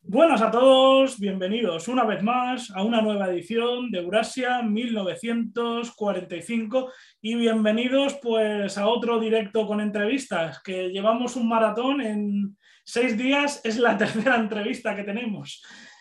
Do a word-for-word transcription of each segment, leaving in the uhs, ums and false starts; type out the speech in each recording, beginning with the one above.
Buenas a todos, bienvenidos una vez más a una nueva edición de Eurasia mil novecientos cuarenta y cinco y bienvenidos pues a otro directo con entrevistas, que llevamos un maratón en seis días, es la tercera entrevista que tenemos.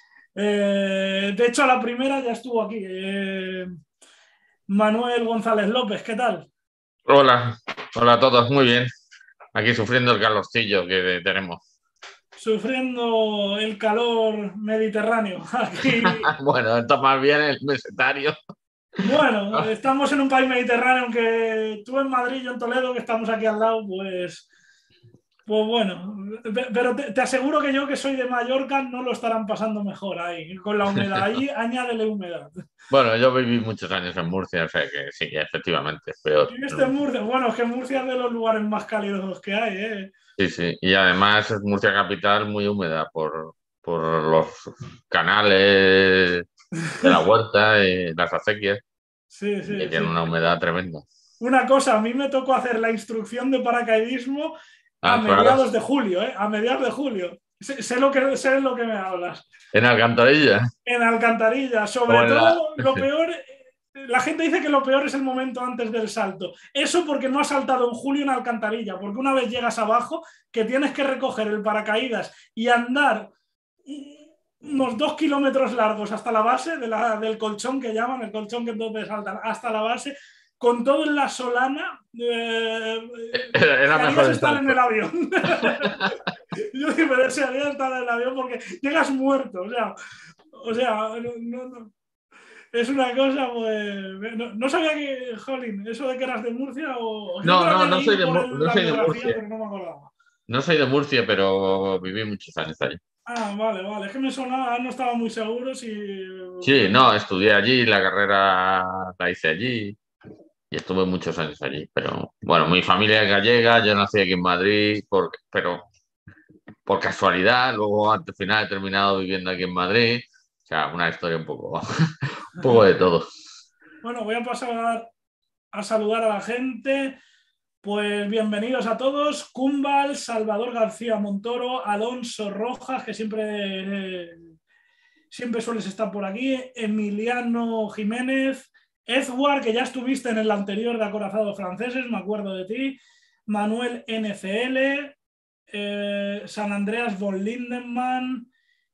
Eh, de hecho, la primera ya estuvo aquí. Eh, Manuel González López, ¿qué tal? Hola, hola a todos, muy bien. Aquí sufriendo el calorcillo que tenemos. Sufriendo el calor mediterráneo. Aquí. Bueno, esto más bien el mesetario. Bueno, estamos en un país mediterráneo, aunque tú en Madrid, yo en Toledo, que estamos aquí al lado, pues, pues bueno, pero te, te aseguro que yo que soy de Mallorca no lo estarán pasando mejor ahí, con la humedad. Ahí añádele humedad. Bueno, yo viví muchos años en Murcia, o sea que sí, efectivamente es peor. Y este en Murcia, bueno, es que Murcia es de los lugares más cálidos que hay, ¿eh? Sí, sí. Y además es Murcia capital muy húmeda por, por los canales de la huerta y las acequias, Sí, y sí, tiene sí. una humedad tremenda. Una cosa, a mí me tocó hacer la instrucción de paracaidismo a Ah, claro. mediados de julio, ¿eh? A mediados de julio. Sé, sé lo que, sé lo que me hablas. En Alcantarilla. En Alcantarilla, O sobre en la... todo lo peor, la gente dice que lo peor es el momento antes del salto. Eso porque no has saltado en julio en Alcantarilla, porque una vez llegas abajo, que tienes que recoger el paracaídas y andar unos dos kilómetros largos hasta la base de la, del colchón que llaman, el colchón que entonces saltan, hasta la base, con todo en la solana, eh, Era mejor desearías el estar en salto. el avión. Yo sí me desearía estar en el avión porque llegas muerto, o sea, o sea, no, no, es una cosa, pues. No, no sabía que, Jolín, eso de que eras de Murcia, o. Yo No, creo no, que no soy leí de, por Mu- el- no la soy de biografía, Murcia. pero no me acordaba. No soy de Murcia, pero viví muchos años allí. Ah, vale, vale. Es que me sonaba, no estaba muy seguro si. Sí, no, estudié allí, la carrera la hice allí y estuve muchos años allí. Pero bueno, mi familia es gallega, yo nací aquí en Madrid, por- pero por casualidad, luego al final he terminado viviendo aquí en Madrid. O sea, una historia un poco, un poco de todo. Bueno, voy a pasar a saludar a la gente. Pues bienvenidos a todos. Cumbal, Salvador García Montoro, Alonso Rojas, que siempre, eh, siempre sueles estar por aquí, Emiliano Jiménez, Edward, que ya estuviste en el anterior de Acorazados Franceses, me acuerdo de ti, Manuel N C L, eh, San Andreas von Lindenmann,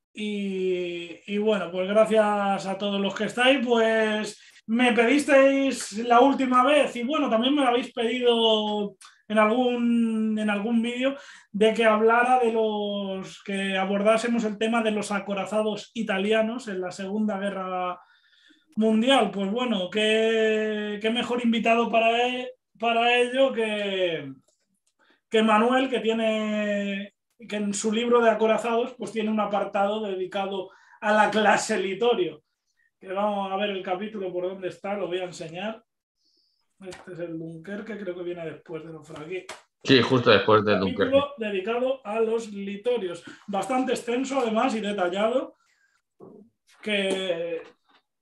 y, y bueno, pues gracias a todos los que estáis, pues me pedisteis la última vez y bueno, también me lo habéis pedido en algún, en algún vídeo de que hablara de los, que abordásemos el tema de los acorazados italianos en la Segunda Guerra Mundial. Pues bueno, qué, qué mejor invitado para, e- para ello que, que Manuel, que tiene, que en su libro de acorazados, pues tiene un apartado dedicado a la clase Litorio. Que vamos a ver el capítulo por dónde está, lo voy a enseñar. Este es el Dunkerque, creo que viene después de los Fraguí. Sí, justo después de Dunkerque. Capítulo dedicado a los litorios. Bastante extenso, además, y detallado. Que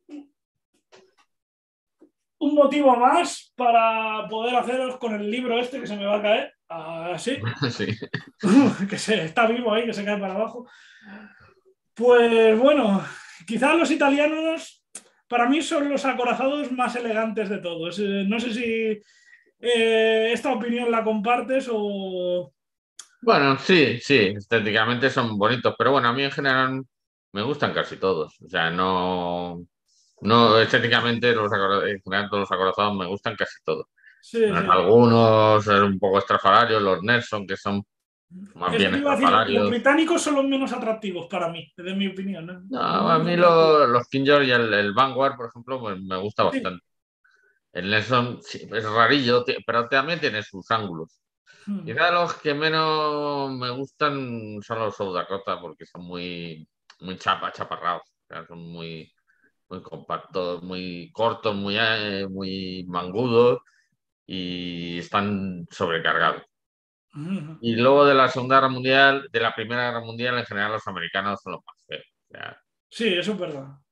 un motivo más para poder haceros con el libro este que se me va a caer. Así. Sí. Que se, está vivo ahí, que se cae para abajo. Pues bueno, quizás los italianos para mí son los acorazados más elegantes de todos. Eh, no sé si eh, esta opinión la compartes o. Bueno, sí, sí, estéticamente son bonitos, pero bueno, a mí en general me gustan casi todos. O sea, no, no estéticamente los acora- en general todos los acorazados me gustan casi todos. Sí, Menos sí. algunos son un poco estrafalarios, los Nelson, que son más Eso bien te iba a decir, los estrafalarios. británicos son los menos atractivos para mí, desde mi opinión, ¿eh? No, Los a menos mí atractivos. lo- los King George y el, el Vanguard, por ejemplo, me, me gusta Sí. bastante. El Nelson sí, es rarillo, ti- pero también tiene sus ángulos. Hmm. Quizá los que menos me gustan son los South Dakota, porque son muy, muy chapa, chaparrados. O sea, son muy, muy compactos, muy cortos, muy, eh, muy mangudos y están sobrecargados. Hmm. Y luego de la Segunda Guerra Mundial, de la Primera Guerra Mundial, en general los americanos son los más feos. O sea, Sí, eso es verdad.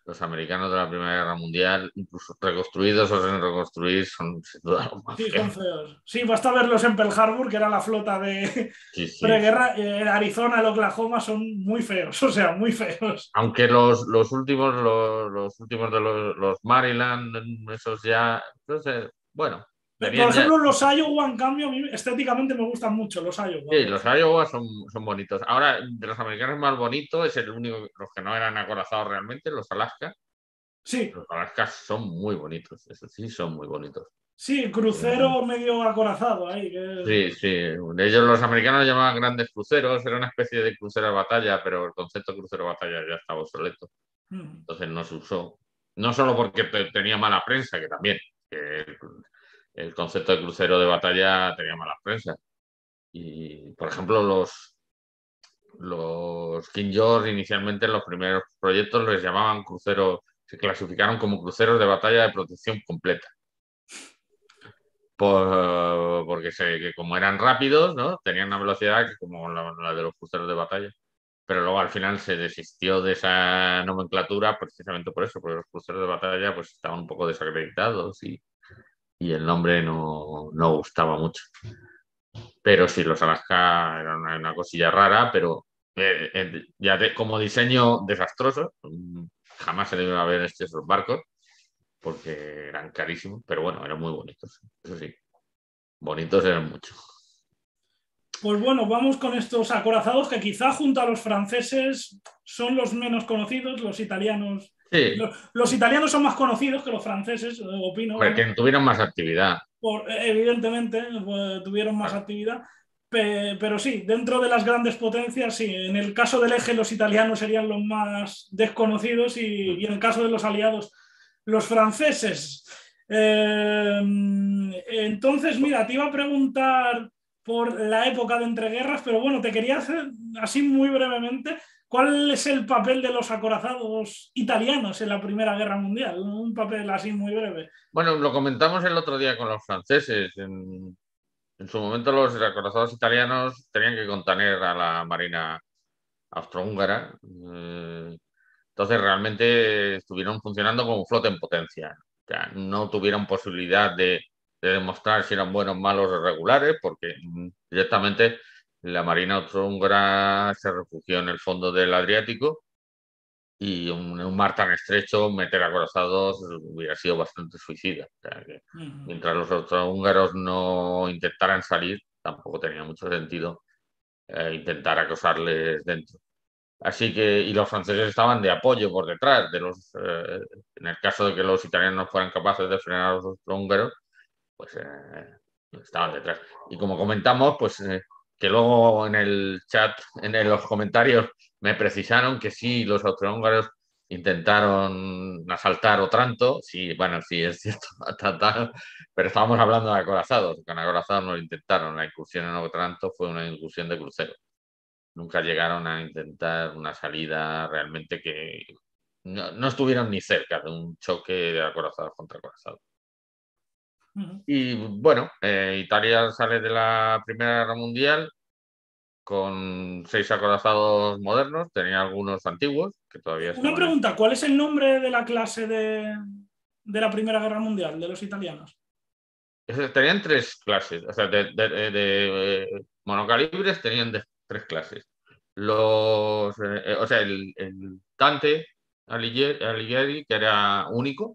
los americanos de la Primera Guerra Mundial, incluso reconstruidos o sin reconstruir, son sin duda los más Sí, son feos. feos. Sí, basta verlos en Pearl Harbor, que era la flota de Sí, sí, sí. preguerra. Eh, Arizona, el Oklahoma son muy feos, o sea, muy feos. Aunque los, los últimos, los, los últimos de los, los Maryland, esos ya, no sé, bueno, Por venían ya. ejemplo, los Iowa, en cambio, a mí estéticamente me gustan mucho los Iowa. Sí, Por los ejemplo. Iowa son, son bonitos. Ahora, de los americanos más bonitos, es el único, los que no eran acorazados realmente, los Alaska. Sí, Los Alaska son muy bonitos, eso sí, son muy bonitos. sí, Eh, crucero medio acorazado ahí. Que... Sí, sí. Ellos, los americanos, llamaban grandes cruceros, era una especie de crucero de batalla, pero el concepto de crucero de batalla ya estaba obsoleto. Mm. Entonces no se usó. No solo porque te- tenía mala prensa, que también, que el, el concepto de crucero de batalla tenía mala prensa. Y, por ejemplo, los, los King George inicialmente en los primeros proyectos les llamaban cruceros, se clasificaron como cruceros de batalla de protección completa. Por- porque se, que como eran rápidos, ¿no? Tenían una velocidad que como la, la de los cruceros de batalla. Pero luego al final se desistió de esa nomenclatura precisamente por eso, porque los cruceros de batalla pues estaban un poco desacreditados y, y el nombre no, no gustaba mucho. Pero sí, los Alaska eran una, una cosilla rara, pero eh, eh, ya de- como diseño desastroso, mm, jamás se deben haber hecho esos barcos porque eran carísimos, pero bueno, eran muy bonitos, eso sí, bonitos eran mucho. Pues bueno, vamos con estos acorazados que quizá junto a los franceses son los menos conocidos, los italianos. Sí, Los, los italianos son más conocidos que los franceses, eh, opino, hombre, vamos. que tuvieran más actividad. Por, evidentemente, pues, tuvieron más Claro. actividad, pe- pero sí, dentro de las grandes potencias, sí, en el caso del eje los italianos serían los más desconocidos y, y en el caso de los aliados, los franceses. Eh, entonces, mira, te iba a preguntar por la época de entreguerras, pero bueno, te quería hacer así muy brevemente, ¿cuál es el papel de los acorazados italianos en la Primera Guerra Mundial? Un papel así muy breve. Bueno, lo comentamos el otro día con los franceses. En, en su momento los acorazados italianos tenían que contener a la marina austrohúngara. Eh, entonces realmente estuvieron funcionando como flota en potencia. O sea, no tuvieron posibilidad de, de demostrar si eran buenos, malos o regulares, porque mm, directamente la marina austrohúngara se refugió en el fondo del Adriático y un, un mar tan estrecho, meter acorazados hubiera sido bastante suicida. O sea, que Uh -huh. mientras los austrohúngaros no intentaran salir, tampoco tenía mucho sentido eh, intentar acosarles dentro. Así que, y los franceses estaban de apoyo por detrás de los, eh, en el caso de que los italianos no fueran capaces de frenar a los austrohúngaros, pues eh, estaban detrás. Y como comentamos, pues eh, que luego en el chat, en el- los comentarios, me precisaron que sí, los austrohúngaros intentaron asaltar Otranto. Sí, bueno, sí, es cierto, trataron, pero estábamos hablando de acorazados. Con acorazados no lo intentaron. La incursión en Otranto fue una incursión de crucero. Nunca llegaron a intentar una salida realmente que no, no estuvieron ni cerca de un choque de acorazados contra acorazados. Uh -huh. Y bueno, eh, Italia sale de la Primera Guerra Mundial con seis acorazados modernos, tenía algunos antiguos que todavía Una estaban en... pregunta, ¿cuál es el nombre de la clase de, de la Primera Guerra Mundial, de los italianos? Tenían tres clases, o sea, de, de- de- de, eh, monocalibres tenían de- tres clases. Los, eh, eh, o sea, el, el Dante Alighieri, Alighieri, que era único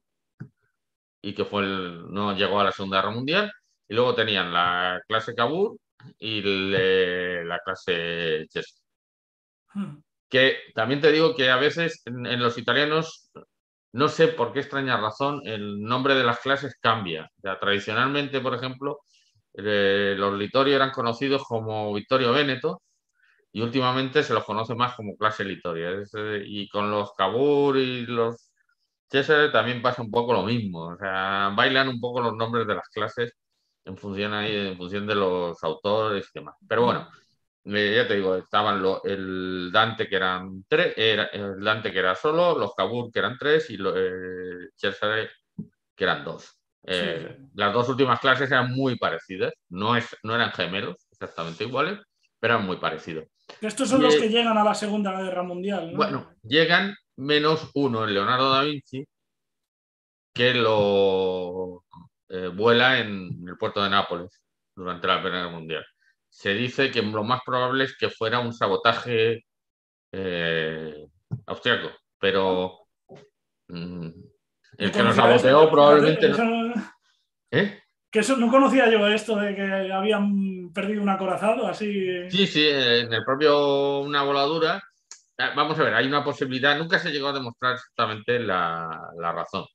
y que fue el, no llegó a la Segunda Guerra Mundial, y luego tenían la clase Cavour y el, eh, la clase Chester. Hmm. Que también te digo que a veces en, en los italianos, no sé por qué extraña razón, el nombre de las clases cambia. O sea, tradicionalmente, por ejemplo, eh, los Littorio eran conocidos como Vittorio Veneto y últimamente se los conoce más como clase Littorio. Es, eh, y con los Cavour y los César también pasa un poco lo mismo. O sea, bailan un poco los nombres de las clases en función, ahí, en función de los autores y demás. Pero bueno, Hmm. eh, ya te digo, estaban lo- el Dante que eran tres, era, el Dante que era solo, los Cavour que eran tres y los eh, Cesare que eran dos. Sí, Eh, sí. las dos últimas clases eran muy parecidas, no, es, no eran gemelos exactamente iguales, pero eran muy parecidos. Estos son Y los eh, que llegan a la Segunda Guerra Mundial, bueno, ¿no? llegan menos uno, el Leonardo da Vinci, que lo eh, vuela en el puerto de Nápoles durante la Primera Guerra Mundial. Se dice que lo más probable es que fuera un sabotaje eh, austriaco, pero mm, No el que lo conocía eso, saboteó probablemente fíjate, no. eso, ¿Eh? que eso no conocía yo esto de que habían perdido un acorazado así. Sí, sí, en el propio una voladura. eh, Vamos a ver, hay una posibilidad, nunca se llegó a demostrar exactamente la, la razón.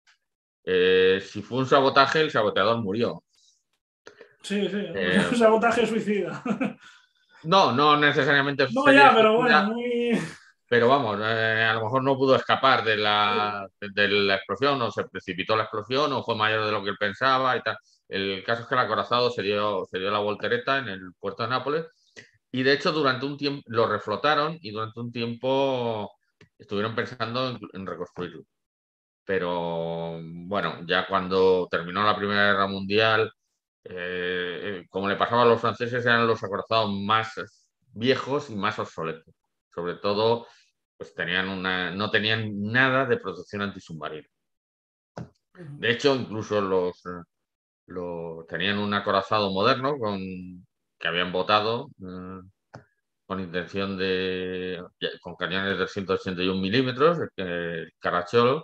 Eh, si fue un sabotaje, el saboteador murió. Sí, sí, Eh, un sabotaje suicida. no, no necesariamente No, sería ya, pero bueno, suicida, muy. pero vamos, eh, a lo mejor no pudo escapar de la, de, de la explosión, o se precipitó la explosión, o fue mayor de lo que él pensaba y tal. El caso es que el acorazado se dio, se dio la voltereta en el puerto de Nápoles. Y de hecho, durante un tiempo lo reflotaron y durante un tiempo estuvieron pensando en, en reconstruirlo. Pero bueno, ya cuando terminó la Primera Guerra Mundial, eh, como le pasaba a los franceses, eran los acorazados más viejos y más obsoletos. Sobre todo, pues tenían una, no tenían nada de protección antisubmarina. De hecho, incluso los, los tenían un acorazado moderno con, que habían votado. Eh, con intención de, con cañones de ciento ochenta y uno milímetros, el, el Caracciolo,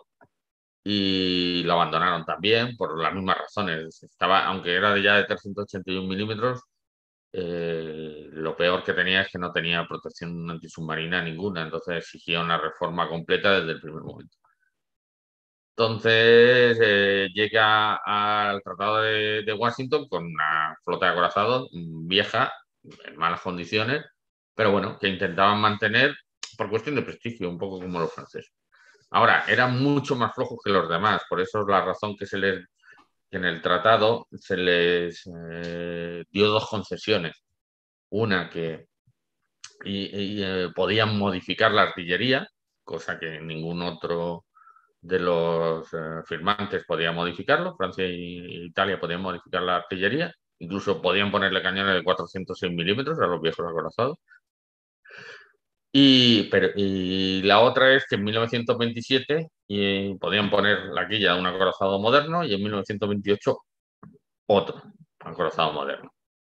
y lo abandonaron también por las mismas razones. Estaba, aunque era de ya de trescientos ochenta y uno milímetros, eh, lo peor que tenía es que no tenía protección antisubmarina ninguna, entonces exigía una reforma completa desde el primer momento. Entonces eh, llega al Tratado de, de Washington con una flota de acorazados vieja, en malas condiciones, pero bueno, que intentaban mantener por cuestión de prestigio, un poco como los franceses. Ahora, eran mucho más flojos que los demás, por eso es la razón que se les, que en el tratado se les eh, dio dos concesiones. Una que y, y, eh, podían modificar la artillería, cosa que ningún otro de los eh, firmantes podía modificarlo. Francia e Italia podían modificar la artillería, incluso podían ponerle cañones de cuatrocientos seis milímetros a los viejos acorazados. Y, pero, y la otra es que en mil novecientos veintisiete y podían poner la quilla de un acorazado moderno y en mil novecientos veintiocho otro acorazado moderno.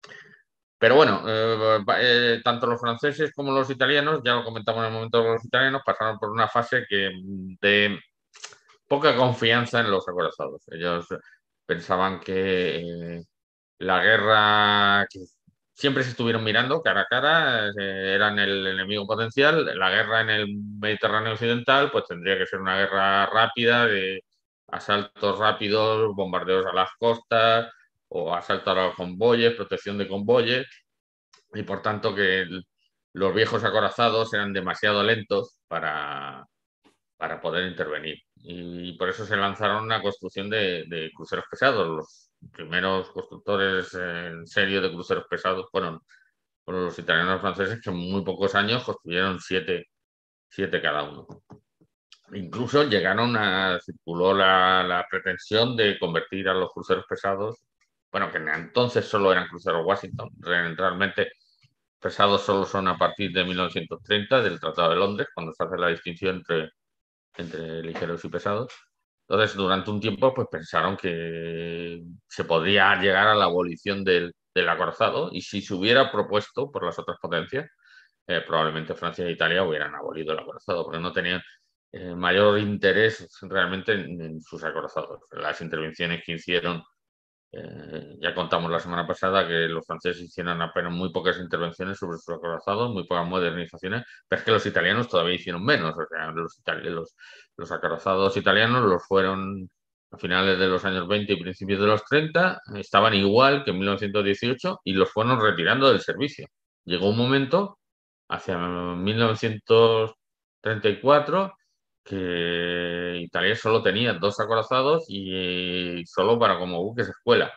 Pero bueno, eh, eh, tanto los franceses como los italianos, ya lo comentamos en el momento de los italianos, pasaron por una fase que de poca confianza en los acorazados. Ellos pensaban que eh, la guerra, que siempre se estuvieron mirando cara a cara, eh, eran el enemigo potencial. La guerra en el Mediterráneo Occidental, pues tendría que ser una guerra rápida, de asaltos rápidos, bombardeos a las costas o asaltos a los convoyes, protección de convoyes, y por tanto que el, los viejos acorazados eran demasiado lentos para, para poder intervenir. Y por eso se lanzaron una construcción de, de cruceros pesados. Los primeros constructores en serio de cruceros pesados fueron, fueron los italianos y franceses, que en muy pocos años construyeron siete, siete cada uno. Incluso llegaron a, circuló la, la pretensión de convertir a los cruceros pesados, bueno, que entonces solo eran cruceros Washington, realmente pesados solo son a partir de mil novecientos treinta, del Tratado de Londres, cuando se hace la distinción entre entre ligeros y pesados. Entonces, durante un tiempo, pues pensaron que se podría llegar a la abolición del, del acorazado y si se hubiera propuesto por las otras potencias, eh, probablemente Francia e Italia hubieran abolido el acorazado, porque no tenían eh, mayor interés realmente en, en, sus acorazados. Las intervenciones que hicieron, eh, ya contamos la semana pasada que los franceses hicieron apenas muy pocas intervenciones sobre sus acorazados, muy pocas modernizaciones, pero es que los italianos todavía hicieron menos. O sea, los, los, los acorazados italianos los fueron a finales de los años veinte y principios de los treinta, estaban igual que en mil novecientos dieciocho y los fueron retirando del servicio. Llegó un momento, hacia mil novecientos treinta y cuatro, que Italia solo tenía dos acorazados y solo para como buques escuela.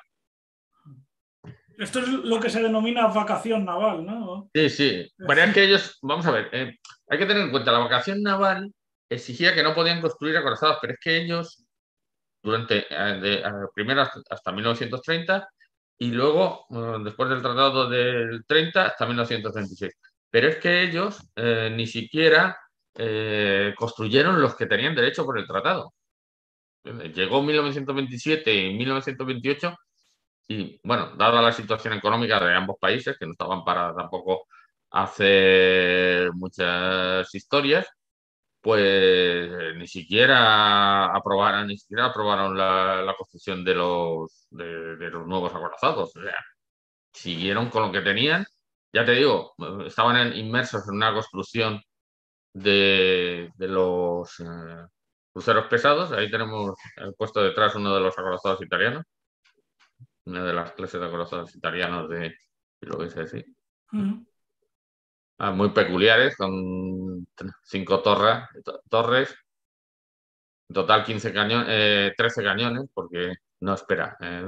Esto es lo que se denomina vacación naval, ¿no? Sí, sí. Bueno, es que ellos, vamos a ver, eh, hay que tener en cuenta, la vacación naval exigía que no podían construir acorazados, pero es que ellos, durante, eh, de, eh, primero hasta, hasta mil novecientos treinta y luego, eh, después del Tratado del treinta, hasta mil novecientos treinta y seis. Pero es que ellos eh, ni siquiera eh, construyeron los que tenían derecho por el tratado. Llegó mil novecientos veintisiete y mil novecientos veintiocho y, bueno, dada la situación económica de ambos países, que no estaban para tampoco hacer muchas historias, pues eh, ni siquiera aprobaron, ni siquiera aprobaron la, la construcción de los, de, de los nuevos acorazados. O sea, siguieron con lo que tenían. Ya te digo, estaban en- inmersos en una construcción de, de los eh, cruceros pesados. Ahí tenemos el puesto detrás uno de los acorazados italianos, una de las clases de acorazados italianos de, si lo veis así. Mm. Ah, muy peculiares, con cinco torres, torres, en total quince cañones, eh, trece cañones, porque no, espera, eh,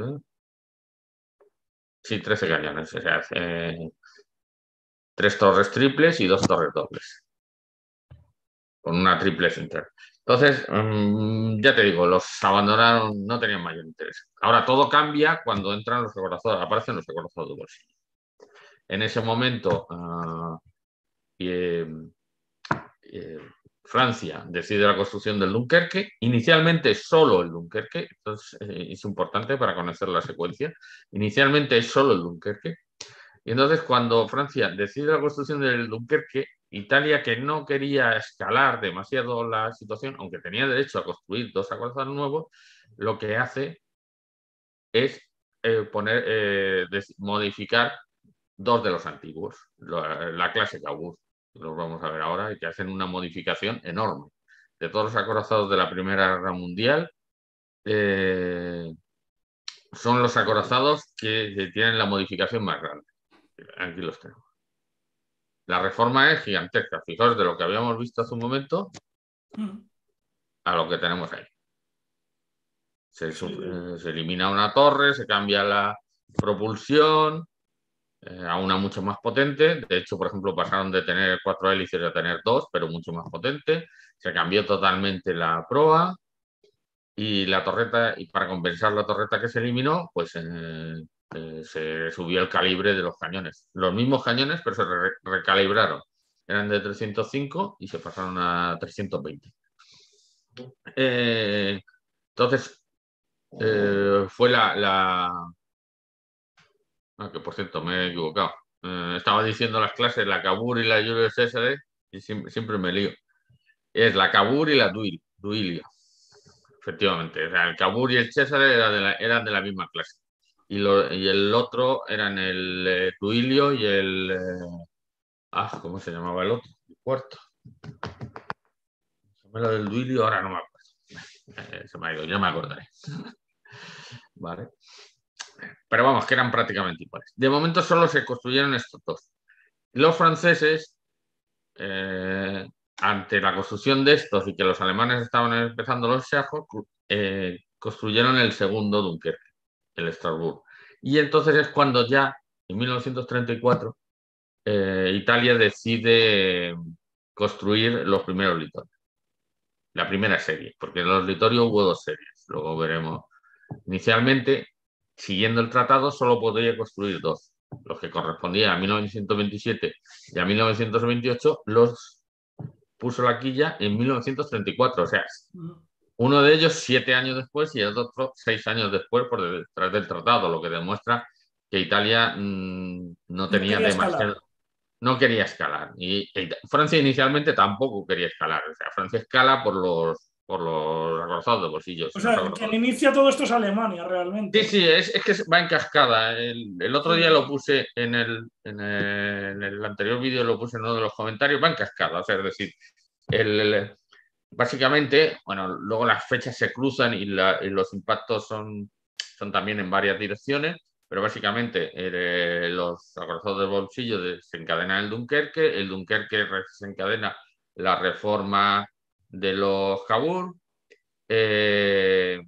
sí, trece cañones, o sea, eh, tres torres triples y dos torres dobles, con una triple central. Entonces, mm, ya te digo, los abandonaron, no tenían mayor interés. Ahora todo cambia cuando entran los acorazados, aparecen los acorazados de bolsillo. En ese momento, ah, y, eh, eh, Francia decide la construcción del Dunkerque, inicialmente solo el Dunkerque, entonces eh, es importante para conocer la secuencia, inicialmente es solo el Dunkerque, y entonces cuando Francia decide la construcción del Dunkerque, Italia, que no quería escalar demasiado la situación, aunque tenía derecho a construir dos acorazados nuevos, lo que hace es eh, poner, eh, modificar dos de los antiguos, la, la clase Cavour, los vamos a ver ahora, y que hacen una modificación enorme. De todos los acorazados de la Primera Guerra Mundial, eh, son los acorazados que, que tienen la modificación más grande. Aquí los tenemos. La reforma es gigantesca. Fijaos de lo que habíamos visto hace un momento Mm. a lo que tenemos ahí. Se, Sí. eh, se elimina una torre, se cambia la propulsión, eh, a una mucho más potente. De hecho, por ejemplo, pasaron de tener cuatro hélices a tener dos, pero mucho más potente. Se cambió totalmente la proa y la torreta, y para compensar la torreta que se eliminó, pues eh, eh, se subió el calibre de los cañones. Los mismos cañones, pero se re recalibraron. Eran de trescientos cinco y se pasaron a trescientos veinte. Eh, entonces, eh, fue la, la... Ah, que por cierto, me he equivocado. Eh, estaba diciendo las clases, la Cavour y la Julio César, y siempre, siempre me lío. Es la Cavour y la Duil, Duilio. Efectivamente. O sea, el Cavour y el César eran de la, eran de la misma clase. Y, lo, y el otro eran el eh, Duilio y el. Eh, ah, ¿cómo se llamaba el otro? El cuarto. Se me lo del Duilio, ahora no me acuerdo. Eh, se me ha ido, ya me acordaré. Vale. Pero vamos, que eran prácticamente iguales. De momento solo se construyeron estos dos. Los franceses, eh, ante la construcción de estos y que los alemanes estaban empezando los Seahawks, eh, construyeron el segundo Dunkerque, el Strasbourg. Y entonces es cuando ya, en mil novecientos treinta y cuatro, eh, Italia decide construir los primeros litorios. La primera serie, porque en los litorios hubo dos series, luego veremos. Inicialmente, siguiendo el tratado, solo podía construir dos, los que correspondían a mil novecientos veintisiete y a mil novecientos veintiocho, los puso la quilla en mil novecientos treinta y cuatro, o sea, uno de ellos siete años después y el otro seis años después por detrás del tratado, lo que demuestra que Italia mmm, no No tenía quería escalar. demasiado, no quería escalar. Y, y Francia inicialmente tampoco quería escalar, o sea, Francia escala por los, por los acorazados de bolsillo. O Si no sea, quien inicia todo esto es Alemania, realmente. Sí, sí, es, es que va en cascada. El, el otro día Sí. lo puse en el, en el, en el anterior vídeo, lo puse en uno de los comentarios, va en cascada. O sea, es decir, el, el- básicamente, bueno, luego las fechas se cruzan y, la, y los impactos son, son también en varias direcciones, pero básicamente eh, los acorazados del bolsillo desencadenan el Dunkerque, el Dunkerque desencadena la reforma de los Cavour. eh,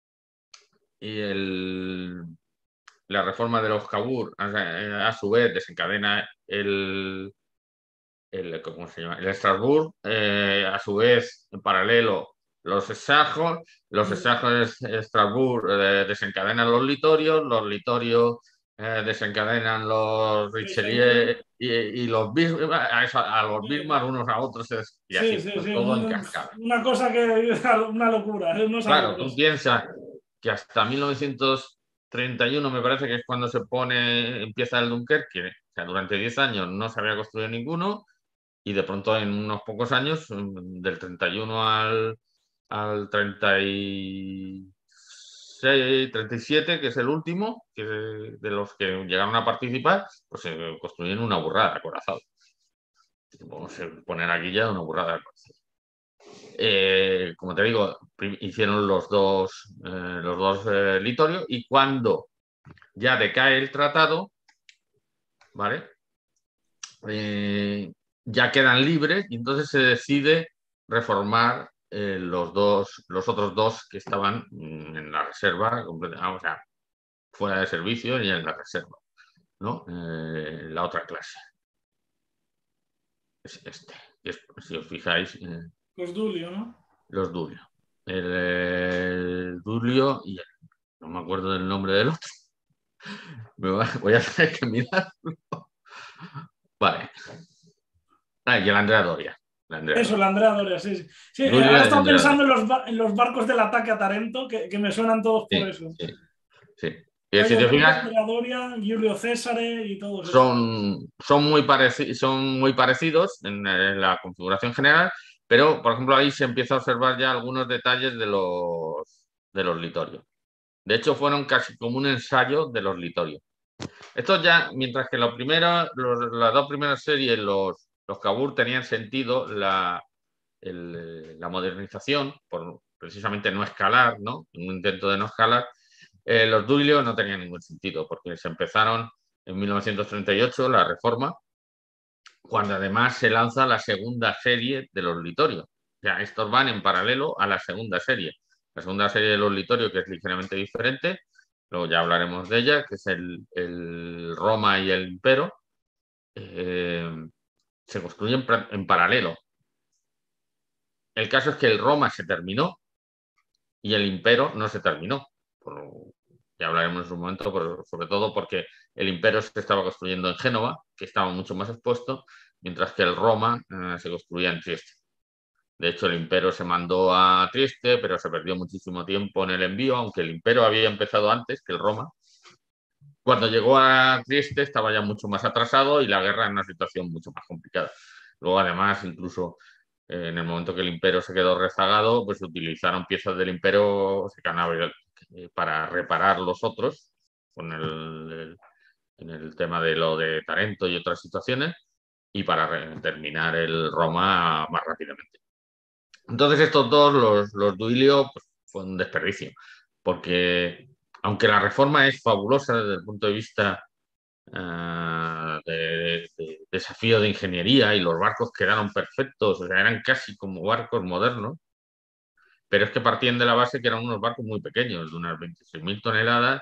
y el, la reforma de los Cavour, a, a su vez, desencadena el, el, ¿cómo se llama? El Strasbourg, eh, a su vez, en paralelo, los Sajos, los Sajos Strasbourg eh, desencadenan los Litorios, los Litorios eh, desencadenan los Richelieu. Richelieu y, y los Bismarck, a, eso- a los Sí, Bismarck unos a otros, es- y sí, así, sí, pues sí, todo en un- cascada. una cosa que una locura, ¿eh? Unos Claro, tú albores. piensas que hasta mil novecientos treinta y uno me parece que es cuando se pone, empieza el Dunkerque, o sea, durante diez años no se había construido ninguno y de pronto en unos pocos años, mm, del treinta y uno al, al treinta y seis, treinta y siete, que es el último que, de los que llegaron a participar, pues se construyen una burrada, acorazado. Vamos a poner aquí ya una burrada, acorazado. Eh, como te digo, hicieron los dos, eh, los dos eh, litorios y cuando ya decae el tratado, ¿vale? Eh, ya quedan libres y entonces se decide reformar eh, los dos, los otros dos que estaban mm, en la reserva, o sea, fuera de servicio y en la reserva, ¿no? Eh, la otra clase es este. Es, si os fijáis, eh, Pues Dulio, ¿no? los Dulio. El, el Dulio y el, no me acuerdo del nombre del otro. Me voy, a, voy a tener que mirar. Vale. Ah, y el Andrea Doria. El Andrea Eso, la Doria. Andrea Doria, sí, sí. Sí, eh, Dulio ahora y estaba Andrea pensando Doria. en los, ba- en los barcos del ataque a Tarento, que, que me suenan todos por Sí, eso. sí, sí. Y si Cayo te Dulio, fijas, Andrea Doria, Julio César y todos esos. son, son, muy pareci- son muy parecidos en, en la configuración general, pero, por ejemplo, ahí se empieza a observar ya algunos detalles de los, de los litorios. De hecho, fueron casi como un ensayo de los litorios. Esto ya, mientras que los primeros, los- las dos primeras series, los, los Cavour tenían sentido la, el- la modernización, por precisamente no escalar, ¿no? Un intento de no escalar. Eh, los Duilio no tenían ningún sentido, porque se empezaron en mil novecientos treinta y ocho, la reforma, cuando además se lanza la segunda serie de los Litorios. O sea, estos van en paralelo a la segunda serie. La segunda serie de los Litorios, que es ligeramente diferente, luego ya hablaremos de ella, que es el, el Roma y el Impero, eh, se construyen en paralelo. El caso es que el Roma se terminó y el Impero no se terminó. Por, ya hablaremos en un momento, pero sobre todo porque el Impero se estaba construyendo en Génova, que estaba mucho más expuesto, mientras que el Roma eh, se construía en Trieste. De hecho, el Impero se mandó a Trieste, pero se perdió muchísimo tiempo en el envío, aunque el Impero había empezado antes que el Roma. Cuando llegó a Trieste estaba ya mucho más atrasado y la guerra en una situación mucho más complicada. Luego, además, incluso eh, en el momento que el Imperio se quedó rezagado, pues utilizaron piezas del Imperio eh, para reparar los otros, con el, el, en el tema de lo de Tarento y otras situaciones, y para terminar el Roma más rápidamente. Entonces, estos dos, los, los Duilio, pues, fue un desperdicio, porque aunque la reforma es fabulosa desde el punto de vista uh, de, de, desafío de ingeniería y los barcos quedaron perfectos, o sea, eran casi como barcos modernos, pero es que partían de la base que eran unos barcos muy pequeños, de unas veintiséis mil toneladas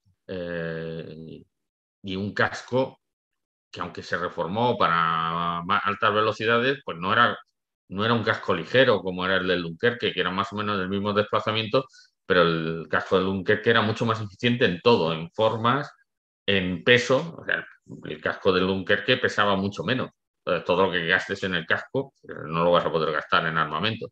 eh, y un casco que aunque se reformó para más altas velocidades, pues no era, no era un casco ligero como era el del Dunkerque, que era más o menos del mismo desplazamiento, pero el casco del Dunkerque era mucho más eficiente en todo, en formas, en peso. O sea, el casco del Dunkerque pesaba mucho menos. Entonces, todo lo que gastes en el casco no lo vas a poder gastar en armamento.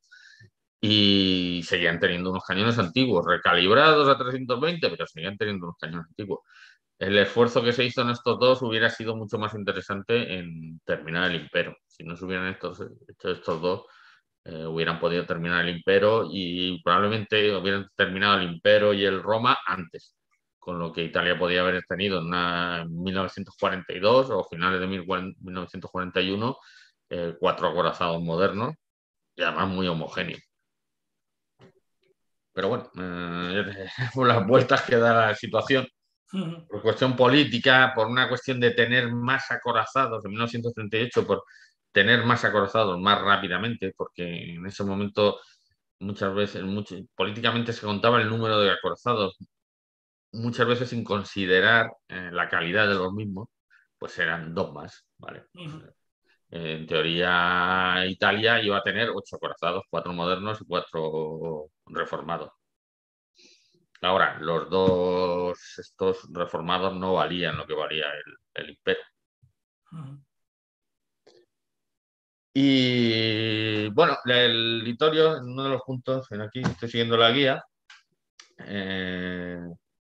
Y seguían teniendo unos cañones antiguos, recalibrados a trescientos veinte, pero seguían teniendo unos cañones antiguos. El esfuerzo que se hizo en estos dos hubiera sido mucho más interesante en terminar el Impero. Si no se hubieran estos, hecho estos dos, eh, hubieran podido terminar el Impero y probablemente hubieran terminado el Impero y el Roma antes, con lo que Italia podía haber tenido en, una, en mil novecientos cuarenta y dos o finales de mil novecientos cuarenta y uno eh, cuatro acorazados modernos y además muy homogéneos. Pero bueno, eh, por las vueltas que da la situación, por cuestión política, por una cuestión de tener más acorazados, en mil novecientos treinta y ocho, por tener más acorazados más rápidamente, porque en ese momento muchas veces, mucho, políticamente se contaba el número de acorazados, muchas veces sin considerar eh, la calidad de los mismos, pues eran dos más, ¿vale? Uh-huh. En teoría, Italia iba a tener ocho acorazados, cuatro modernos y cuatro reformados. Ahora, los dos estos reformados no valían lo que valía el, el imperio. Ujú. Y bueno, el Litorio, en uno de los puntos, en aquí estoy siguiendo la guía, eh,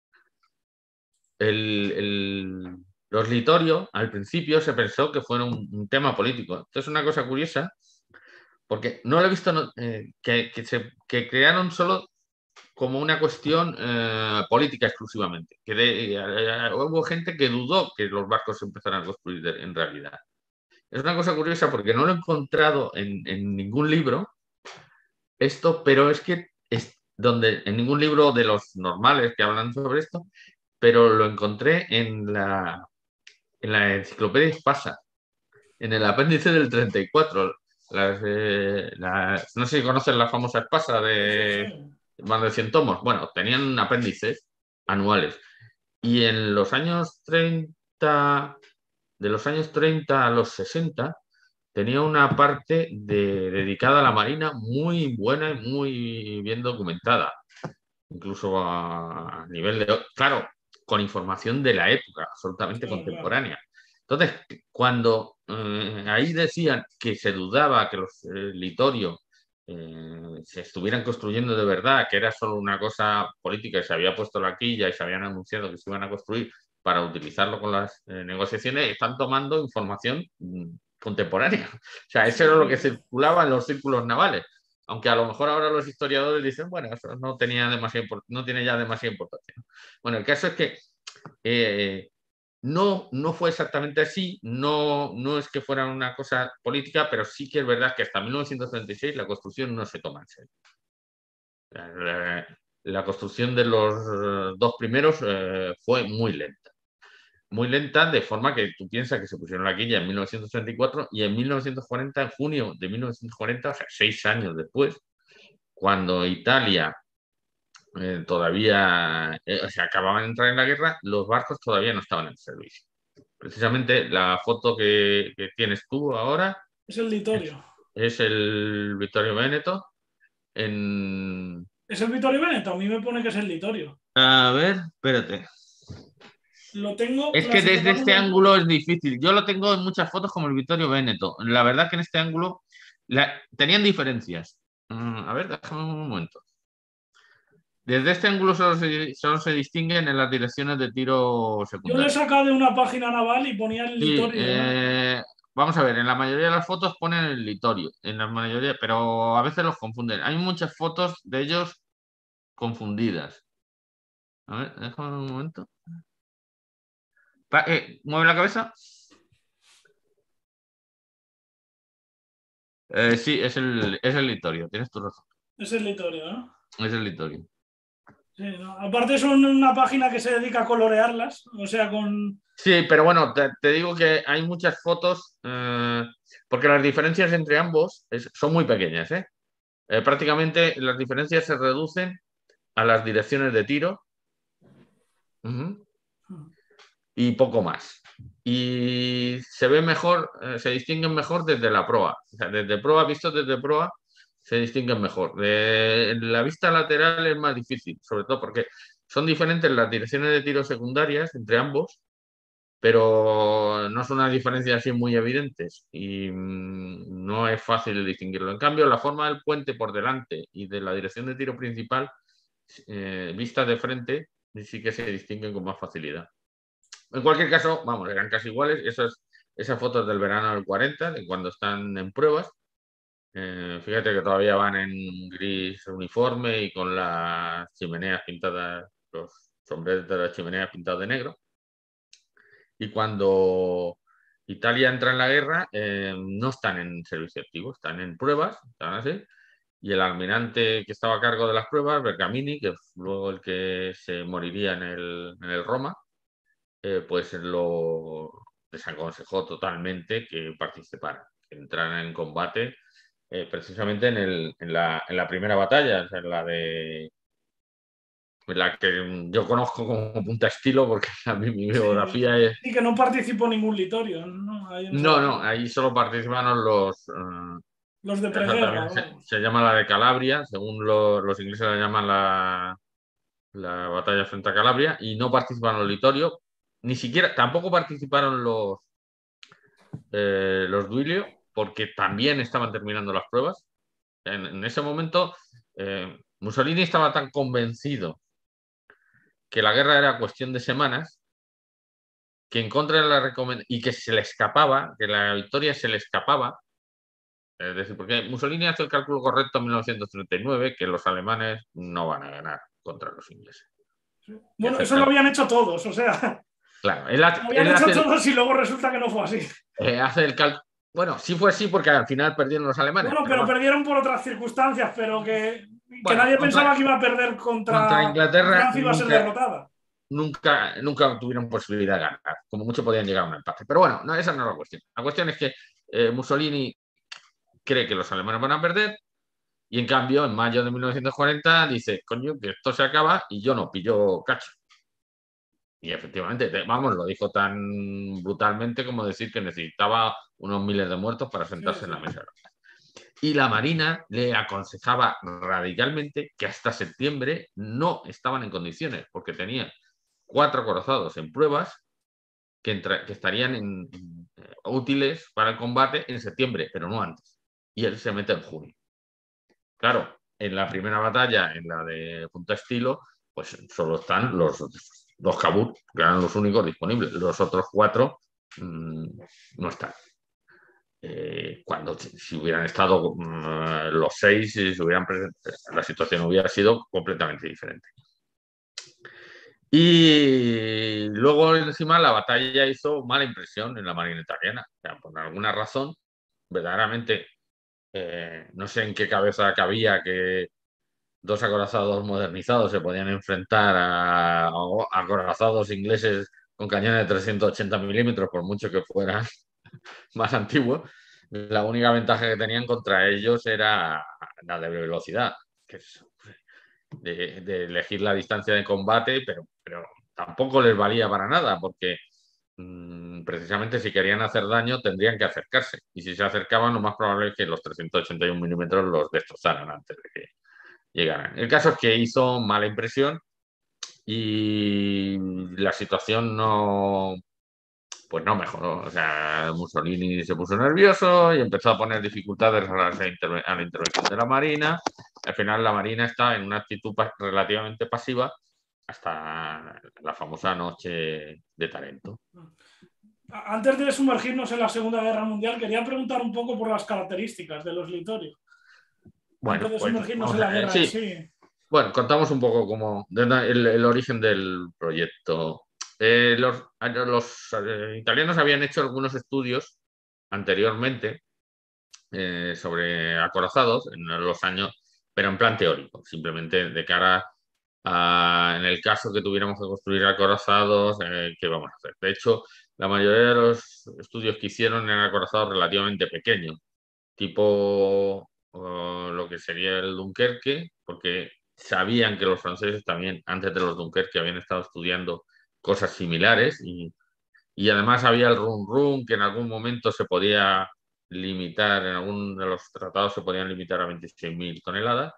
el, el- los litorios al principio se pensó que fuera un, un tema político. Esto es una cosa curiosa, porque no lo he visto no, eh, que, que se, que crearon solo como una cuestión eh, política exclusivamente. Que de- eh, hubo gente que dudó que los barcos se empezaran a construir de- en realidad. Es una cosa curiosa porque no lo he encontrado en, en ningún libro esto, pero es que es donde en ningún libro de los normales que hablan sobre esto, pero lo encontré en la, en la enciclopedia Hispasa, en el apéndice del treinta y cuatro. Las, eh, las- no sé si conocen la famosa Espasa Sí, sí, de sí. más de cien tomos. Bueno, tenían apéndices anuales. Y en los años treinta, de los años treinta a los sesenta, tenía una parte de- dedicada a la Marina muy buena y muy bien documentada, incluso a nivel de, claro, con información de la época, absolutamente Claro, claro. contemporánea. Entonces, cuando eh, ahí decían que se dudaba que los eh, litorios eh, se estuvieran construyendo de verdad, que era solo una cosa política y se había puesto la quilla y se habían anunciado que se iban a construir para utilizarlo con las eh, negociaciones, están tomando información mm, contemporánea. O sea, Sí, eso era lo que sí. circulaba en los círculos navales. Aunque a lo mejor ahora los historiadores dicen, bueno, eso no tenía demasiada, import- no tiene ya demasiada importancia. Bueno, el caso es que eh, no, no fue exactamente así, no, no es que fuera una cosa política, pero sí que es verdad que hasta mil novecientos treinta y seis la construcción no se toma en serio. La, la construcción de los eh, dos primeros eh, fue muy lenta. Muy lenta, de forma que tú piensas que se pusieron la quilla en mil novecientos treinta y cuatro y en mil novecientos cuarenta, en junio de mil novecientos cuarenta, o sea, seis años después, cuando Italia eh, todavía eh, se acababan de entrar en la guerra, los barcos todavía no estaban en servicio. Precisamente la foto que, que tienes tú ahora Es el es, Litorio. es el Vittorio Veneto. En... ¿Es el Vittorio Veneto? A mí me pone que es el Litorio. A ver, espérate. Lo tengo Es que desde clasificado este como... ángulo es difícil. Yo lo tengo en muchas fotos como el Vittorio Veneto. La verdad que en este ángulo la- tenían diferencias. Mm, a ver, déjame un momento. Desde este ángulo solo se, solo se distinguen en las direcciones de tiro Yo lo he secundarias. sacado de una página naval y ponía el Sí, Litorio, ¿eh? eh, vamos a ver, en la mayoría de las fotos ponen el litorio, en la mayoría, pero a veces los confunden. Hay muchas fotos de ellos confundidas. A ver, déjame un momento. Pa- eh, ¿mueve la cabeza? Eh, sí, es el, es el litorio, tienes tu razón. Es el Litorio, ¿no? Es el litorio. Sí, ¿no? Aparte son una página que se dedica a colorearlas, o sea, con... Sí, pero bueno, te, te digo que hay muchas fotos, eh, porque las diferencias entre ambos es- son muy pequeñas, ¿eh? Eh, prácticamente las diferencias se reducen a las direcciones de tiro. Ujú. Y poco más. Y se ve mejor, eh, se distinguen mejor desde la proa. O sea, desde proa, visto desde proa, se distinguen mejor. De, en la vista lateral es más difícil, sobre todo porque son diferentes las direcciones de tiro secundarias entre ambos, pero no son unas diferencias así muy evidentes y mm, no es fácil distinguirlo. En cambio, la forma del puente por delante y de la dirección de tiro principal, eh, vista de frente, sí que se distinguen con más facilidad. En cualquier caso, vamos, eran casi iguales. Esas, esas fotos del verano del cuarenta, de cuando están en pruebas. Eh, fíjate que todavía van en gris uniforme y con las chimeneas pintadas, los sombreros de las chimeneas pintados de negro. Y cuando Italia entra en la guerra, eh, no están en servicio activo, están en pruebas, están así. Y el almirante que estaba a cargo de las pruebas, Bergamini, que es luego el que se moriría en el, en el Roma, eh, pues lo desaconsejó totalmente que participaran, que entraran en combate eh, precisamente en, el, en, la, en la primera batalla, o sea, en la de en la que yo conozco como Punta Estilo, porque a mí mi Sí, biografía es... y que no participó ningún Litorio, ¿no? Ahí en esa No, no, batalla. ahí solo participaron los... eh, Los de esa preguerra, también se, vamos. se llama la de Calabria, según lo- los ingleses la llaman la, la batalla frente a Calabria, y no participaron los Litorio, ni siquiera, tampoco participaron los, eh, los Duilio, porque también estaban terminando las pruebas. En, en ese momento, eh, Mussolini estaba tan convencido que la guerra era cuestión de semanas, que en contra de la recomendación, y que se le escapaba, que la victoria se le escapaba. Es decir, porque Mussolini hace el cálculo correcto en mil novecientos treinta y nueve, que los alemanes no van a ganar contra los ingleses. Y Bueno, hace el eso lo cálculo. habían hecho todos, o sea, Claro, él, lo ha- habían él hecho hace el, todos y luego resulta que no fue así. eh, hace el cálculo. Bueno, sí fue así porque al final perdieron los alemanes, Bueno, pero pero bueno. perdieron por otras circunstancias, pero que, que Bueno, nadie contra, pensaba que iba a perder contra contra Inglaterra Francia, iba a ser nunca, derrotada. nunca, nunca tuvieron posibilidad de ganar. Como mucho podían llegar a un empate. Pero bueno, no, esa no es la cuestión. La cuestión es que eh, Mussolini cree que los alemanes van a perder. Y en cambio, en mayo de mil novecientos cuarenta dice, coño, que esto se acaba y yo no pillo cacho. Y efectivamente, vamos, lo dijo tan brutalmente como decir que necesitaba unos miles de muertos para Sí, sentarse en sí. la mesa. Y la Marina le aconsejaba radicalmente que hasta septiembre no estaban en condiciones, porque tenían cuatro acorazados en pruebas que, entra, que estarían en, eh, útiles para el combate en septiembre, pero no antes. Y él se mete en junio. Claro, en la primera batalla, en la de Punta Estilo, pues solo están los dos Cabut, que eran los únicos disponibles. Los otros cuatro mmm, no están. Eh, cuando si hubieran estado mmm, los seis, si se hubieran presentado, la situación hubiera sido completamente diferente. Y luego encima la batalla hizo mala impresión en la marina italiana. O sea, por alguna razón, verdaderamente, eh, no sé en qué cabeza cabía que dos acorazados modernizados se podían enfrentar a, a acorazados ingleses con cañones de trescientos ochenta milímetros, por mucho que fueran más antiguos. La única ventaja que tenían contra ellos era la de velocidad, que es de, de elegir la distancia de combate, pero, pero tampoco les valía para nada, porque mmm, precisamente si querían hacer daño tendrían que acercarse. Y si se acercaban, lo más probable es que los trescientos ochenta y un milímetros los destrozaran antes de que llegaran. El caso es que hizo mala impresión y la situación no, pues no mejoró. O sea, Mussolini se puso nervioso y empezó a poner dificultades a la, a la intervención de la Marina. Al final la Marina está en una actitud relativamente pasiva hasta la famosa noche de Tarento. Antes de sumergirnos en la Segunda Guerra Mundial, quería preguntar un poco por las características de los Litorio. Antes Bueno, de pues sumergirnos en vamos la a, eh, guerra en sí. sí. Bueno, contamos un poco como el, el origen del proyecto. Eh, los, los eh, italianos habían hecho algunos estudios anteriormente eh, sobre acorazados en los años, pero en plan teórico, simplemente de cara a, en el caso que tuviéramos que construir acorazados, eh, ¿qué vamos a hacer? De hecho, la mayoría de los estudios que hicieron eran acorazados relativamente pequeños, tipo uh, lo que sería el Dunkerque, porque sabían que los franceses también, antes de los Dunkerque, habían estado estudiando cosas similares y, y además había el Rum Rum, que en algún momento se podía limitar, en algún de los tratados se podían limitar a veintiséis mil toneladas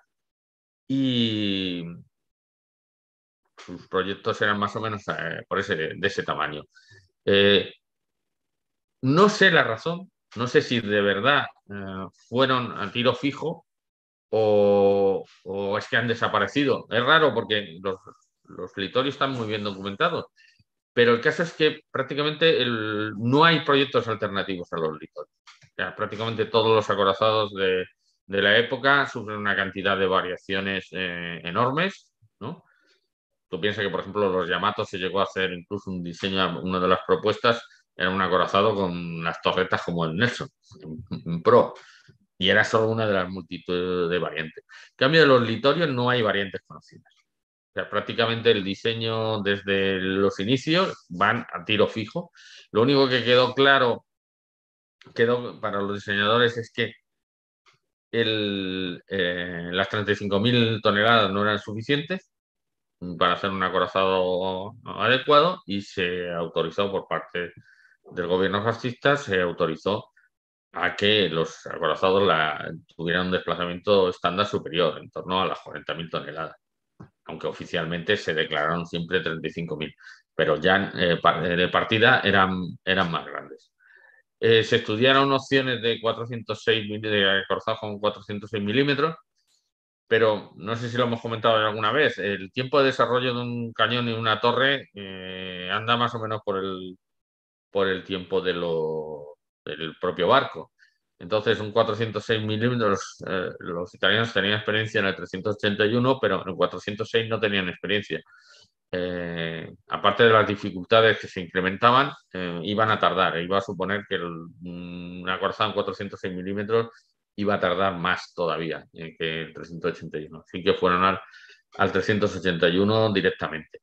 y sus proyectos eran más o menos eh, por ese, de ese tamaño. Eh, no sé la razón, no sé si de verdad eh, fueron a tiro fijo o, o es que han desaparecido. Es raro porque los, los litorios están muy bien documentados, pero el caso es que prácticamente el, no hay proyectos alternativos a los litorios. O sea, prácticamente todos los acorazados de, de la época sufren una cantidad de variaciones eh, enormes, ¿no? Tú piensas que, por ejemplo, los Yamato se llegó a hacer incluso un diseño, una de las propuestas era un acorazado con las torretas como el Nelson, en Pro, y era solo una de las multitud de variantes. En cambio, de los litorios no hay variantes conocidas. O sea, prácticamente el diseño desde los inicios van a tiro fijo. Lo único que quedó claro quedó para los diseñadores es que el, eh, las treinta y cinco mil toneladas no eran suficientes para hacer un acorazado adecuado y se autorizó por parte del gobierno fascista, se autorizó a que los acorazados la, tuvieran un desplazamiento estándar superior, en torno a las cuarenta mil toneladas. aunque oficialmente se declararon siempre treinta y cinco mil, pero ya eh, de partida eran, eran más grandes. Eh, se estudiaron opciones de cuatrocientos seis de acorazado con cuatrocientos seis milímetros, pero no sé si lo hemos comentado alguna vez, el tiempo de desarrollo de un cañón y una torre eh, anda más o menos por el, por el tiempo de lo, del propio barco. Entonces, un cuatrocientos seis milímetros, eh, los italianos tenían experiencia en el trescientos ochenta y uno, pero en cuatrocientos seis no tenían experiencia. Eh, aparte de las dificultades que se incrementaban, eh, iban a tardar. Iba a suponer que el, un acorazado en cuatrocientos seis milímetros iba a tardar más todavía eh, que el trescientos ochenta y uno. Así que fueron al, al trescientos ochenta y uno directamente.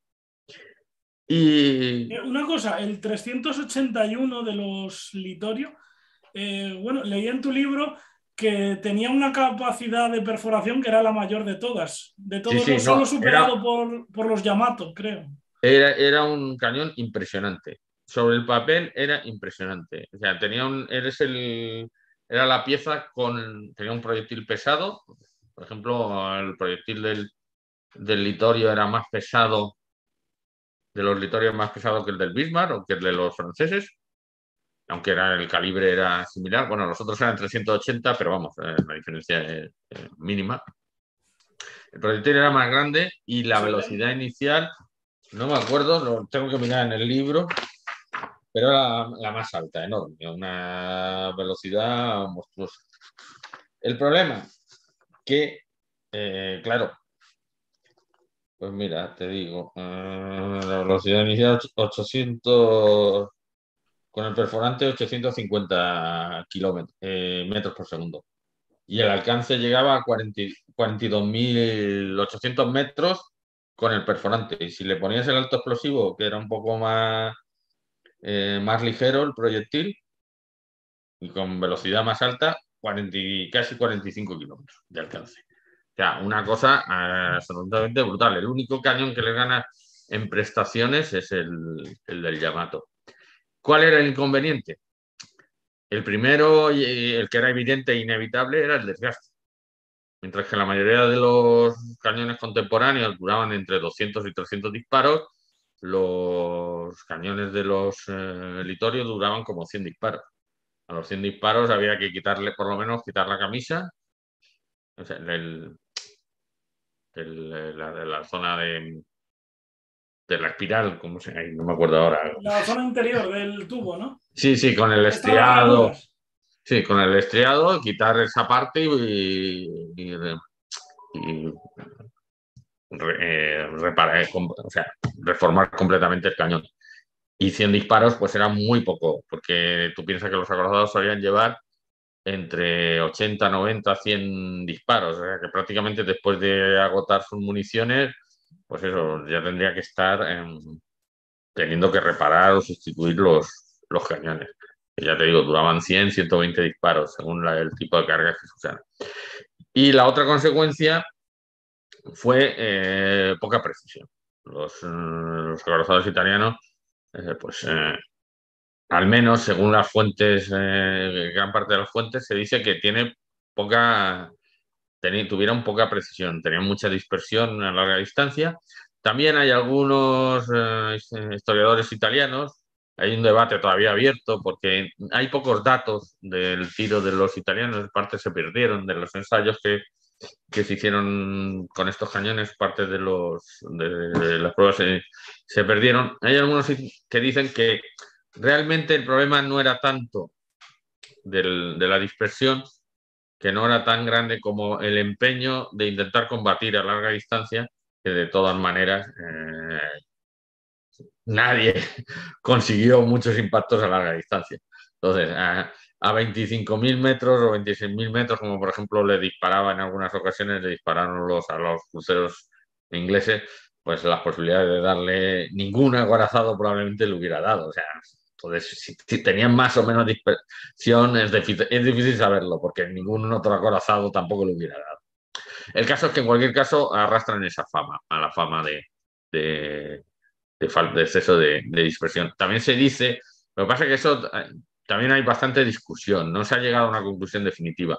Y... Una cosa, el trescientos ochenta y uno de los Littorio, eh, bueno, leí en tu libro que tenía una capacidad de perforación que era la mayor de todas, de Sí, todos sí, los, solo no, era, superado por, por los Yamato, creo. Era, era un cañón impresionante. Sobre el papel era impresionante. O sea, tenía un, eres el, era la pieza con, tenía un proyectil pesado. Por ejemplo, el proyectil del, del Littorio era más pesado, de los Littorios más pesado que el del Bismarck o que el de los franceses, aunque era, el calibre era similar. Bueno, los otros eran trescientos ochenta, pero vamos, eh, la diferencia es, es mínima. El proyectil era más grande y la velocidad inicial, no me acuerdo, lo tengo que mirar en el libro, pero era la, la más alta, enorme, una velocidad monstruosa. El problema, que, eh, claro, pues mira, te digo, eh, la velocidad inicial ochocientos, con el perforante ochocientos cincuenta kilómetros, eh, metros por segundo. Y el alcance llegaba a cuarenta, cuarenta y dos mil ochocientos metros con el perforante. Y si le ponías el alto explosivo, que era un poco más, eh, más ligero el proyectil, y con velocidad más alta, cuarenta, casi cuarenta y cinco kilómetros de alcance. O sea, una cosa eh, absolutamente brutal. El único cañón que le gana en prestaciones es el, el del Yamato. ¿Cuál era el inconveniente? El primero, y el que era evidente e inevitable, era el desgaste. Mientras que la mayoría de los cañones contemporáneos duraban entre doscientos y trescientos disparos, los cañones de los eh, Littorio duraban como cien disparos. A los cien disparos había que quitarle, por lo menos, quitar la camisa, o sea, el, el, la, la, zona de, de la espiral, ¿cómo se llama? No me acuerdo ahora. La zona interior del tubo, ¿no? Sí, sí, con el Están las estriado. ranuras. Sí, con el estriado, quitar esa parte y, y, y eh, reparar, eh, o sea, reformar completamente el cañón. Y cien disparos, pues era muy poco, porque tú piensas que los acorazados solían llevar entre ochenta, noventa, cien disparos, o sea que prácticamente después de agotar sus municiones, pues eso, ya tendría que estar eh, teniendo que reparar o sustituir los, los cañones. Que ya te digo, duraban cien, ciento veinte disparos, según la, el tipo de cargas que se usaran. Y la otra consecuencia fue eh, poca precisión. Los, eh, los acorazados italianos, eh, pues eh, al menos según las fuentes, eh, gran parte de las fuentes, se dice que tiene poca, ten, tuvieron poca precisión, tenían mucha dispersión a larga distancia. También hay algunos eh, historiadores italianos, hay un debate todavía abierto porque hay pocos datos del tiro de los italianos, parte se perdieron de los ensayos que, que se hicieron con estos cañones, parte de, los, de, de las pruebas se, se perdieron. Hay algunos que dicen que realmente el problema no era tanto del, de la dispersión, que no era tan grande como el empeño de intentar combatir a larga distancia, que de todas maneras eh, nadie consiguió muchos impactos a larga distancia. Entonces, a, a veinticinco mil metros o veintiséis mil metros, como por ejemplo le disparaba en algunas ocasiones, le dispararon los, a los cruceros ingleses, pues las posibilidades de darle ningún acorazado probablemente le hubiera dado. O sea, entonces, si, si tenían más o menos dispersión, es difícil, es difícil saberlo, porque ningún otro acorazado tampoco le hubiera dado. El caso es que en cualquier caso arrastran esa fama, a la fama de, de, de, de exceso de, de dispersión. También se dice, lo que pasa es que eso también hay bastante discusión, no se ha llegado a una conclusión definitiva,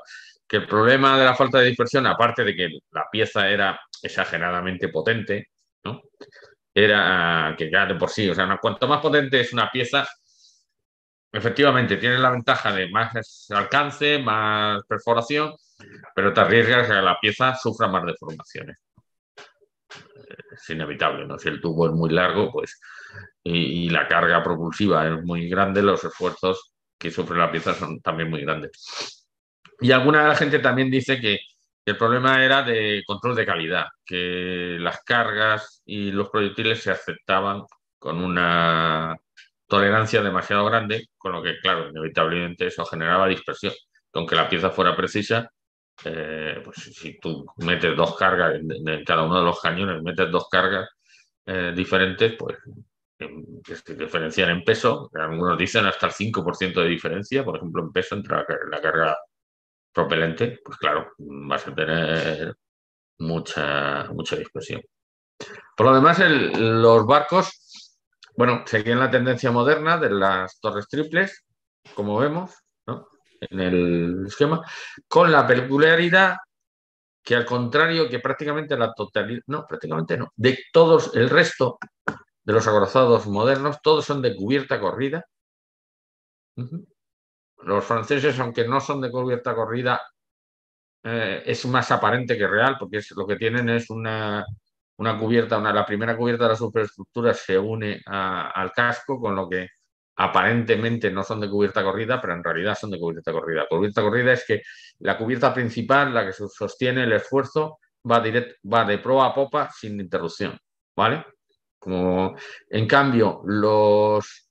que el problema de la falta de dispersión, aparte de que la pieza era exageradamente potente, ¿no? Era que ya de por sí, o sea, cuanto más potente es una pieza, efectivamente tiene la ventaja de más alcance, más perforación, pero te arriesgas a que la pieza sufra más deformaciones. Es inevitable, ¿no? Si el tubo es muy largo, pues y, y la carga propulsiva es muy grande, los esfuerzos que sufre la pieza son también muy grandes. Y alguna de la gente también dice que el problema era de control de calidad, que las cargas y los proyectiles se aceptaban con una tolerancia demasiado grande, con lo que, claro, inevitablemente eso generaba dispersión. Aunque la pieza fuera precisa, eh, pues si tú metes dos cargas en cada uno de los cañones, metes dos cargas eh, diferentes, pues que se diferencian en peso. Algunos dicen hasta el cinco por ciento de diferencia, por ejemplo, en peso entre la, la carga propelente, pues claro, vas a tener mucha, mucha dispersión. Por lo demás, el, los barcos, bueno, seguían la tendencia moderna de las torres triples, como vemos, ¿no? En el esquema, con la peculiaridad que al contrario que prácticamente la totalidad, no, prácticamente no, de todos el resto de los acorazados modernos, todos son de cubierta corrida. Uh-huh. Los franceses, aunque no son de cubierta corrida, eh, es más aparente que real, porque es, lo que tienen es una, una cubierta, una, la primera cubierta de la superestructura se une a, al casco, con lo que aparentemente no son de cubierta corrida, pero en realidad son de cubierta corrida. Cubierta corrida es que la cubierta principal, la que sostiene el esfuerzo, va, direct, va de proa a popa sin interrupción, ¿vale? Como, en cambio, los,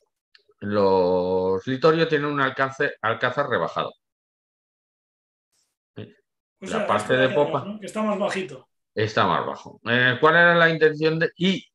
los Littorio tienen un alcance, alcázar rebajado. O La sea, parte esto de de aquí popa atrás, ¿no? Que está más bajito. está más bajo. Eh, ¿Cuál era la intención de...? Y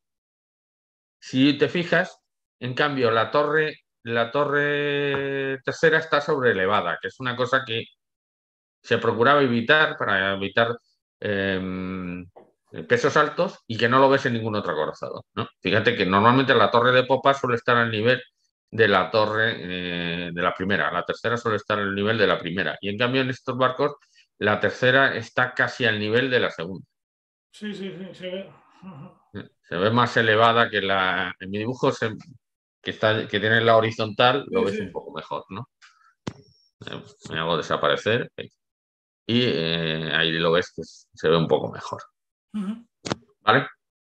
si te fijas, en cambio, la torre, la torre tercera está sobreelevada, que es una cosa que se procuraba evitar para evitar eh, pesos altos y que no lo ves en ningún otro acorazado, ¿no? Fíjate que normalmente la torre de popa suele estar al nivel de la torre eh, de la primera, la tercera suele estar al nivel de la primera, y en cambio en estos barcos la tercera está casi al nivel de la segunda. Sí, sí, sí, se ve. Se ve más elevada que la... En mi dibujo se, que, está, que tiene la horizontal, lo Sí, ves un sí. poco mejor, ¿no? Me hago desaparecer y eh, ahí lo ves que se ve un poco mejor. Uh-huh. ¿Vale?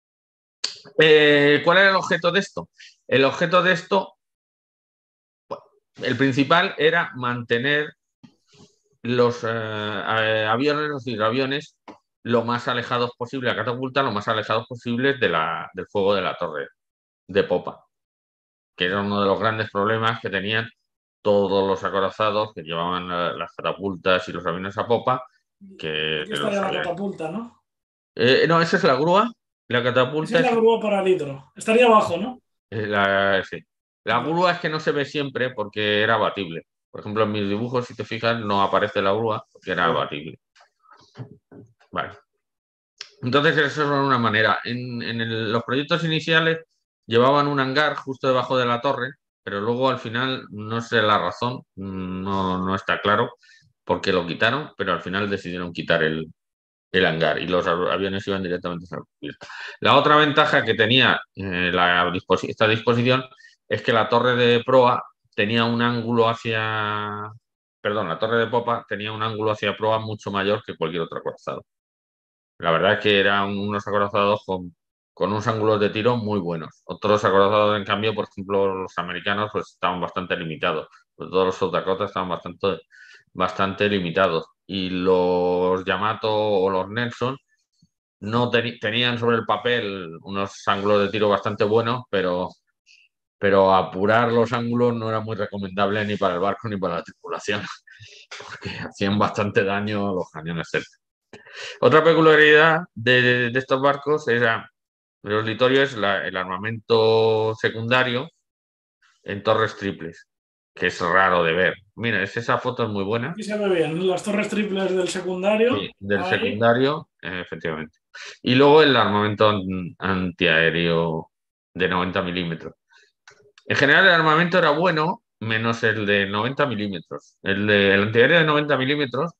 Eh, ¿Cuál era el objeto de esto? El objeto de esto, bueno, el principal era mantener los eh, aviones, los hidroaviones, lo más alejados posible, la catapulta, lo más alejados posibles de la, del fuego de la torre de popa, que era uno de los grandes problemas que tenían todos los acorazados que llevaban las catapultas y los aviones a popa. Que, Aquí que está los ya la aviones. catapulta, ¿no? Eh, no, esa es la grúa. La Esa catapulta es es la grúa para el hidro. Estaría abajo, ¿no? la, sí. La Vale. grúa es que no se ve siempre porque era abatible. Por ejemplo, en mis dibujos, si te fijas, no aparece la grúa porque era abatible. Vale. Entonces, eso es una manera. En, en el, los proyectos iniciales llevaban un hangar justo debajo de la torre, pero luego al final, no sé la razón, no, no está claro por qué lo quitaron, pero al final decidieron quitar el, el hangar y los aviones iban directamente a la cubierta. La otra ventaja que tenía eh, la, esta disposición es que la torre de proa tenía un ángulo hacia... Perdón, la torre de popa tenía un ángulo hacia proa mucho mayor que cualquier otro acorazado. La verdad es que eran unos acorazados con, con unos ángulos de tiro muy buenos. Otros acorazados, en cambio, por ejemplo, los americanos, pues estaban bastante limitados. Pues todos los South Dakota estaban bastante, bastante limitados. Y los Yamato o los Nelson no teni tenían sobre el papel unos ángulos de tiro bastante buenos, pero, pero apurar los ángulos no era muy recomendable ni para el barco ni para la tripulación, porque hacían bastante daño a los cañones cerca. Otra peculiaridad de, de estos barcos era, de los Littorio, es la, el armamento secundario en torres triples, que es raro de ver. Mira, es, esa foto es muy buena. Aquí se ve bien. Las torres triples del secundario. Sí, del Ahí. secundario, eh, efectivamente. Y luego el armamento antiaéreo de noventa milímetros. En general el armamento era bueno, menos el de noventa milímetros. El, de, el antiaéreo de noventa milímetros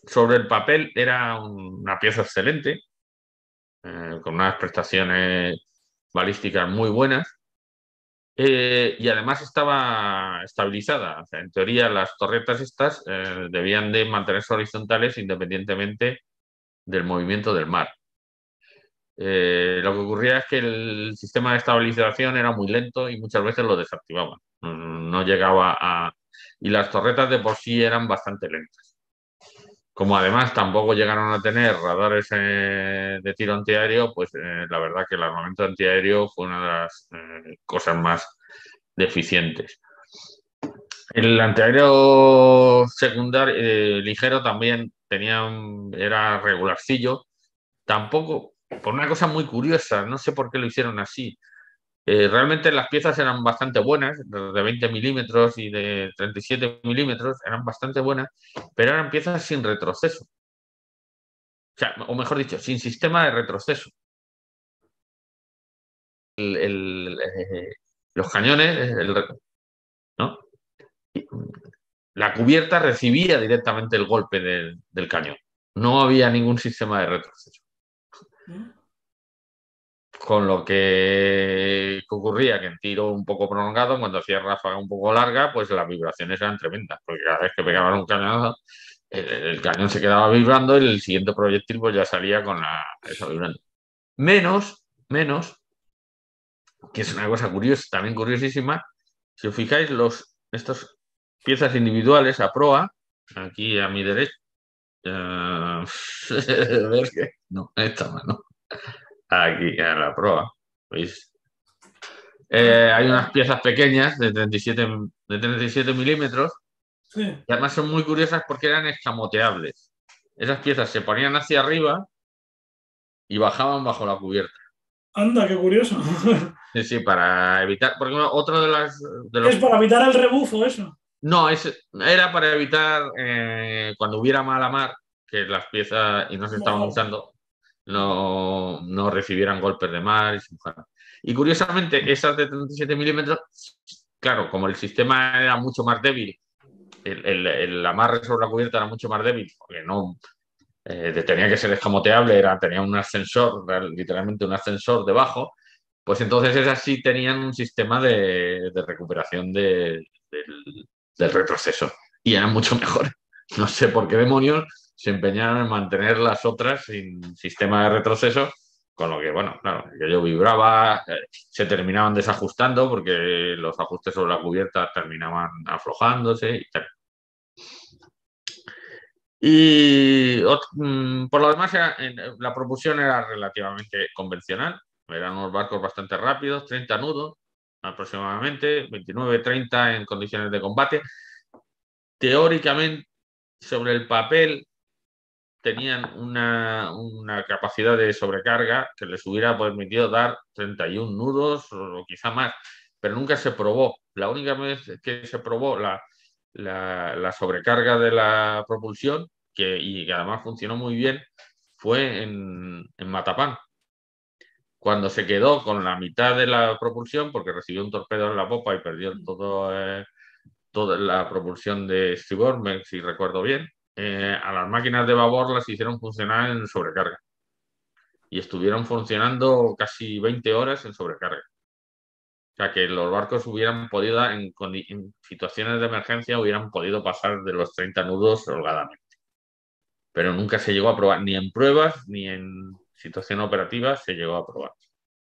sobre el papel era una pieza excelente, eh, con unas prestaciones balísticas muy buenas, eh, y además estaba estabilizada. O sea, en teoría, las torretas estas eh, debían de mantenerse horizontales independientemente del movimiento del mar. Eh, lo que ocurría es que el sistema de estabilización era muy lento y muchas veces lo desactivaban. No, no llegaba a... Y las torretas de por sí eran bastante lentas. Como además tampoco llegaron a tener radares eh, de tiro antiaéreo, pues eh, la verdad que el armamento antiaéreo fue una de las eh, cosas más deficientes. El antiaéreo secundario eh, ligero también tenía un- era regularcillo. Tampoco, por una cosa muy curiosa, no sé por qué lo hicieron así. Eh, realmente las piezas eran bastante buenas, de veinte milímetros y de treinta y siete milímetros, eran bastante buenas, pero eran piezas sin retroceso. O sea, o mejor dicho, sin sistema de retroceso. El- el, eh, los cañones, el- ¿no? La cubierta recibía directamente el golpe del, del cañón. No había ningún sistema de retroceso. ¿Mm? Con lo que ocurría que en tiro un poco prolongado, cuando hacía ráfaga un poco larga, pues las vibraciones eran tremendas, porque cada vez que pegaban un cañonazo, el, el cañón se quedaba vibrando y el siguiente proyectil pues ya salía con la, eso vibrando. Menos, menos, que es una cosa curiosa, también curiosísima, si os fijáis, los, estas piezas individuales a proa, aquí a mi derecha, eh, ¿ves que? No, esta mano, aquí a la proa, ¿veis? Eh, hay unas piezas pequeñas de treinta y siete, de treinta y siete milímetros, Sí. y además son muy curiosas porque eran escamoteables. Esas piezas se ponían hacia arriba y bajaban bajo la cubierta. Anda, qué curioso. Sí, sí, para evitar, porque otro de las de Es los para evitar el rebufo, eso. no, es, era para evitar eh, cuando hubiera mala mar que las piezas y no se estaban Mejor. usando no, no recibieran golpes de mar y se mojaran. Y curiosamente, esas de treinta y siete milímetros, claro, como el sistema era mucho más débil, el, el, el amarre sobre la cubierta era mucho más débil, porque no eh, tenía que ser escamoteable, era, tenía un ascensor, literalmente un ascensor debajo, pues entonces esas sí tenían un sistema de, de recuperación de, del, del retroceso y eran mucho mejores. No sé por qué demonios se empeñaron en mantener las otras sin sistema de retroceso, con lo que, bueno, claro, que yo vibraba, eh, se terminaban desajustando porque los ajustes sobre la cubierta terminaban aflojándose y tal. Y mm, por lo demás, era- en- la propulsión era relativamente convencional. Eran unos barcos bastante rápidos, treinta nudos aproximadamente, veintinueve treinta en condiciones de combate. Teóricamente, sobre el papel, tenían una, una capacidad de sobrecarga que les hubiera permitido dar treinta y uno nudos o quizá más, pero nunca se probó. La única vez que se probó la, la, la sobrecarga de la propulsión, que, y que además funcionó muy bien, fue en, en Matapán, cuando se quedó con la mitad de la propulsión, porque recibió un torpedo en la popa y perdió todo, eh, toda la propulsión de estribor, si recuerdo bien, eh, a las máquinas de babor las hicieron funcionar en sobrecarga y estuvieron funcionando casi veinte horas en sobrecarga. O sea, que los barcos hubieran podido, en, en situaciones de emergencia, hubieran podido pasar de los treinta nudos holgadamente. Pero nunca se llegó a probar, ni en pruebas, ni en situación operativa se llegó a probar.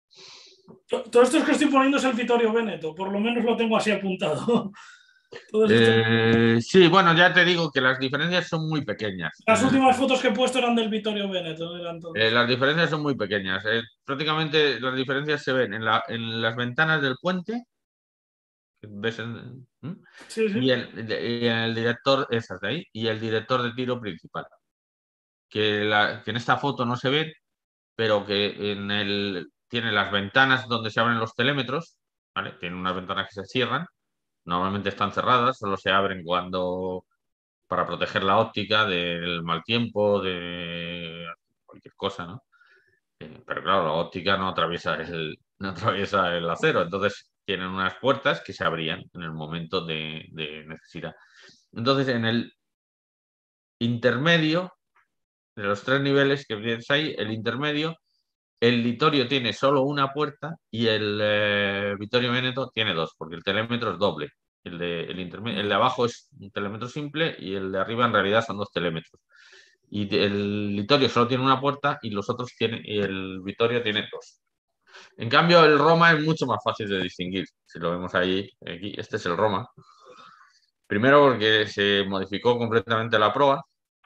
Todo esto es que estoy poniendo es el Vittorio Veneto, por lo menos lo tengo así apuntado. Todos estos... Eh, sí, bueno, ya te digo que las diferencias son muy pequeñas. Las Eh, últimas fotos que he puesto eran del Vittorio Veneto, eran eh, todas. las diferencias son muy pequeñas. Eh, prácticamente las diferencias se ven en, la, en las ventanas del puente, ¿ves en- ¿Mm? Sí, y, sí. el, y el director, esas de ahí, y el director de tiro principal. Que, la, que en esta foto no se ve, pero que en el, tiene las ventanas donde se abren los telémetros, ¿vale? Tiene unas ventanas que se cierran, normalmente están cerradas, solo se abren cuando para proteger la óptica del mal tiempo, de cualquier cosa, ¿no? Eh, pero claro, la óptica no atraviesa el, no atraviesa el acero, entonces tienen unas puertas que se abrían en el momento de, de necesidad. Entonces, en el, intermedio, de los tres niveles que tienes ahí, el intermedio, el Litorio tiene solo una puerta y el eh, Vittorio Veneto tiene dos, porque el telémetro es doble. El de, el, interme- el de abajo es un telémetro simple y el de arriba en realidad son dos telémetros. Y el Litorio solo tiene una puerta y los otros tienen, y el Vittorio tiene dos. En cambio, el Roma es mucho más fácil de distinguir. Si lo vemos ahí, aquí, este es el Roma. Primero porque se modificó completamente la proa,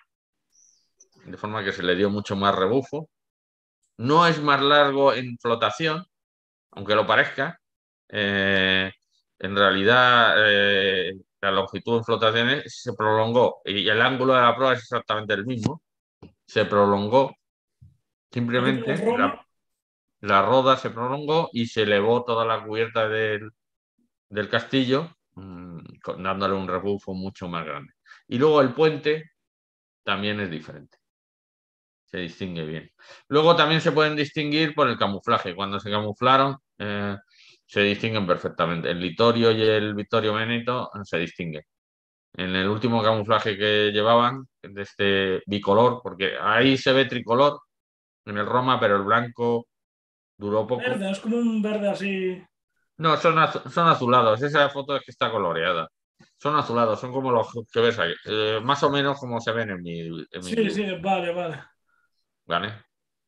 de forma que se le dio mucho más rebufo. No es más largo en flotación, aunque lo parezca. Eh, en realidad, eh, la longitud en flotaciones se prolongó y el ángulo de la proa es exactamente el mismo. Se prolongó Aquí tenemos simplemente, la, Roma. la roda se prolongó y se elevó toda la cubierta del, del castillo, mmm, dándole un rebufo mucho más grande. Y luego el puente también es diferente. Se distingue bien. Luego también se pueden distinguir por el camuflaje. Cuando se camuflaron, eh, se distinguen perfectamente. El Litorio y el Vittorio Veneto eh, se distinguen. En el último camuflaje que llevaban, de este bicolor, porque ahí se ve tricolor en el Roma, pero el blanco duró poco. Verde, es como un verde así. No, son, azu- son azulados. Esa foto es que está coloreada. Son azulados, son como los que ves ahí. Eh, más o menos como se ven en mi, en mi Sí, dibujo. sí, vale, vale. ¿Vale?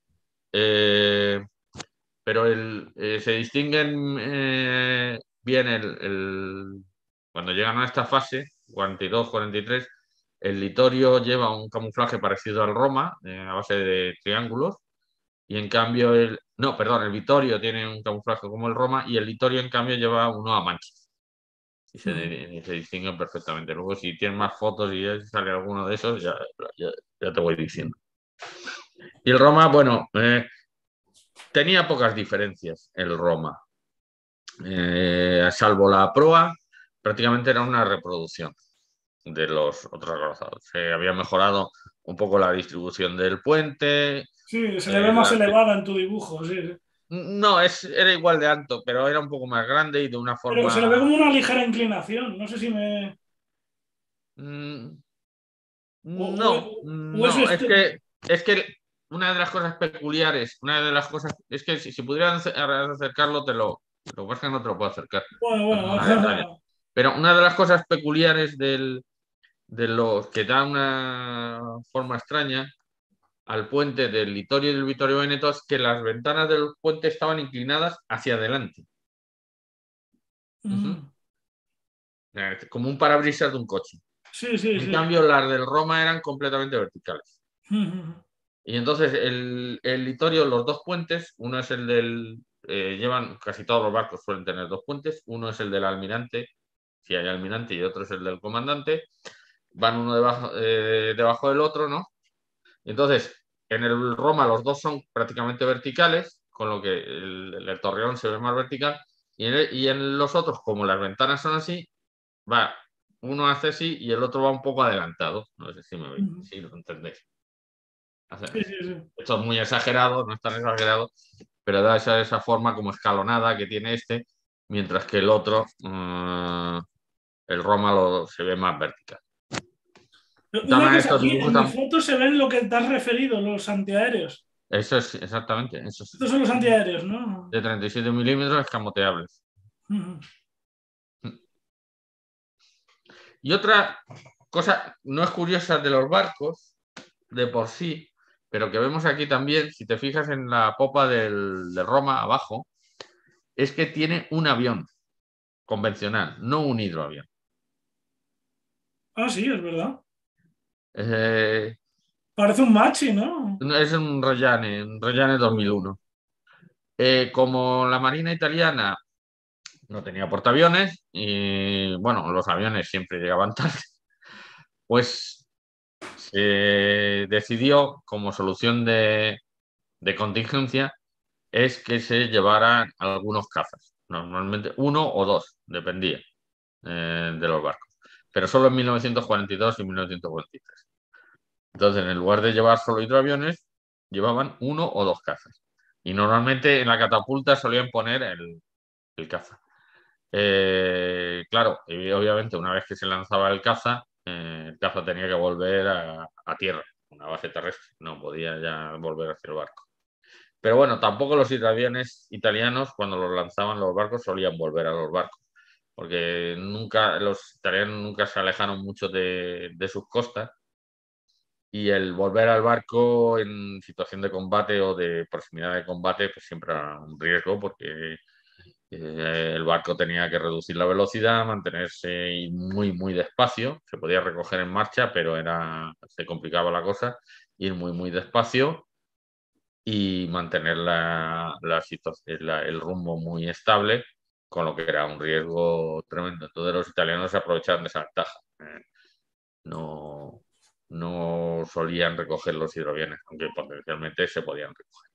Eh, pero el, eh, se distinguen eh, bien el, el- cuando llegan a esta fase, cuarenta y dos, cuarenta y tres, el Litorio lleva un camuflaje parecido al Roma, eh, a base de triángulos, y en cambio el... No, perdón, el Vittorio tiene un camuflaje como el Roma y el Litorio en cambio lleva uno a manchas. Y se, Mm. y se distinguen perfectamente. Luego, si tienes más fotos y ya sale alguno de esos, ya, ya, ya te voy diciendo. Y el Roma, bueno, eh, tenía pocas diferencias el Roma. Eh, salvo la proa, prácticamente era una reproducción de los otros acorazados. Se había mejorado un poco la distribución del puente. Sí, se le ve eh, más la- elevada en tu dibujo, sí, sí. No, es, era igual de alto, pero era un poco más grande y de una Pero se forma... le ve como una ligera inclinación. No sé si me. mm, O, o- No, o es no, es este. que, es que una de las cosas peculiares, una de las cosas, es que si, si pudieran ace- acercarlo, te lo, lo que pasa es que no te lo puedo acercar, Bueno, no tengo el detalle. bueno. Pero una de las cosas peculiares del, de los que da una forma extraña al puente del Litorio y del Vittorio Veneto es que las ventanas del puente estaban inclinadas hacia adelante. Ujú. Mm. Eh, Como un parabrisas de un coche. Sí, sí, En sí. cambio, las del Roma eran completamente verticales. Mm. Y entonces el, el Litorio, los dos puentes, uno es el del, eh, llevan, casi todos los barcos suelen tener dos puentes, uno es el del almirante, si hay almirante, y otro es el del comandante, van uno debajo, eh, debajo del otro, ¿no? Y entonces, en el Roma los dos son prácticamente verticales, con lo que el, el torreón se ve más vertical, y en, el- y en los otros, como las ventanas son así, va, uno hace así y el otro va un poco adelantado, no sé si me veis, Mm. si lo entendéis. O sea, Sí, sí, sí. esto es muy exagerado, no es tan exagerado, pero da esa, esa forma como escalonada que tiene este, mientras que el otro, uh, el Roma, lo, se ve más vertical. Una También cosa, estos aquí dibujos en mi están... foto se ven lo que te has referido, los antiaéreos. Eso es exactamente, eso es Estos son los antiaéreos, ¿no? de treinta y siete milímetros escamoteables. Mm. Y otra cosa no es curiosa de los barcos, de por sí, pero que vemos aquí también, si te fijas en la popa del, de Roma abajo, es que tiene un avión convencional, no un hidroavión. Ah, sí, es verdad. Eh, Parece un machi, ¿no? es un Reggiane, un Reggiane dos mil uno. Eh, como la Marina italiana no tenía portaaviones y, bueno, los aviones siempre llegaban tarde, pues se decidió como solución de, de contingencia es que se llevaran algunos cazas, normalmente uno o dos, dependía eh, de los barcos, pero solo en mil novecientos cuarenta y dos y mil novecientos cuarenta y tres. Entonces, en lugar de llevar solo hidroaviones, llevaban uno o dos cazas. Y normalmente en la catapulta solían poner el, el caza. Eh, claro, y obviamente una vez que se lanzaba el caza, eh, el caza tenía que volver a, a tierra, una base terrestre, no podía ya volver hacia el barco. Pero bueno, tampoco los hidroaviones italianos, cuando los lanzaban los barcos, solían volver a los barcos, porque nunca, los italianos nunca se alejaron mucho de, de sus costas, y el volver al barco en situación de combate o de proximidad de combate, pues siempre era un riesgo, porque eh, el barco tenía que reducir la velocidad, mantenerse muy, muy despacio, se podía recoger en marcha, pero era, se complicaba la cosa, ir muy, muy despacio y mantener la, la situación, la- el rumbo muy estable, con lo que era un riesgo tremendo. Entonces los italianos se aprovechaban de esa ventaja. Eh, no, no solían recoger los hidroaviones, aunque potencialmente se podían recoger.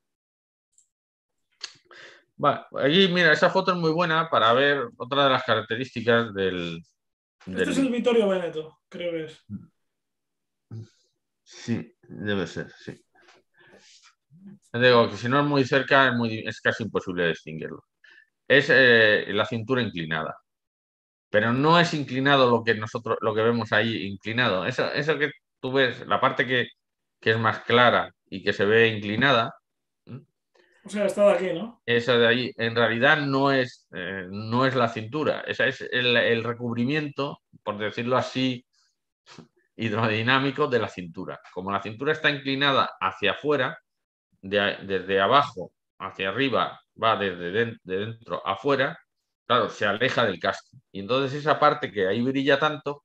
Vale, allí, mira, esa foto es muy buena para ver otra de las características del, Este es del... el Vittorio Veneto, creo que es. Sí, debe ser, sí. Digo que si no es muy cerca es, muy, es casi imposible distinguirlo. Es eh, la cintura inclinada, pero no es inclinado lo que nosotros, lo que vemos ahí inclinado. Eso, eso que tú ves, la parte que, que es más clara y que se ve inclinada, ¿m? O sea, está de aquí, ¿no? Esa de ahí en realidad no es, eh, no es la cintura, esa es el, el recubrimiento, por decirlo así, hidrodinámico de la cintura. Como la cintura está inclinada hacia afuera, de, desde abajo hacia arriba, va desde de, de dentro a afuera, claro, se aleja del casco. Y entonces esa parte que ahí brilla tanto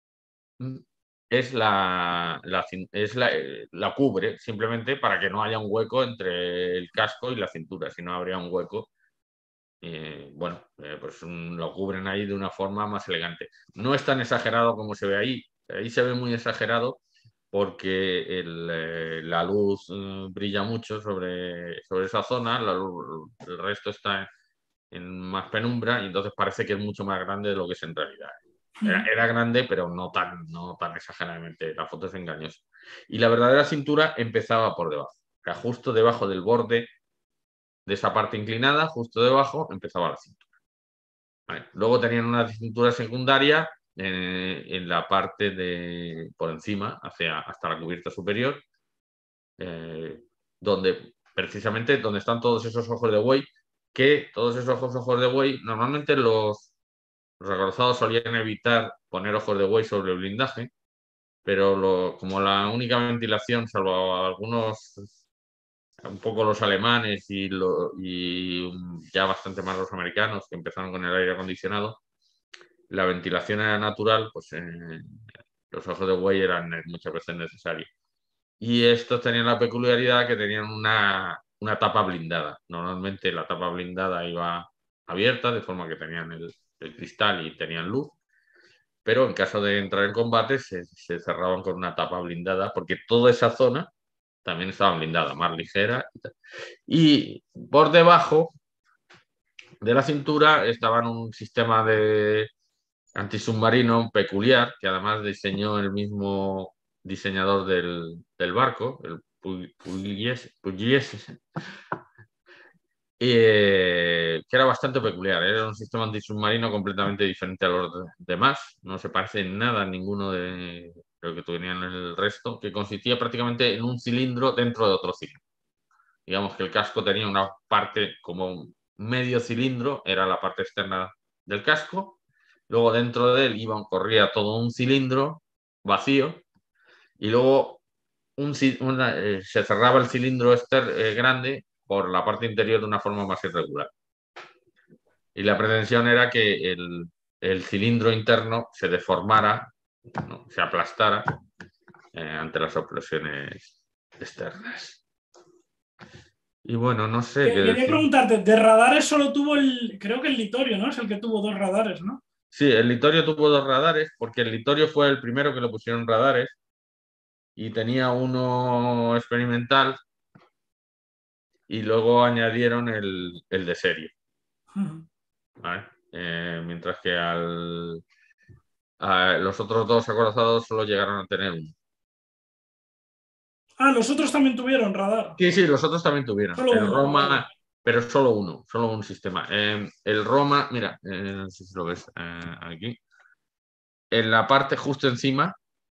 es la, la, es la, la cubre simplemente para que no haya un hueco entre el casco y la cintura, si no habría un hueco. Eh, bueno, eh, pues un, lo cubren ahí de una forma más elegante. No es tan exagerado como se ve ahí. Ahí se ve muy exagerado porque el, eh, la luz eh, brilla mucho sobre, sobre esa zona, la luz, el resto está en más penumbra y entonces parece que es mucho más grande de lo que es en realidad. Era, era grande, pero no tan, no tan exageradamente. La foto es engañosa. Y la verdadera cintura empezaba por debajo, o sea, justo debajo del borde de esa parte inclinada, justo debajo, empezaba la cintura. ¿Vale? Luego tenían una cintura secundaria eh, en la parte de por encima, hacia, hasta la cubierta superior, eh, donde precisamente donde están todos esos ojos de buey, que todos esos ojos, ojos de buey, normalmente los, los acorazados solían evitar poner ojos de buey sobre el blindaje, pero lo, como la única ventilación, salvo algunos un poco los alemanes y, lo, y, ya bastante más los americanos que empezaron con el aire acondicionado, la ventilación era natural, pues eh, los ojos de buey eran muchas veces necesarios. Y estos tenían la peculiaridad que tenían una, una tapa blindada. Normalmente la tapa blindada iba abierta, de forma que tenían el, el cristal y tenían luz, pero en caso de entrar en combate se, se cerraban con una tapa blindada, porque toda esa zona también estaba blindada, más ligera. Y por debajo de la cintura estaban un sistema de antisubmarino peculiar, que además diseñó el mismo diseñador del, del barco, el Pugliese, Pugliese, eh, que era bastante peculiar. Era un sistema antisubmarino completamente diferente a los demás. No se parece en nada a ninguno de lo que tenían el resto, que consistía prácticamente en un cilindro dentro de otro cilindro. Digamos que el casco tenía una parte como medio cilindro, era la parte externa del casco. Luego dentro de él iba, corría todo un cilindro vacío y luego un, una, eh, se cerraba el cilindro exter, eh, grande por la parte interior de una forma más irregular. Y la pretensión era que el, el cilindro interno se deformara, ¿no? Se aplastara eh, ante las presiones externas. Y bueno, no sé qué Quería decir. preguntarte, de radares solo tuvo el, creo que el Littorio, ¿no? Es el que tuvo dos radares, ¿no? Sí, el Littorio tuvo dos radares, porque el Littorio fue el primero que le pusieron radares y tenía uno experimental y luego añadieron el, el de serie. ¿Vale? Eh, mientras que al, a los otros dos acorazados solo llegaron a tener uno. Ah, los otros también tuvieron radar. Sí, sí, los otros también tuvieron. Solo El uno, vale. Roma, pero solo uno, solo un sistema. Eh, el Roma, mira, eh, no sé si lo ves eh, aquí. En la parte justo encima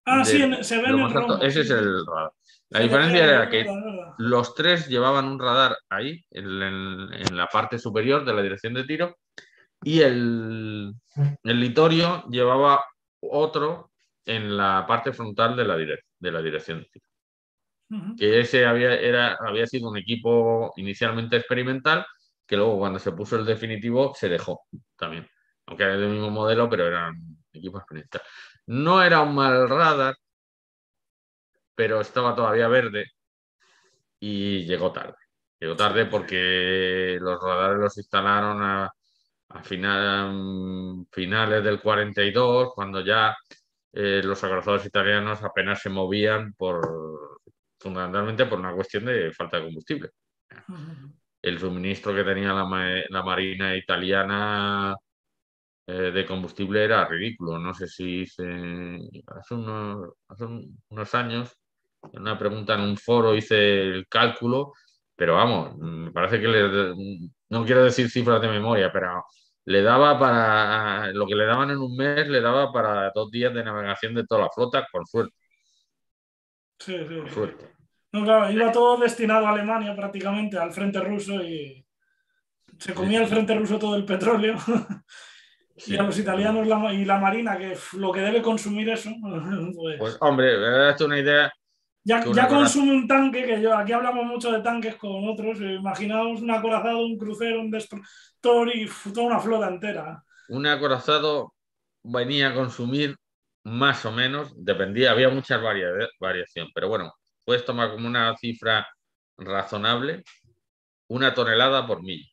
Ah, sí, del, en- se ve lo en el más alto, rombo, ese sí, es sí. el radar. La Se le ve diferencia ahí, era es que verdad, es verdad. los tres llevaban un radar ahí, en, en- en la parte superior de la dirección de tiro, y el, el Litorio llevaba otro en la parte frontal de la, direc- de la dirección de tiro. Ujú. Que ese había, era, había sido un equipo inicialmente experimental, que luego cuando se puso el definitivo se dejó también. Aunque era del mismo modelo, pero eran equipos experimentales. No era un mal radar, pero estaba todavía verde y llegó tarde. Llegó tarde porque los radares los instalaron a, a final- finales del cuarenta y dos, cuando ya eh, los acorazados italianos apenas se movían por, fundamentalmente por una cuestión de falta de combustible. Ujú. El suministro que tenía la, ma- la Marina italiana eh, de combustible era ridículo. No sé si se- hace unos, hace un- unos años, en una pregunta en un foro hice el cálculo, pero vamos, me parece que le, no quiero decir cifras de memoria, pero le daba para lo que le daban en un mes, le daba para dos días de navegación de toda la flota, con suerte, Sí, sí, con sí. suerte. No, claro, iba todo destinado a Alemania prácticamente, al frente ruso, y se Sí, comía el sí, frente ruso todo el petróleo. Y a sí, los no. italianos la- y la marina, que f- lo que debe consumir eso, Pues pues hombre, darte una idea ya, que una ya coraza, consume un tanque, que yo aquí hablamos mucho de tanques con otros, eh, imaginaos un acorazado, un crucero, un destructor y f- toda una flota entera. un acorazado venía a consumir más o menos, dependía, había muchas varia- variación, pero bueno, puedes tomar como una cifra razonable una tonelada por milla.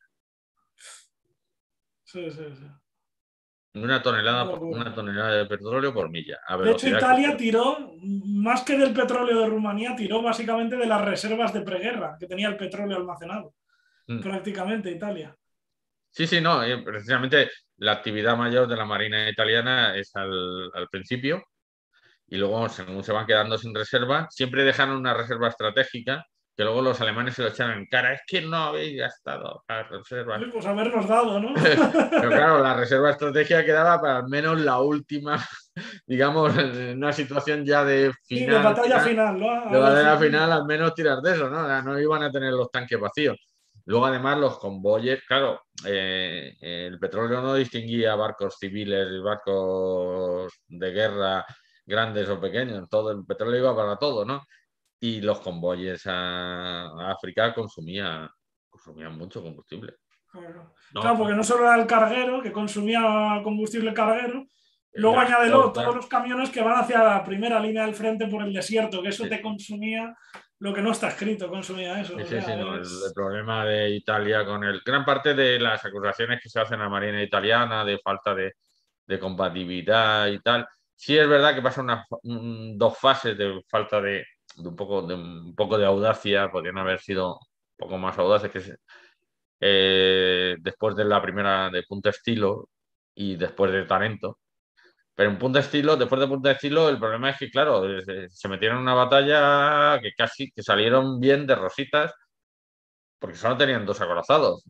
Sí, sí, sí. Una Una tonelada, por- locura. una tonelada de petróleo por milla, a De hecho, velocidad Italia crucero. tiró, más que del petróleo de Rumanía, tiró básicamente de las reservas de preguerra, que tenía el petróleo almacenado, Mm. prácticamente Italia. Sí, sí, no, eh, precisamente la actividad mayor de la Marina italiana es al, al principio y luego, según se van quedando sin reserva, siempre dejan una reserva estratégica que luego los alemanes se lo echan en cara. Es que no habéis gastado las reservas. Sí, pues habernos dado, ¿no? Pero claro, la reserva estratégica quedaba para al menos la última, digamos, en una situación ya de Sí, de final, batalla final, final, ¿no? de Algo así. batalla final, al menos tirar de eso, ¿no? O sea, no iban a tener los tanques vacíos. Luego, además, los convoyes, claro, eh, el petróleo no distinguía barcos civiles y barcos de guerra grandes o pequeños, todo el petróleo iba para todo, ¿no? Y los convoyes a, a África consumían, consumían mucho combustible. Claro. No, Claro, porque no solo era el carguero, que consumía combustible carguero, luego las añádelo todos flotas. los camiones que van hacia la primera línea del frente por el desierto, que eso Sí, te consumía lo que no está escrito, consumía eso. sí, O sí, sea, sí, no, el, el es... problema de Italia con el... Gran parte de las acusaciones que se hacen a la Marina italiana de falta de, de compatibilidad y tal, sí es verdad que pasa una, un- dos fases de falta de, de un poco, de un poco de audacia, podrían haber sido un poco más audaces que se- eh, después de la primera de Punta Estilo y después de Tarento. Pero en Punta Estilo, después de Punta Estilo, el problema es que, claro, eh, se, se metieron en una batalla que casi que salieron bien de rositas porque solo tenían dos acorazados.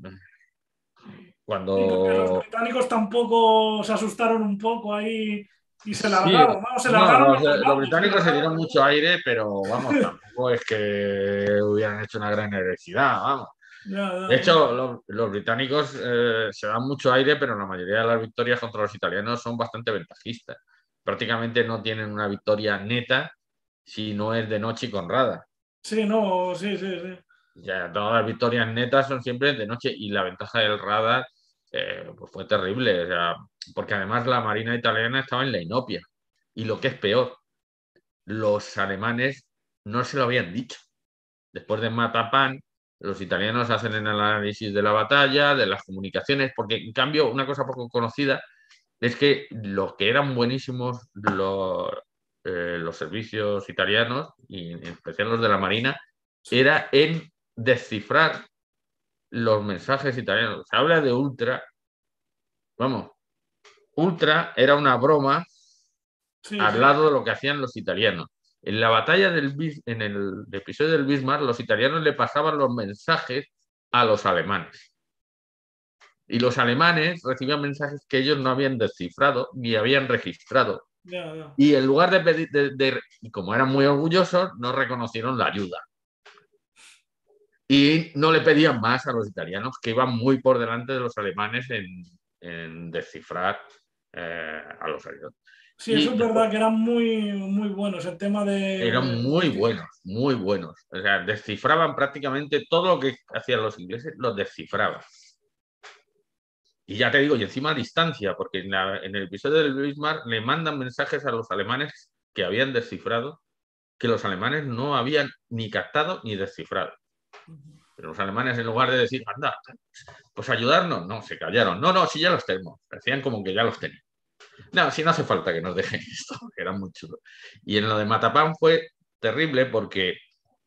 Sí, porque los Cuando británicos tampoco se asustaron un poco ahí y se sí, largaron. Vamos, se no, largaron los, los los alemanes, se británicos se largaron dieron los mucho alemanes. aire, pero vamos, tampoco es que hubieran hecho una gran heroicidad, vamos. Ya, De ya, hecho, los, los británicos eh, se dan mucho aire, pero la mayoría de las victorias contra los italianos son bastante ventajistas. Prácticamente no tienen una victoria neta si no es de noche y con radar. sí, no, sí, sí, sí. Ya, todas las victorias netas son siempre de noche y la ventaja del radar eh, pues fue terrible, o sea, porque además la marina italiana estaba en la inopia. Y lo que es peor, los alemanes no se lo habían dicho. Después de Matapan, los italianos hacen el análisis de la batalla, de las comunicaciones, porque en cambio, una cosa poco conocida es que los que eran buenísimos los, eh, los servicios italianos, y en especial los de la Marina, era en descifrar los mensajes italianos. Se habla de Ultra, vamos, Ultra era una broma Sí, al sí. lado de lo que hacían los italianos. En la batalla del Bis- en el episodio del Bismarck, los italianos le pasaban los mensajes a los alemanes. Y los alemanes recibían mensajes que ellos no habían descifrado ni habían registrado. Ya, ya. Y en lugar de pedir, de, de, y como eran muy orgullosos, no reconocieron la ayuda. Y no le pedían más a los italianos, que iban muy por delante de los alemanes en, en descifrar eh, a los aliados. Sí, eso Y es verdad que eran muy, muy buenos el tema eran de... muy buenos, muy buenos. O sea, descifraban prácticamente todo lo que hacían los ingleses, los descifraban. Y ya te digo, y encima a distancia, porque en, la, en el episodio del Bismarck le mandan mensajes a los alemanes que habían descifrado, que los alemanes no habían ni captado ni descifrado. Pero los alemanes, en lugar de decir, anda, pues ayudarnos, no, se callaron. No, no, si ya los tenemos. Decían como que ya los tenían. No, si no hace falta que nos dejen esto, que era muy chulo. Y en lo de Matapán fue terrible porque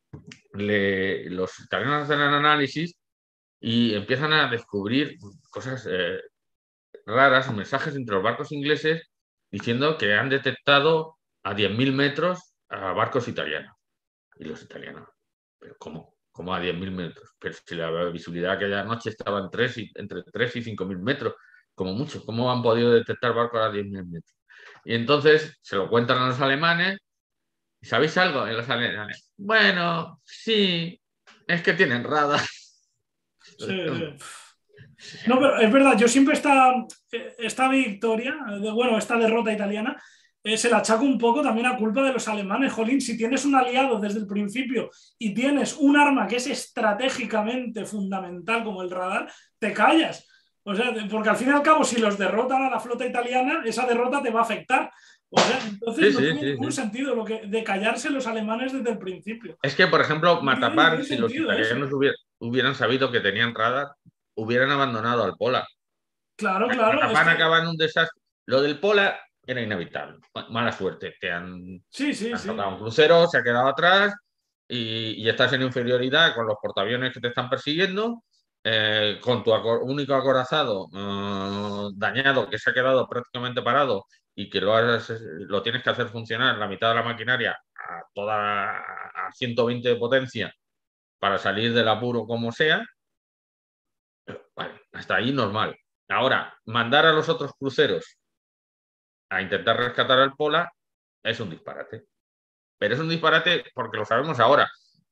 le, los italianos hacen el análisis y empiezan a descubrir cosas eh, raras, mensajes entre los barcos ingleses diciendo que han detectado a diez mil metros a barcos italianos. Y los italianos, ¿pero cómo? ¿Cómo a diez mil metros? Pero si la visibilidad aquella noche estaba en tres y, entre tres y cinco mil metros, como mucho. ¿Cómo han podido detectar barcos a diez mil metros? Y entonces se lo cuentan a los alemanes. ¿Sabéis algo? En los alemanes. Bueno, sí, es que tienen radar. Sí, sí. No, pero es verdad, yo siempre esta, esta victoria, de, bueno, esta derrota italiana, eh, se la achaco un poco también a culpa de los alemanes. Jolín, si tienes un aliado desde el principio y tienes un arma que es estratégicamente fundamental como el radar, te callas. O sea, porque al fin y al cabo, si los derrotan a la flota italiana, esa derrota te va a afectar. O sea, entonces Sí, no sí, tiene sí, ningún sí. sentido lo que, de callarse los alemanes desde el principio. Es que, por ejemplo, No tiene Matapán, ningún si los sentido eso. italianos hubier, hubieran sabido que tenían radar, hubieran abandonado al Pola. Claro, claro, es Matapán que acaba en un desastre. Lo del Pola era inevitable. Mala suerte. Te han, sí, sí, han sí. tocado un crucero, se ha quedado atrás y, y estás en inferioridad con los portaaviones que te están persiguiendo, eh, con tu acor único acorazado eh, dañado, que se ha quedado prácticamente parado y que lo, has, lo tienes que hacer funcionar la mitad de la maquinaria a, toda, a ciento veinte de potencia para salir del apuro como sea. Vale, hasta ahí normal. Ahora, mandar a los otros cruceros a intentar rescatar al Pola es un disparate. Pero es un disparate porque lo sabemos ahora,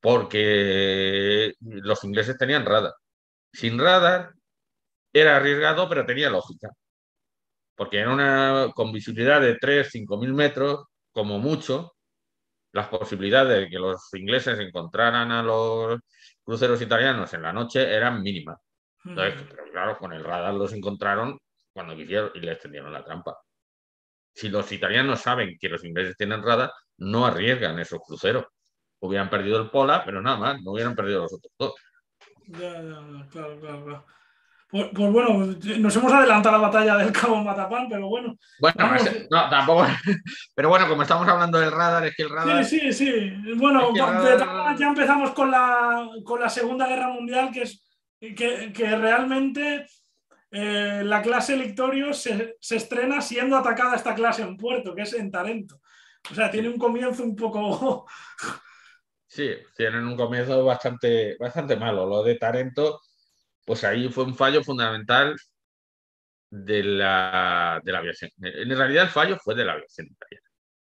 porque los ingleses tenían radar. Sin radar era arriesgado, pero tenía lógica. Porque era una con visibilidad de tres, cinco mil metros, como mucho, las posibilidades de que los ingleses encontraran a los cruceros italianos en la noche eran mínimas. Entonces, pero claro, con el radar los encontraron cuando quisieron y les tendieron la trampa. Si los italianos saben que los ingleses tienen radar, no arriesgan esos cruceros. Hubieran perdido el Pola, pero nada más, no hubieran perdido los otros dos. Ya, ya, ya, claro, claro, claro. Pues, pues bueno, nos hemos adelantado a la batalla del Cabo Matapán, pero bueno, Bueno, vamos. ese, no, tampoco. Pero bueno, como estamos hablando del radar, es que el Sí, radar. sí, sí. Es Bueno, que el de todas radar. maneras ya empezamos con la, con la Segunda Guerra Mundial, que es que, que realmente eh, la clase Lictorio se, se estrena siendo atacada esta clase en puerto, que es en Tarento. O sea, tiene Sí, un comienzo un poco. sí, tienen un comienzo bastante, bastante malo. Lo de Tarento, pues ahí fue un fallo fundamental de la, de la aviación. En realidad, el fallo fue de la aviación italiana.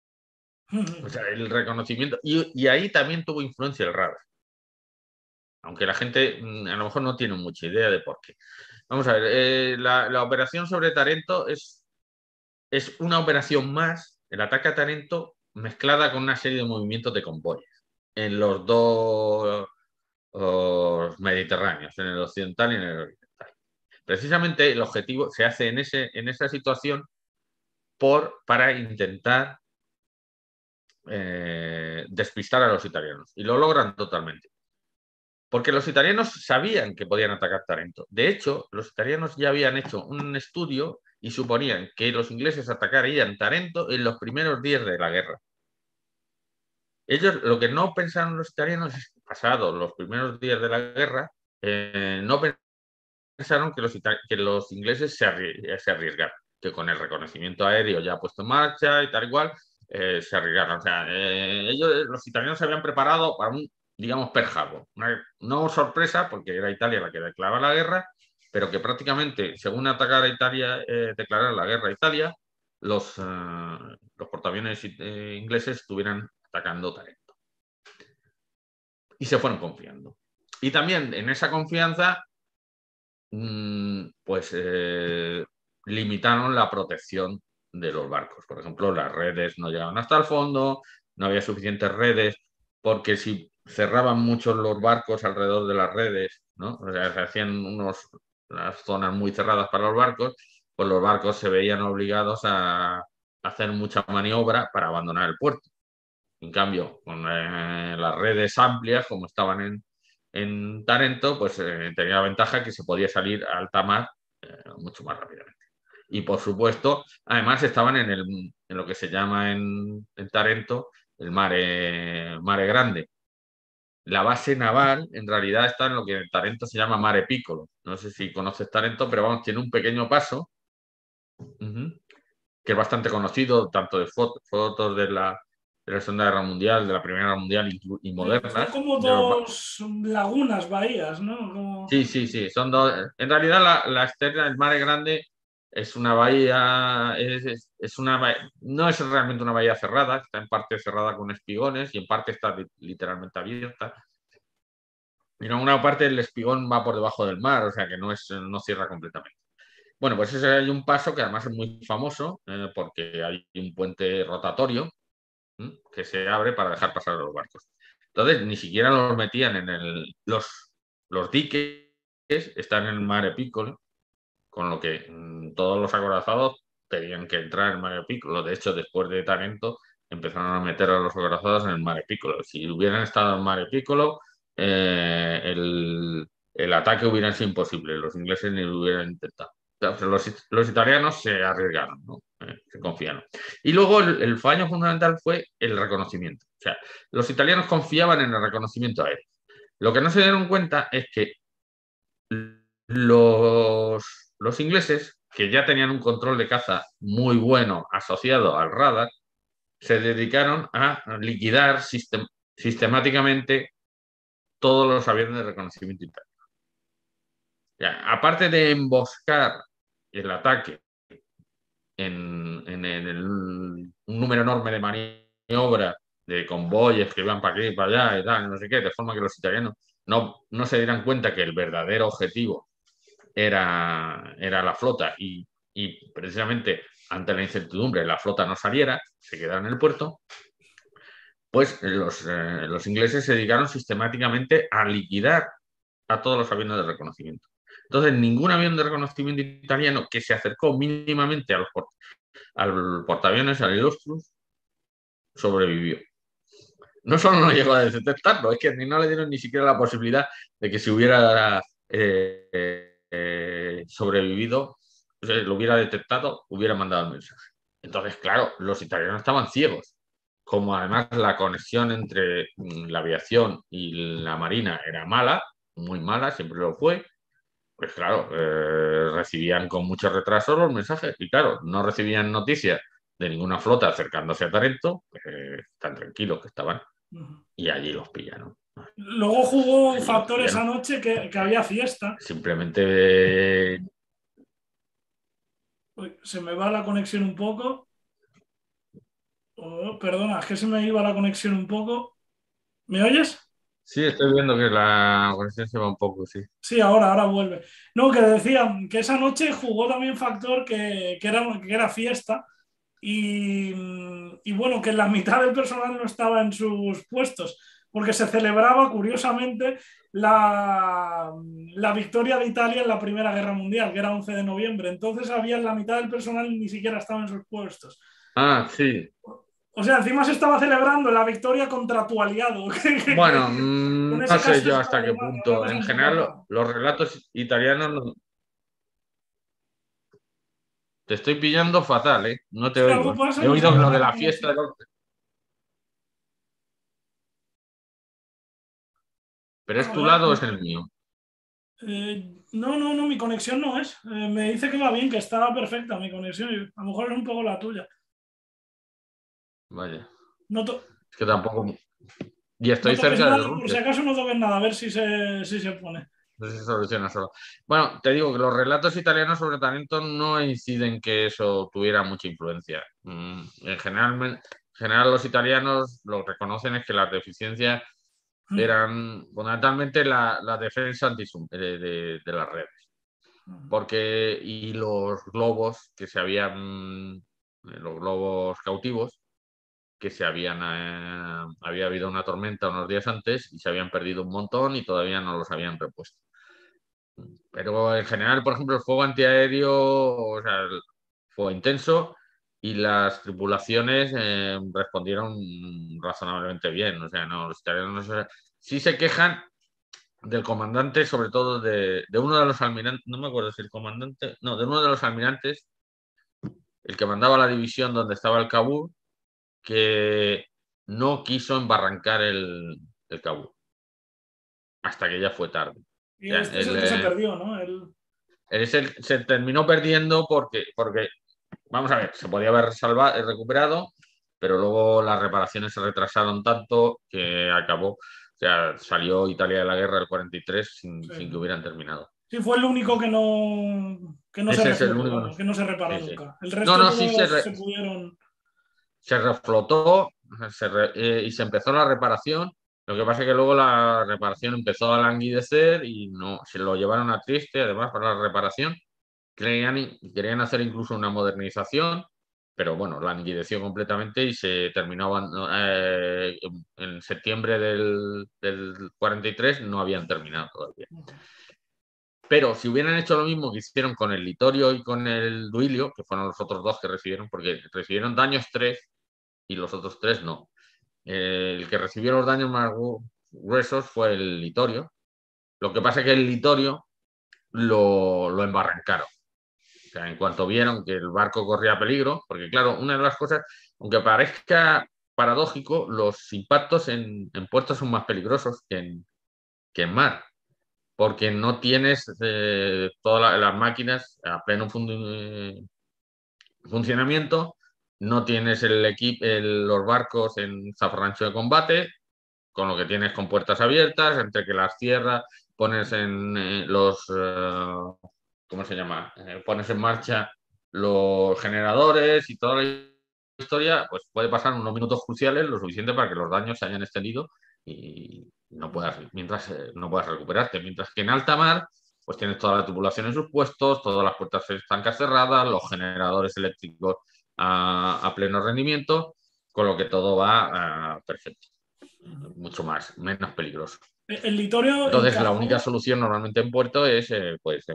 O sea, el reconocimiento. Y, y ahí también tuvo influencia el radar. Aunque la gente mm, a lo mejor no tiene mucha idea de por qué. Vamos a ver, eh, la, la operación sobre Tarento es, es una operación más, el ataque a Tarento, mezclada con una serie de movimientos de convoyes en los dos los mediterráneos, en el occidental y en el oriental. Precisamente el objetivo se hace en, ese, en esa situación por, para intentar eh, despistar a los italianos. Y lo logran totalmente. Porque los italianos sabían que podían atacar Tarento. De hecho, los italianos ya habían hecho un estudio y suponían que los ingleses atacarían Tarento en los primeros días de la guerra. Ellos lo que no pensaron los italianos es que pasados los primeros días de la guerra, eh, no pensaron que los, que los ingleses se, arries se arriesgaran, que con el reconocimiento aéreo ya puesto en marcha y tal igual, eh, se arriesgaron. O sea, eh, ellos, los italianos se habían preparado para un, digamos, Pearl Harbor. Una, no sorpresa, porque era Italia la que declaraba la guerra, pero que prácticamente, según atacar a Italia, eh, declarar la guerra a Italia, los, uh, los portaaviones eh, ingleses estuvieran atacando Tarento. Y se fueron confiando. Y también en esa confianza, mmm, pues eh, limitaron la protección de los barcos. Por ejemplo, las redes no llegaban hasta el fondo, no había suficientes redes, porque si cerraban mucho los barcos alrededor de las redes, ¿no? O sea, se hacían unos, unas zonas muy cerradas para los barcos, pues los barcos se veían obligados a hacer mucha maniobra para abandonar el puerto. En cambio, con eh, las redes amplias, como estaban en, en Tarento, pues eh, tenía la ventaja que se podía salir a alta mar eh, mucho más rápidamente. Y por supuesto, además estaban en, el, en lo que se llama en, en Tarento el mare, mare Grande. La base naval en realidad está en lo que en Tarento se llama Mare Piccolo. No sé si conoces Tarento, pero vamos, tiene un pequeño paso uh-huh, que es bastante conocido, tanto de fotos, fotos de la, de la Segunda Guerra Mundial, de la Primera Guerra Mundial y, y Son modernas. como De los... dos lagunas, bahías, ¿no? Como... Sí, sí, sí. Son dos. En realidad, la, la externa, el Mare Grande, es una bahía, es, es, es una bahía, no es realmente una bahía cerrada, está en parte cerrada con espigones y en parte está literalmente abierta. Y en una parte el espigón va por debajo del mar, o sea que no, es, no cierra completamente. Bueno, pues ese hay un paso que además es muy famoso eh, porque hay un puente rotatorio ¿m? que se abre para dejar pasar a los barcos. Entonces, ni siquiera los metían en el... Los, los diques están en el Mare Piccolo, con lo que mmm, todos los acorazados tenían que entrar en el Mare Piccolo. De hecho, después de Tarento, empezaron a meter a los acorazados en el Mare Piccolo. Si hubieran estado en el Mare Piccolo, eh, el, el ataque hubiera sido imposible. Los ingleses ni lo hubieran intentado. Los, los italianos se arriesgaron, ¿no? Eh, se confiaron. Y luego el, el fallo fundamental fue el reconocimiento. O sea, los italianos confiaban en el reconocimiento aéreo. Lo que no se dieron cuenta es que los, los ingleses, que ya tenían un control de caza muy bueno asociado al radar, se dedicaron a liquidar sistem sistemáticamente todos los aviones de reconocimiento interno. Ya, aparte de emboscar el ataque en, en, en el, un número enorme de maniobras, de convoyes que iban para aquí y para allá y tal, no sé qué, de forma que los italianos no, no se dieran cuenta que el verdadero objetivo era, era la flota y, y precisamente ante la incertidumbre la flota no saliera, se quedara en el puerto, pues los, eh, los ingleses se dedicaron sistemáticamente a liquidar a todos los aviones de reconocimiento. Entonces, ningún avión de reconocimiento italiano que se acercó mínimamente a los port al portaaviones, al Illustrious, sobrevivió. No solo no llegó a detectarlo, es que ni no le dieron ni siquiera la posibilidad de que se hubiera eh, eh, sobrevivido, o sea, lo hubiera detectado, hubiera mandado el mensaje. Entonces, claro, los italianos estaban ciegos. Como además la conexión entre la aviación y la marina era mala, muy mala, siempre lo fue, pues claro, eh, recibían con mucho retraso los mensajes y claro, no recibían noticias de ninguna flota acercándose a Tarento, pues, eh, tan tranquilos que estaban, y allí los pillaron. Luego jugó un Allí los factor esa pillaron. noche que, que había fiesta. Simplemente... Eh... Uy, se me va la conexión un poco. Oh, perdona, es que se me iba la conexión un poco. ¿Me oyes? Sí, estoy viendo que la conexión se va un poco, sí. Sí, ahora, ahora vuelve. No, que decía que esa noche jugó también factor que, que era, que era fiesta y, y bueno, que la mitad del personal no estaba en sus puestos, porque se celebraba curiosamente la, la victoria de Italia en la Primera Guerra Mundial, que era once de noviembre. Entonces había la mitad del personal ni siquiera estaba en sus puestos. Ah, sí. O sea, encima se estaba celebrando la victoria contra tu aliado. Que, que, Bueno, que mmm, en no ese sé caso yo es hasta qué Alemania, una punto. cosa En un poco general, rara. los relatos italianos no... Te estoy pillando fatal, ¿eh? No te Si algo oigo, ¿eh? pasa, He no oído sabes lo de la la fiesta conexión. del... ¿Pero es A tu ver, lado o es el mío? eh, no, no, no, mi conexión no es. Eh, me dice que va bien, que estaba perfecta mi conexión. Y a lo mejor es un poco la tuya. Vaya. No, to Es que tampoco... Y no estoy toques cerca del nada, por si router. acaso no toques nada, a ver si se, si se pone. no se soluciona solo. Bueno, te digo que los relatos italianos sobre talento no inciden que eso tuviera mucha influencia. Mm, En general, en general los italianos lo que reconocen es que las deficiencias eran fundamentalmente la, la defensa antisum- de, de, de las redes. Porque, y los globos que se habían, los globos cautivos, que se habían, eh, había habido una tormenta unos días antes y se habían perdido un montón y todavía no los habían repuesto. Pero en general, por ejemplo, el fuego antiaéreo, o sea, fue intenso y las tripulaciones eh, respondieron razonablemente bien. O sea, no, los italianos no se- sí se quejan del comandante, sobre todo de, de uno de los almirantes, no me acuerdo si el comandante, no, de uno de los almirantes, el que mandaba la división donde estaba el Cabul, que no quiso embarrancar el, el Cabul hasta que ya fue tarde. O Y sea, este es el, el que se eh, perdió, ¿no? El... es el- se terminó perdiendo porque, porque, vamos a ver, se podía haber salvado, recuperado, pero luego las reparaciones se retrasaron tanto que acabó, o sea, salió Italia de la guerra el cuarenta y tres sin, Sí. sin que hubieran terminado. Sí, fue el único que no, que no se Ese es el reflotó, único. vamos, que no se reparó Sí, sí. nunca. El No, resto no, sí se, todos re- se pudieron. se reflotó se re- eh, y se empezó la reparación. Lo que pasa es que luego la reparación empezó a languidecer y no se lo llevaron a triste, además, para la reparación. Querían, querían hacer incluso una modernización, pero bueno, languideció completamente y se terminó aban- eh, en septiembre del, del cuarenta y tres, no habían terminado todavía. Pero si hubieran hecho lo mismo que hicieron con el Litorio y con el Duilio, que fueron los otros dos que recibieron, porque recibieron daños tres y los otros tres no. Eh, el que recibió los daños más gruesos fue el Litorio. Lo que pasa es que el Litorio lo, lo embarrancaron. O sea, en cuanto vieron que el barco corría peligro, porque claro, una de las cosas, aunque parezca paradójico, los impactos en, en puertos son más peligrosos que en, que en mar, porque no tienes eh, todas la- las máquinas a pleno fun- eh, funcionamiento, no tienes el equipo, los barcos en zafarrancho de combate, con lo que tienes con puertas abiertas, entre que las cierras, pones en eh, los, eh, ¿cómo se llama? Eh, pones en marcha los generadores y toda la historia, pues puede pasar unos minutos cruciales, lo suficiente para que los daños se hayan extendido y no puedas, mientras eh, no puedas recuperarte. Mientras que en alta mar, pues tienes toda la tripulación en sus puestos, todas las puertas estancas cerradas, los generadores eléctricos a, a pleno rendimiento, con lo que todo va ah, perfecto, mucho más, menos peligroso. El Litorio Entonces, la única encajó. solución normalmente en puerto es, eh, pues, eh,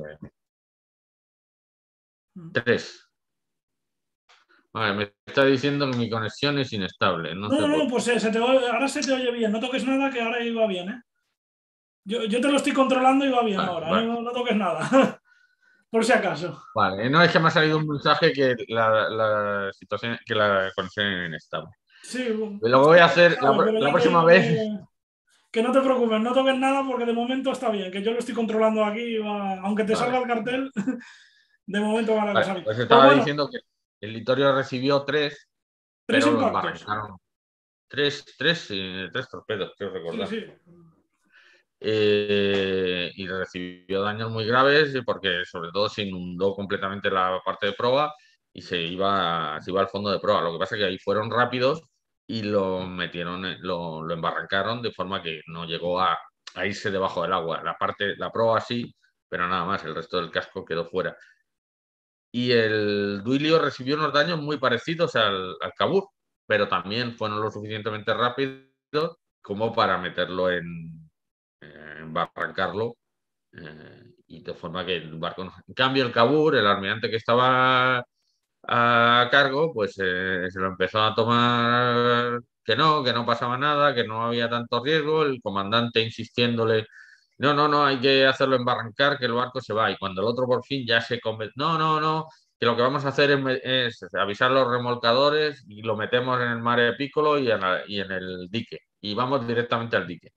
tres. Vale, me está diciendo que mi conexión es inestable, no sé No, por no, qué. pues eh, se te oye- ahora se te oye bien. No toques nada, que ahora iba bien, ¿eh? Yo, yo te lo estoy controlando y va bien Vale, ahora. vale. No, no toques nada. Por si acaso. Vale, no es que me ha salido un mensaje que la, la situación, que la conexión es inestable. Sí, Lo que está voy a un poco hacer la, grave, pero la ya te próxima digo vez, que, que no te preocupes, no toques nada porque de momento está bien, que yo lo estoy controlando aquí. y va- aunque te salga vale, el cartel, de momento va la vale, cosa bien. pues Pues estaba bueno, diciendo que el Litorio recibió tres, tres pero lo impactos. embarrancaron. Tres, tres, eh, tres torpedos, quiero Sí, recordar. sí. Eh, y recibió daños muy graves porque sobre todo se inundó completamente la parte de proa y se iba, se iba al fondo de proa. Lo que pasa es que ahí fueron rápidos y lo metieron, en- lo, lo embarrancaron de forma que no llegó a, a irse debajo del agua. La parte, la proa sí, pero nada más, el resto del casco quedó fuera. Y el Duilio recibió unos daños muy parecidos al, al Cabur, pero también fueron lo suficientemente rápidos como para meterlo en, eh, embarrancarlo eh, y de forma que el barco no... En cambio, el Cabur, el almirante que estaba a cargo, pues eh, se lo empezó a tomar que no, que no pasaba nada, que no había tanto riesgo, el comandante insistiéndole, no, no, no, hay que hacerlo embarrancar, que el barco se va. Y cuando el otro por fin ya se convenció, no, no, no, que lo que vamos a hacer es, es avisar a los remolcadores y lo metemos en el mare piccolo y en, la- y en el dique. Y vamos directamente al dique.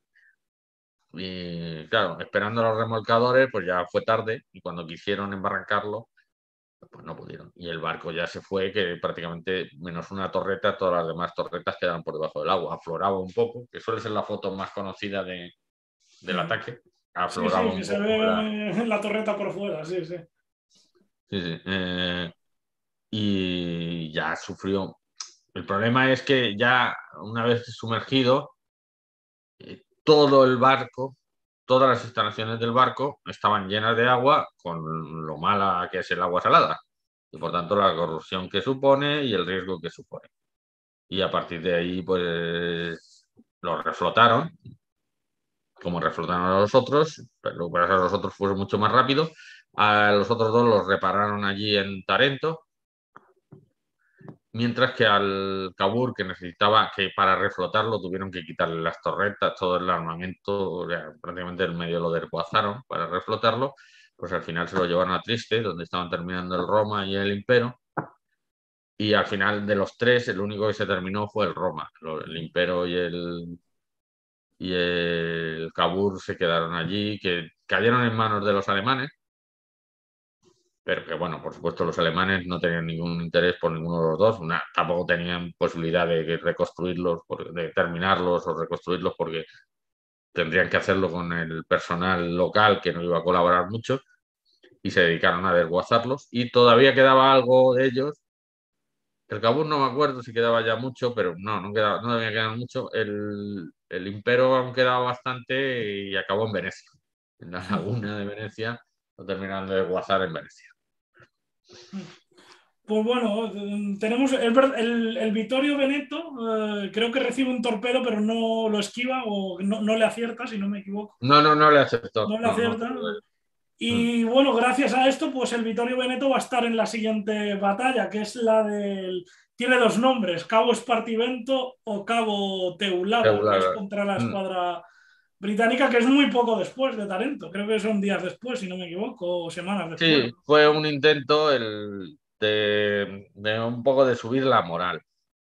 Y claro, esperando a los remolcadores, pues ya fue tarde y cuando quisieron embarrancarlo, pues no pudieron. Y el barco ya se fue, que prácticamente menos una torreta, todas las demás torretas quedaron por debajo del agua. Afloraba un poco, que suele ser la foto más conocida de, del ataque. Sí, sí, afloraba que un se poco la... ve la torreta por fuera, sí, sí. Sí, sí. Eh, y ya sufrió. El problema es que ya una vez sumergido, eh, todo el barco, todas las instalaciones del barco estaban llenas de agua con lo mala que es el agua salada y por tanto la corrosión que supone y el riesgo que supone. Y a partir de ahí, pues los reflotaron, como reflotaron a los otros, pero para eso los otros fueron mucho más rápido. A los otros dos los repararon allí en Tarento. Mientras que al Cavour, que necesitaba que para reflotarlo tuvieron que quitarle las torretas, todo el armamento, o sea, prácticamente el medio lo desguazaron para reflotarlo, pues al final se lo llevaron a Triste, donde estaban terminando el Roma y el Impero, y al final de los tres, el único que se terminó fue el Roma. El Impero y el, y el Cavour se quedaron allí, que cayeron en manos de los alemanes, pero que bueno, por supuesto los alemanes no tenían ningún interés por ninguno de los dos, una, tampoco tenían posibilidad de reconstruirlos, de terminarlos o reconstruirlos porque tendrían que hacerlo con el personal local que no iba a colaborar mucho y se dedicaron a desguazarlos y todavía quedaba algo de ellos. El Cabur no me acuerdo si quedaba ya mucho, pero no, no, quedaba, no debía quedar mucho. El, el Impero aún quedaba bastante y acabó en Venecia. En la laguna de Venecia lo terminaron de desguazar en Venecia. Pues bueno, tenemos el, el, el Vittorio Veneto, eh, creo que recibe un torpedo, pero no lo esquiva o no, no le acierta, si no me equivoco. No, no, no le aceptó. No le No, no. acierta. Mm. Y bueno, gracias a esto, pues el Vittorio Veneto va a estar en la siguiente batalla, que es la del... Tiene dos nombres, Cabo Espartivento o Cabo Teulada, que es Regular. contra la Mm. escuadra británica, que es muy poco después de Tarento. Creo que son días después, si no me equivoco, o semanas después. Sí, fue un intento el de, de un poco de subir la moral.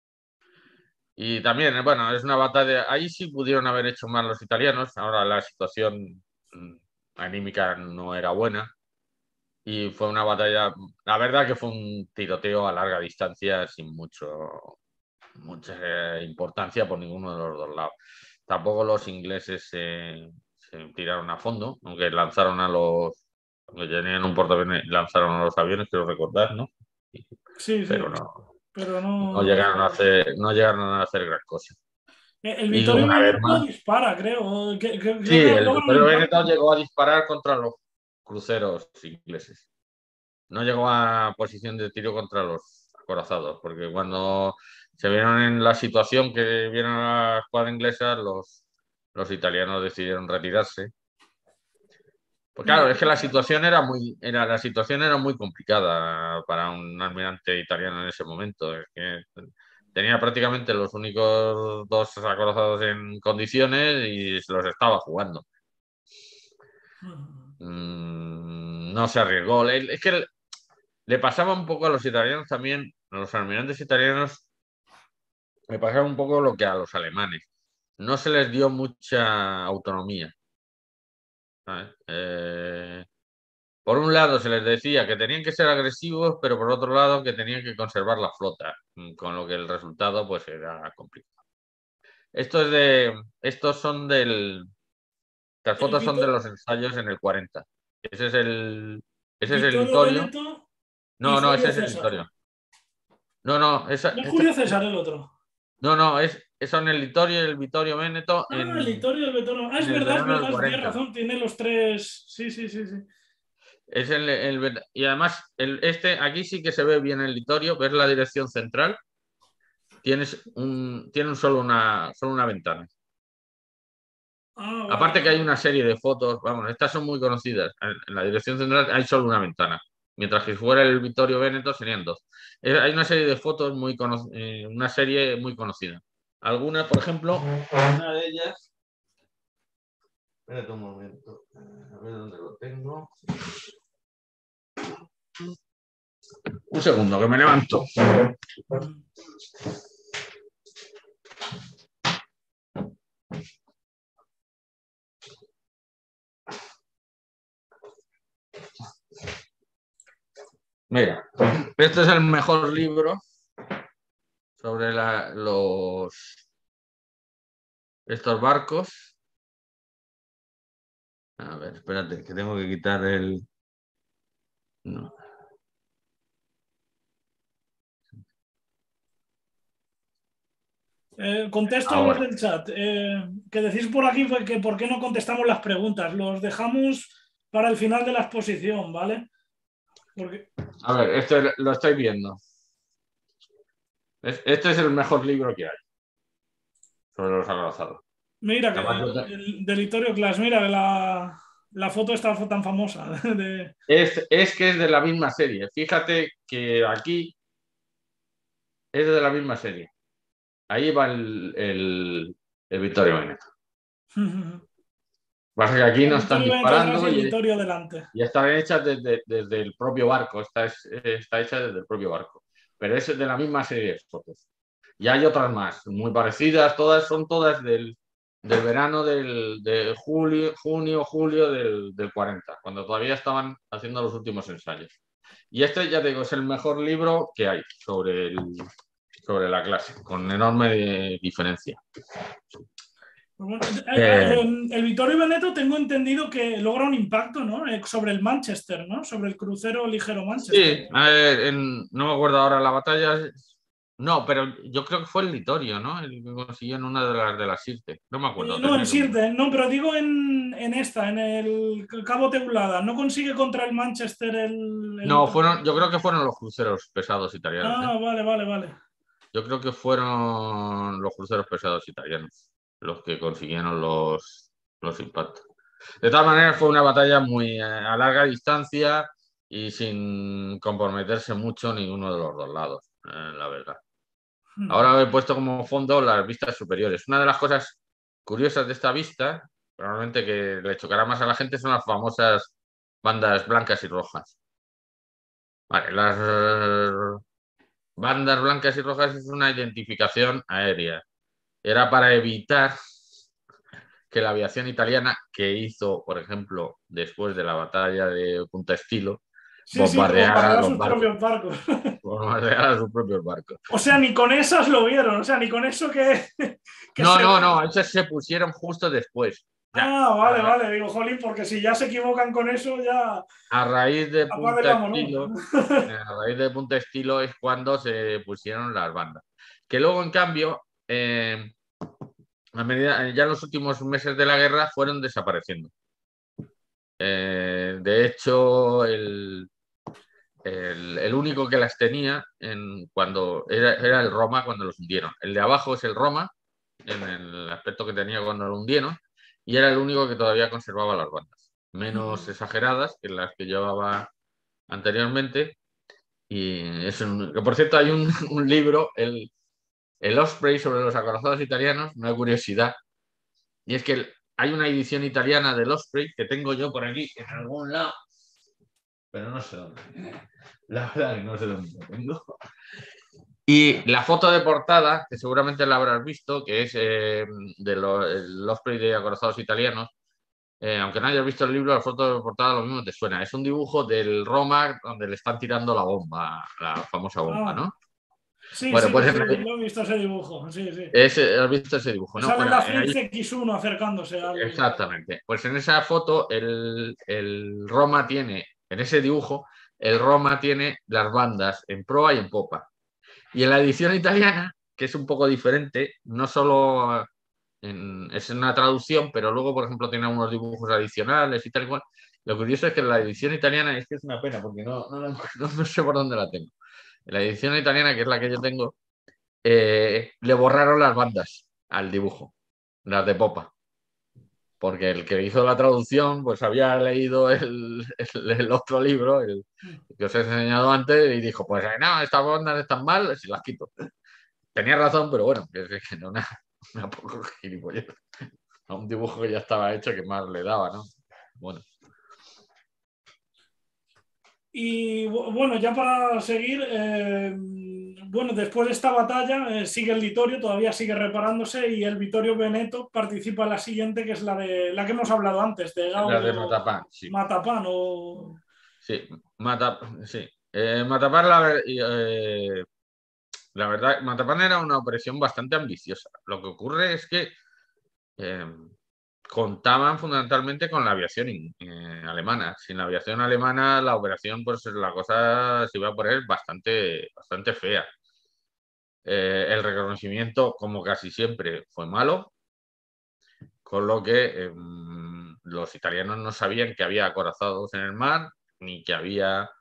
Y también, bueno, es una batalla. Ahí sí pudieron haber hecho más los italianos. Ahora la situación mm, anímica no era buena. Y fue una batalla. La verdad que fue un tiroteo a larga distancia sin mucho, mucha importancia por ninguno de los dos lados. Tampoco los ingleses se, se tiraron a fondo, aunque lanzaron a los. Aunque tenían un portaaviones, lanzaron a los aviones, quiero recordar, ¿no? Sí, Pero sí, no, pero no no, no llegaron a fue. hacer, no llegaron a hacer gran cosa. El Y Vittorio una vez Veneto más, dispara, creo. Que- que- sí, Creo que el logra un Victorio impacto. Veneto llegó a disparar contra los cruceros ingleses. No llegó a posición de tiro contra los acorazados, porque cuando se vieron en la situación que vieron a la escuadra inglesa, los, los italianos decidieron retirarse. Pues claro, es que la situación era muy, era, la situación era muy complicada para un almirante italiano en ese momento. Es que tenía prácticamente los únicos dos acorazados en condiciones y se los estaba jugando. Mm, no se arriesgó. Le- Es que le pasaba un poco a los italianos también, a los almirantes italianos, le pasaba un poco lo que a los alemanes. No se les dio mucha autonomía. ¿Sabes? Eh, por un lado se les decía que tenían que ser agresivos, pero por otro lado que tenían que conservar la flota, mm, con lo que el resultado pues era complicado. Esto es de, estos son del, las El fotos son de Vito- los ensayos en el cuarenta. Ese es el, ese es el Vittorio Littorio. Veneto y No, no, ese Julio es el César. Littorio. No, no, esa, No es esta- Julio César el otro. no, no, es, son el Littorio y el Vittorio Veneto Ah, el en, Vittorio del Veneto. Ah, es en el verdad, es verano del verdad, tienes cuarenta. razón, tiene los tres. Sí, sí, sí, sí. Es el, el- y además, el, este, aquí sí que se ve bien el Littorio, ves la dirección central, tienes un, tiene un solo, una, solo una ventana. Ah, vale, Aparte que vale. hay una serie de fotos, vamos, estas son muy conocidas. En, en la dirección central hay solo una ventana, mientras que si fuera el Vittorio Veneto serían dos. Eh, hay una serie de fotos muy cono- eh, una serie muy conocida. Algunas, por ejemplo, una de ellas. Espérate un momento, a ver dónde lo tengo. Un segundo, que me levanto. Mira, este es el mejor libro sobre la- los, estos barcos. A ver, espérate, que tengo que quitar el... No. Eh, contesto a los Ahora. del chat. Eh, que decís por aquí fue que por qué no contestamos las preguntas. Los dejamos para el final de la exposición, ¿vale? Porque... A ver, esto lo estoy viendo. Este es el mejor libro que hay sobre los acorazados. Mira, que Además, el del Littorio Class, mira, la, la foto está tan famosa. De... Es, es que es de la misma serie. Fíjate que aquí es de la misma serie. Ahí va el, el, el Vittorio Veneto. Pasa que aquí El no están Littorio Veneto atrás y disparando el y, Littorio delante. y están hechas desde, desde el propio barco. Está, es, está hecha desde el propio barco. Pero es de la misma serie de fotos. Y hay otras más, muy parecidas. Todas son todas del, del verano del, de julio, junio, julio del, del cuarenta, cuando todavía estaban haciendo los últimos ensayos. Y este, ya te digo, es el mejor libro que hay sobre, el, sobre la clase, con enorme diferencia. Bueno, Eh, el Vittorio Veneto tengo entendido que logra un impacto, ¿no? Sobre el Manchester, ¿no? Sobre el crucero ligero Manchester. sí, a ver, en, no me acuerdo ahora la batalla. No, pero yo creo que fue el Littorio, ¿no? El que consiguió en una de las de las Sirte. No me Eh, acuerdo. no, en Tendría que... Sirte, no, pero digo en, en esta, en el Cabo Teulada. ¿No consigue contra el Manchester el, el No, Vittorio? fueron, yo creo que fueron los cruceros pesados italianos, ¿eh? Ah, vale, vale, vale. Yo creo que fueron los cruceros pesados italianos los que consiguieron los, los impactos. De todas maneras, fue una batalla muy eh, a larga distancia y sin comprometerse mucho ninguno de los dos lados, eh, la verdad. Ahora he puesto como fondo las vistas superiores. Una de las cosas curiosas de esta vista, probablemente que le chocará más a la gente, son las famosas bandas blancas y rojas. Vale, las eh, bandas blancas y rojas es una identificación aérea. Era para evitar que la aviación italiana, que hizo, por ejemplo, después de la batalla de Punta Estilo, Sí, sí, bombardeara bombardear los sus barcos, propios barcos. bombardeara sus propios barcos. O sea, ni con esas lo vieron, o sea, ni con eso que, que No, se no, ve. no, esos se pusieron justo después. Ya, Ah, a, vale, ra vale, digo, jolín, porque si ya se equivocan con eso, ya a raíz de apaga y Punta vámonos. Estilo, a raíz de Punta Estilo es cuando se pusieron las bandas. Que luego, en cambio, eh, a medida, ya en los últimos meses de la guerra fueron desapareciendo. Eh, de hecho, el, el, el, único que las tenía en, cuando era, era el Roma cuando los hundieron. El de abajo es el Roma, en el aspecto que tenía cuando lo hundieron, y era el único que todavía conservaba las bandas, menos exageradas que las que llevaba anteriormente. Y es un, que por cierto hay un, un libro, el, el Osprey sobre los acorazados italianos, una curiosidad, y es que el, hay una edición italiana del Osprey que tengo yo por aquí en algún lado, pero no sé dónde. La verdad que no sé dónde lo tengo. Y la foto de portada, que seguramente la habrás visto, que es eh, de los Osprey de acorazados italianos, eh, aunque no hayas visto el libro, la foto de portada lo mismo te suena. Es un dibujo del Roma donde le están tirando la bomba, la famosa bomba, Ah, ¿no? sí, Bueno, sí, pues sí, en, lo he visto ese dibujo, sí, sí. ese, ¿has visto ese dibujo? Que No, sale bueno, la eh, ahí, Fringe X uno acercándose al... exactamente. Pues en esa foto, el, el Roma tiene, en ese dibujo, el Roma tiene las bandas en proa y en popa. Y en la edición italiana, que es un poco diferente, no solo en, es una traducción, pero luego, por ejemplo, tiene unos dibujos adicionales y tal y cual. Lo curioso es que en la edición italiana, es que es una pena, porque no, no, no, no sé por dónde la tengo. En la edición italiana, que es la que yo tengo, eh, le borraron las bandas al dibujo, las de popa. Porque el que hizo la traducción, pues había leído el, el, el otro libro, el que os he enseñado antes, y dijo, pues no, estas bandas están mal, si las quito. Tenía razón, pero bueno, que, que no, una, una poco gilipollez. A un dibujo que ya estaba hecho, que más le daba, ¿no? Bueno. Y bueno, ya para seguir, eh, bueno, después de esta batalla eh, sigue el Littorio, todavía sigue reparándose y el Vittorio Veneto participa en la siguiente, que es la de la que hemos hablado antes, de La de Gaudo Matapán, sí. Matapán o... Sí, Mata, sí. Eh, Matapán, la, eh, la verdad, Matapán era una operación bastante ambiciosa. Lo que ocurre es que eh, contaban fundamentalmente con la aviación in- eh, alemana. Sin la aviación alemana, la operación, pues la cosa se iba a poner bastante, bastante fea. Eh, el reconocimiento, como casi siempre, fue malo, con lo que eh, los italianos no sabían que había acorazados en el mar, ni que había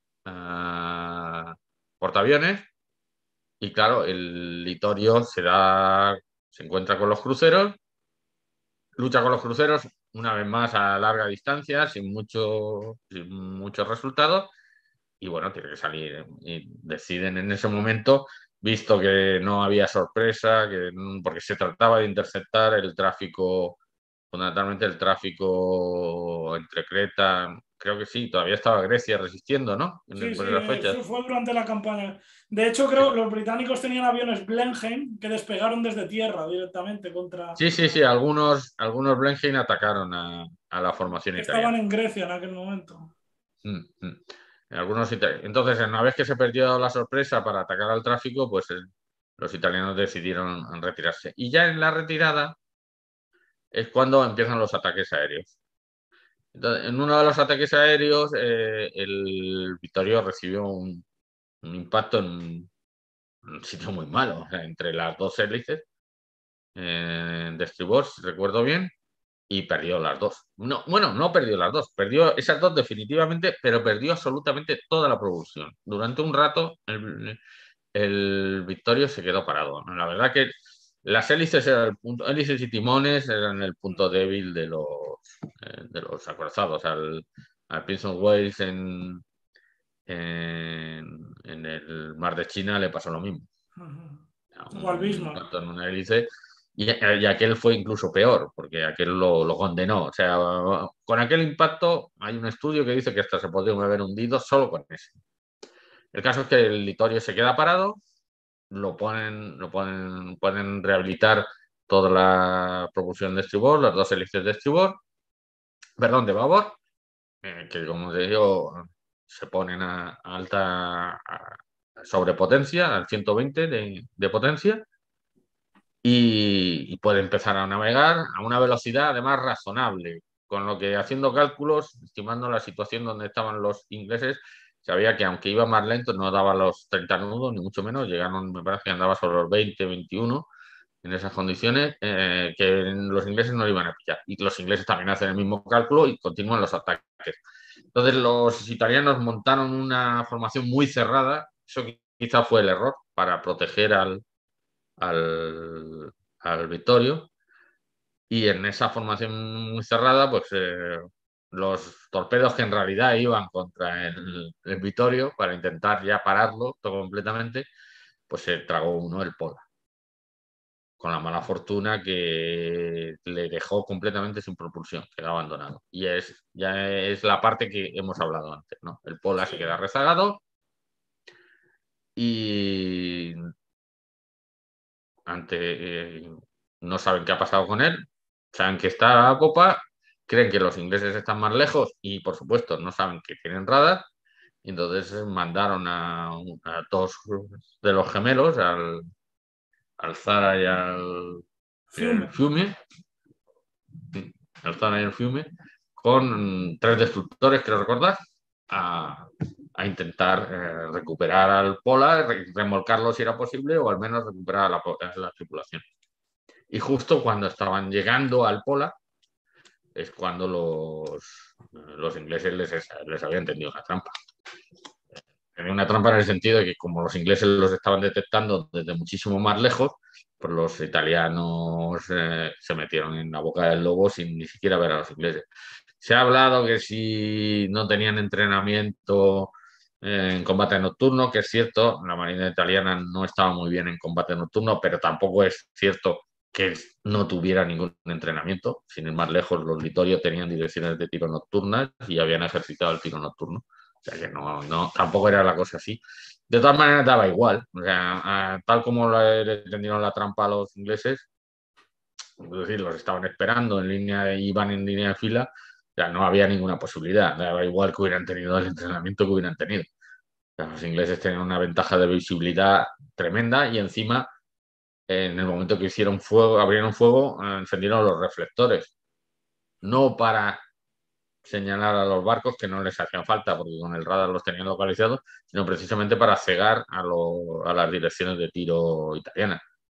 ah, portaaviones. Y claro, el Littorio se da, se encuentra con los cruceros, lucha con los cruceros una vez más a larga distancia, sin mucho, sin muchos resultados, y bueno, tiene que salir. Y deciden en ese momento, visto que no había sorpresa, que, porque se trataba de interceptar el tráfico, fundamentalmente el tráfico entre Creta, creo que sí, todavía estaba Grecia resistiendo, ¿no? Sí, En, sí, por esas fechas. fue, fue durante la campaña. De hecho, creo que los británicos tenían aviones Blenheim que despegaron desde tierra directamente contra... Sí, sí, sí, algunos, algunos Blenheim atacaron a, a la formación que estaban italiana. en Grecia en aquel momento. Mm, mm. Algunos ita- Entonces, una vez que se perdió la sorpresa para atacar al tráfico, pues eh, los italianos decidieron retirarse. Y ya en la retirada es cuando empiezan los ataques aéreos. Entonces, en uno de los ataques aéreos, eh, el Vittorio recibió un, un impacto en un, un sitio muy malo, o sea, entre las dos hélices eh, de estribor, si recuerdo bien, y perdió las dos. No, bueno, no perdió las dos, perdió esas dos definitivamente, pero perdió absolutamente toda la propulsión. Durante un rato el, el Victorio se quedó parado. La verdad que las hélices, eran el punto, hélices y timones eran el punto débil de los, eh, de los acorazados. Al, al Prince of Wales en, en, en el mar de China le pasó lo mismo. O al Un Bismarck. impacto en una hélice y, y aquel fue incluso peor, porque aquel lo, lo condenó. O sea, con aquel impacto hay un estudio que dice que hasta se podría haber hundido solo con ese. El caso es que el Littorio se queda parado, lo ponen, lo ponen, pueden rehabilitar toda la propulsión de estribor, las dos hélices de estribor, perdón, de babor, eh, que como te digo, se ponen a, a alta a sobrepotencia, al ciento veinte de, de potencia, y, y puede empezar a navegar a una velocidad además razonable, con lo que haciendo cálculos, estimando la situación donde estaban los ingleses, sabía que aunque iba más lento no daba los treinta nudos, ni mucho menos, llegaron, me parece que andaba sobre los veinte, veintiuno en esas condiciones, eh, que los ingleses no lo iban a pillar. Y los ingleses también hacen el mismo cálculo y continúan los ataques. Entonces los italianos montaron una formación muy cerrada, eso quizá fue el error para proteger al, al, al Vittorio, y en esa formación muy cerrada, pues eh, los torpedos que en realidad iban contra el, el Vittorio para intentar ya pararlo todo completamente, pues se tragó uno el Pola, con la mala fortuna que le dejó completamente sin propulsión, quedó abandonado. Y es, ya es la parte que hemos hablado antes, ¿no? El Pola se Sí. queda rezagado y ante, eh, no saben qué ha pasado con él, saben que está a popa, creen que los ingleses están más lejos y por supuesto no saben que tienen radar, y entonces mandaron a, a dos de los gemelos, al, al Zara y al y al Fiume. Fiume, al Zara y al Fiume, con tres destructores, creo recordar, a, a intentar eh, recuperar al Pola, re- remolcarlo si era posible o al menos recuperar a la, a la tripulación. Y justo cuando estaban llegando al Pola es cuando los, los ingleses les, les habían tendido una trampa. Tenía una trampa en el sentido de que como los ingleses los estaban detectando desde muchísimo más lejos, pues los italianos eh, se metieron en la boca del lobo sin ni siquiera ver a los ingleses. Se ha hablado que si no tenían entrenamiento eh, en combate nocturno, que es cierto, la Marina italiana no estaba muy bien en combate nocturno, pero tampoco es cierto que no tuviera ningún entrenamiento. Sin ir más lejos, los litorios tenían direcciones de tiro nocturnas y habían ejercitado el tiro nocturno. O sea que no, no, tampoco era la cosa así. De todas maneras, daba igual. O sea, a, tal como le, le tendieron la trampa a los ingleses, es decir, los estaban esperando en línea, iban en línea de fila, ya no había ninguna posibilidad. Daba igual que hubieran tenido el entrenamiento que hubieran tenido. O sea, los ingleses tenían una ventaja de visibilidad tremenda y encima, en el momento que hicieron fuego, abrieron fuego, encendieron los reflectores. no para señalar a los barcos que no les hacían falta, porque con el radar los tenían localizados, sino precisamente para cegar a, lo, a las direcciones de tiro italianas.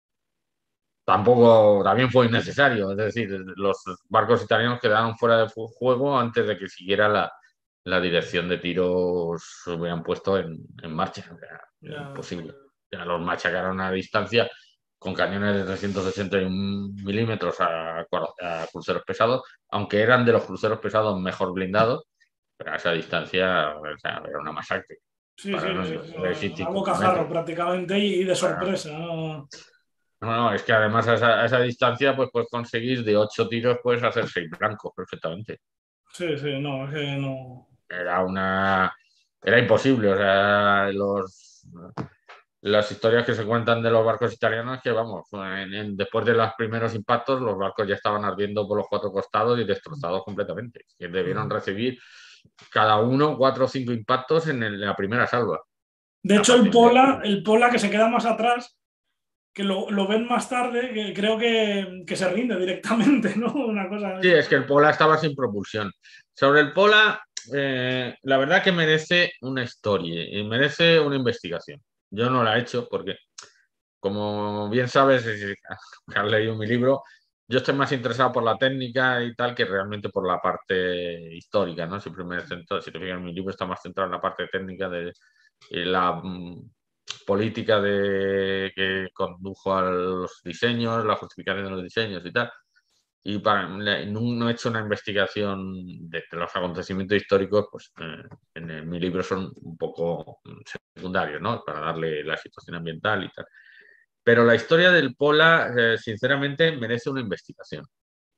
Tampoco, también fue innecesario, es decir, los barcos italianos quedaron fuera de juego antes de que siquiera la, la dirección de tiros se hubieran puesto en, en marcha. O sea, Ya. imposible. Ya los machacaron a distancia con cañones de trescientos ochenta y uno milímetros a, a cruceros pesados, aunque eran de los cruceros pesados mejor blindados, pero a esa distancia, o sea, era una masacre. Sí, sí, Para no sí, ir de a sitio bocajarro prácticamente y, y de sorpresa, ¿no? No, no, es que además a esa, a esa distancia pues puedes conseguir de ocho tiros, puedes hacer seis blancos perfectamente. Sí, sí, no, es que no. Era una... Era imposible, o sea, los... Las historias que se cuentan de los barcos italianos que, vamos, en- en- después de los primeros impactos, los barcos ya estaban ardiendo por los cuatro costados y destrozados completamente. Que debieron recibir cada uno cuatro o cinco impactos en, el- en la primera salva. De A hecho, el partir de Pola, ahí, el Pola que se queda más atrás, que lo, lo ven más tarde, que creo que, que se rinde directamente, ¿no? Una cosa. sí, es que el Pola estaba sin propulsión. Sobre el Pola, eh, la verdad que merece una historia y merece una investigación. Yo no la he hecho porque, como bien sabes, si has leído mi libro, yo estoy más interesado por la técnica y tal que realmente por la parte histórica, ¿no? Siempre me centro, si te fijas en mi libro, está más centrado en la parte técnica de la mm, política de, que condujo a los diseños, la justificación de los diseños y tal. Y para, no, no he hecho una investigación de, de los acontecimientos históricos, pues eh, en, en mi libro son un poco secundarios, ¿no? Para darle la situación ambiental y tal. Pero la historia del Pola, eh, sinceramente, merece una investigación.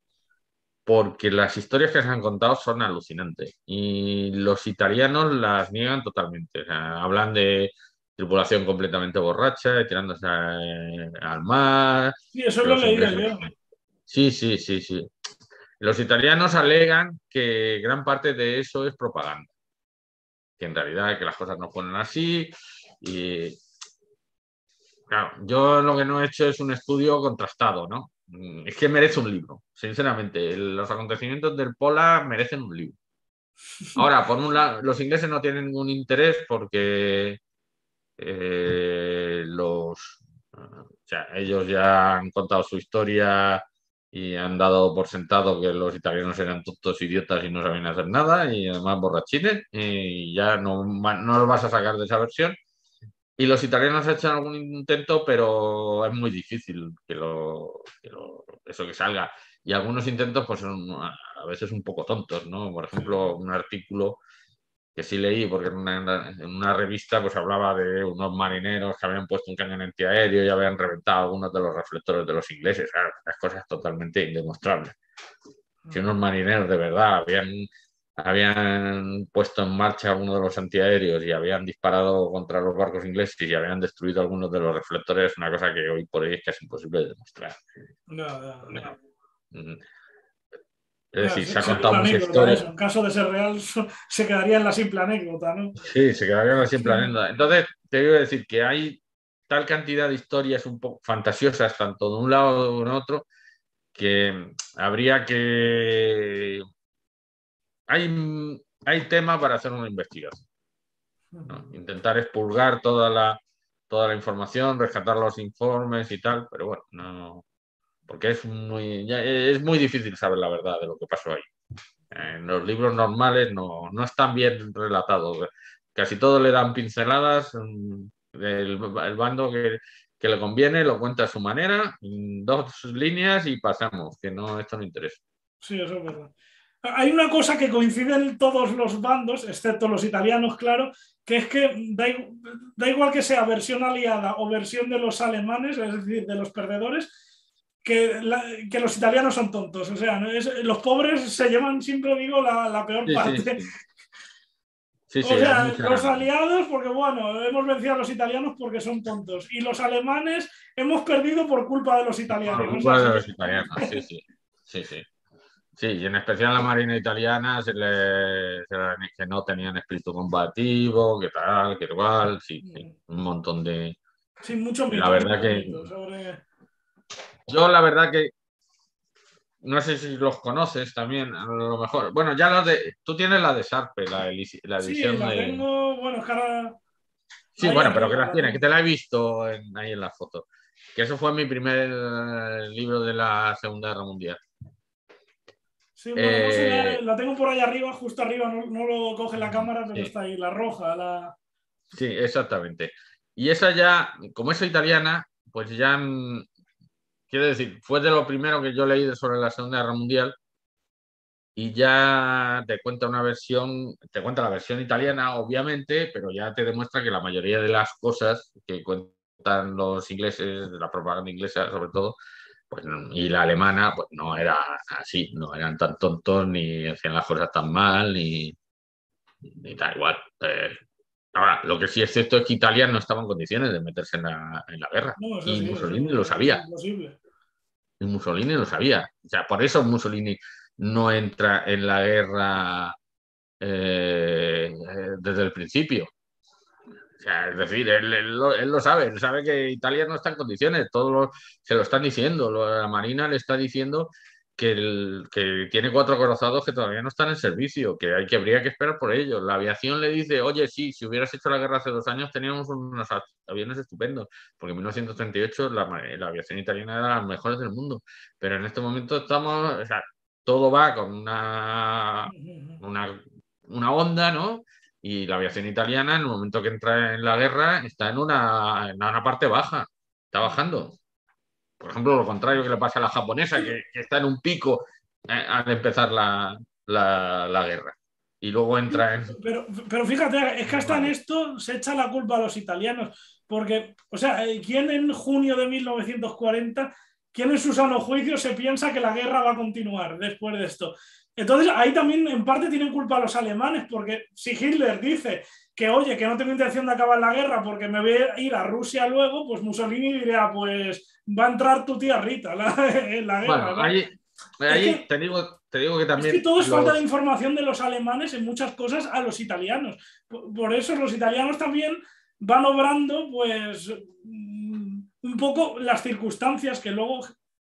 Porque las historias que se han contado son alucinantes. Y los italianos las niegan totalmente. O sea, hablan de tripulación completamente borracha, de tirándose a- al mar, Sí, eso que lo he los leído ingleses. yo. Sí, sí, sí, sí. Los italianos alegan que gran parte de eso es propaganda, que en realidad que las cosas no fueron así. Y claro, yo lo que no he hecho es un estudio contrastado, ¿no? Mm, Es que merece un libro, sinceramente. Los acontecimientos del Pola merecen un libro. Ahora, por un lado, los ingleses no tienen ningún interés porque eh, los, o sea, ellos ya han contado su historia y han dado por sentado que los italianos eran tontos idiotas y no sabían hacer nada y además borrachines y ya no, no los vas a sacar de esa versión. Y los italianos han hecho algún intento, pero es muy difícil que, lo, que lo- eso que salga. Y algunos intentos pues son a veces un poco tontos, ¿no? Por Sí. ejemplo, un artículo que sí leí, porque en una, en una revista pues hablaba de unos marineros que habían puesto un cañón antiaéreo y habían reventado algunos de los reflectores de los ingleses. Claro, las cosas totalmente indemostrables. Si unos marineros de verdad habían, habían puesto en marcha uno de los antiaéreos y habían disparado contra los barcos ingleses y habían destruido algunos de los reflectores, es una cosa que hoy por hoy es casi imposible de demostrar. No, no, no. Mm, Es No, decir, se se- ha sería contado una mucha anécdota historia. eso. En caso de ser real, so- se quedaría en la simple anécdota, ¿no? Sí, se quedarían así en Sí. planeta. Entonces, te iba a decir que hay tal cantidad de historias un poco fantasiosas, tanto de un lado como de otro, que habría que... Hay, hay tema para hacer una investigación, ¿no? Intentar expurgar toda la, toda la información, rescatar los informes y tal, pero bueno, no, porque es muy, ya es muy difícil saber la verdad de lo que pasó ahí. En los libros normales no, no están bien relatados. Casi todo le dan pinceladas. mm, El, el bando que, que le conviene lo cuenta a su manera, mm, dos líneas y pasamos, que no, esto no interesa. Sí, eso es verdad. Hay una cosa que coinciden todos los bandos, excepto los italianos, claro, que es que da, i- da igual que sea versión aliada o versión de los alemanes, es decir, de los perdedores, que, la- que los italianos son tontos. O sea, ¿no? Es- los pobres se llevan, siempre digo, la, la peor Sí, sí, parte. sí. Sí, sí, O hay sea, mucha los aliados, porque bueno, hemos vencido a los italianos porque son tontos. Y los alemanes hemos perdido por culpa de los italianos. O sea, culpa de así los que. italianos. Sí, sí, sí, sí. Sí, y en especial la marina italiana se le, se le- que no tenían espíritu combativo, que tal, que igual, sí, sí, un montón de... Sí, mucho La mito, verdad mucho que mito sobre. yo la verdad que no sé si los conoces también, a lo mejor. Bueno, ya los de. Tú tienes la de Sarpe, la, la Sí, edición la de. tengo, bueno, es que ahora Sí, ahí bueno, pero que arriba las la tienes, que tengo. te la he visto en- ahí en la foto. Que eso fue mi primer eh, libro de la Segunda Guerra Mundial. Sí, bueno, no se Eh, ve, la tengo por ahí arriba, justo arriba, no, no lo coge la cámara, pero sí, está ahí, la roja, la... sí, exactamente. Y esa ya, como es italiana, pues ya, mm, quiero decir, fue de lo primero que yo leí sobre la Segunda Guerra Mundial. Y ya te cuenta una versión, te cuenta la versión italiana, obviamente, pero ya te demuestra que la mayoría de las cosas que cuentan los ingleses, de la propaganda inglesa sobre todo, pues, y la alemana, pues no era así, no eran tan tontos, ni hacían las cosas tan mal, ni, ni tal igual. Eh, ahora, lo que sí es cierto es que Italia no estaba en condiciones de meterse en la, en la guerra, No, eso y sí, Mussolini lo eso es sabía. imposible. Y Mussolini lo sabía. O sea, por eso Mussolini no entra en la guerra eh, eh, desde el principio. O sea, es decir, él, él lo, él lo sabe, él sabe que Italia no está en condiciones, todos lo- se lo están diciendo, lo- la Marina le está diciendo que, el- que tiene cuatro acorazados que todavía no están en servicio, que, hay, que habría que esperar por ellos. La aviación le dice, oye, sí, si hubieras hecho la guerra hace dos años teníamos unos a- aviones estupendos, porque en mil novecientos treinta y ocho la, ma- la aviación italiana era de las mejores del mundo, pero en este momento estamos, o sea, todo va con una, una, una onda, ¿no? Y la aviación italiana, en el momento que entra en la guerra, está en una, en una parte baja, está bajando. Por ejemplo, lo contrario que le pasa a la japonesa, que, que está en un pico eh, al empezar la, la, la guerra. Y luego entra en... Pero, pero fíjate, es que hasta en Vale. esto se echa la culpa a los italianos, porque, o sea, eh, ¿quién en junio de mil novecientos cuarenta, quién en su sano juicio se piensa que la guerra va a continuar después de esto? Entonces, ahí también en parte tienen culpa los alemanes, porque si Hitler dice que, oye, que no tengo intención de acabar la guerra porque me voy a ir a Rusia luego, pues Mussolini diría, pues va a entrar tu tía Rita la, en la guerra, Bueno, ¿no? ahí, Es ahí que te digo, te digo que es que también todo es falta de los... información de los alemanes en muchas cosas a los italianos. Por, por eso los italianos también van obrando, pues, mm, un poco las circunstancias que luego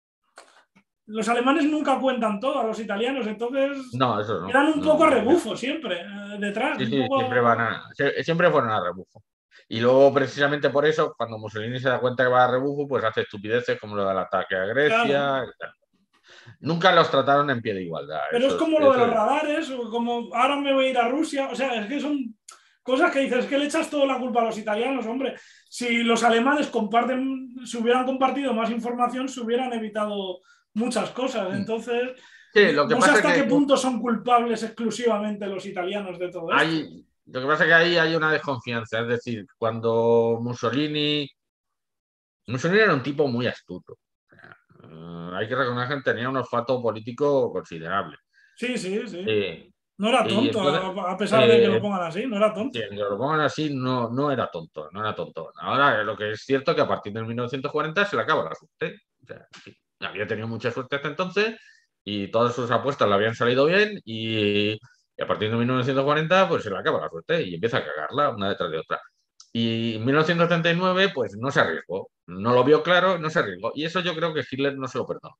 los alemanes nunca cuentan todo a los italianos, entonces No, eso no. quedan un poco a No, ya. rebufo siempre, eh, detrás, Sí, un sí, siempre van poco... a, sie- siempre fueron a rebufo. Y luego, precisamente por eso, cuando Mussolini se da cuenta que va a rebufo, pues hace estupideces como lo del ataque a Claro, Grecia. Nunca los trataron en pie de igualdad. pero es Eso es, como lo de eso los es. radares, o como ahora me voy a ir a Rusia, o sea, es que son cosas que dices, es que le echas toda la culpa a los italianos, hombre. Si los alemanes comparten, si hubieran compartido más información, se hubieran evitado muchas cosas. Entonces, Sí, lo que no sé pasa es hasta qué que punto son culpables exclusivamente los italianos de todo esto. hay, lo que pasa es que ahí hay una desconfianza. Es decir, cuando Mussolini, Mussolini era un tipo muy astuto. Eh, hay que reconocer que tenía un olfato político considerable. Sí, sí, sí. Eh, No era y tonto, entonces, a pesar de que lo eh, pongan así, no era si tonto. lo pongan así, no, no era tonto, no era tonto. Ahora, lo que es cierto es que a partir de mil novecientos cuarenta se le acaba la suerte. O sea, sí, había tenido mucha suerte hasta entonces y todas sus apuestas le habían salido bien y, y a partir de mil novecientos cuarenta pues se le acaba la suerte y empieza a cagarla una detrás de otra. Y en mil novecientos treinta y nueve pues no se arriesgó, no lo vio claro, no se arriesgó. Y eso yo creo que Hitler no se lo perdonó.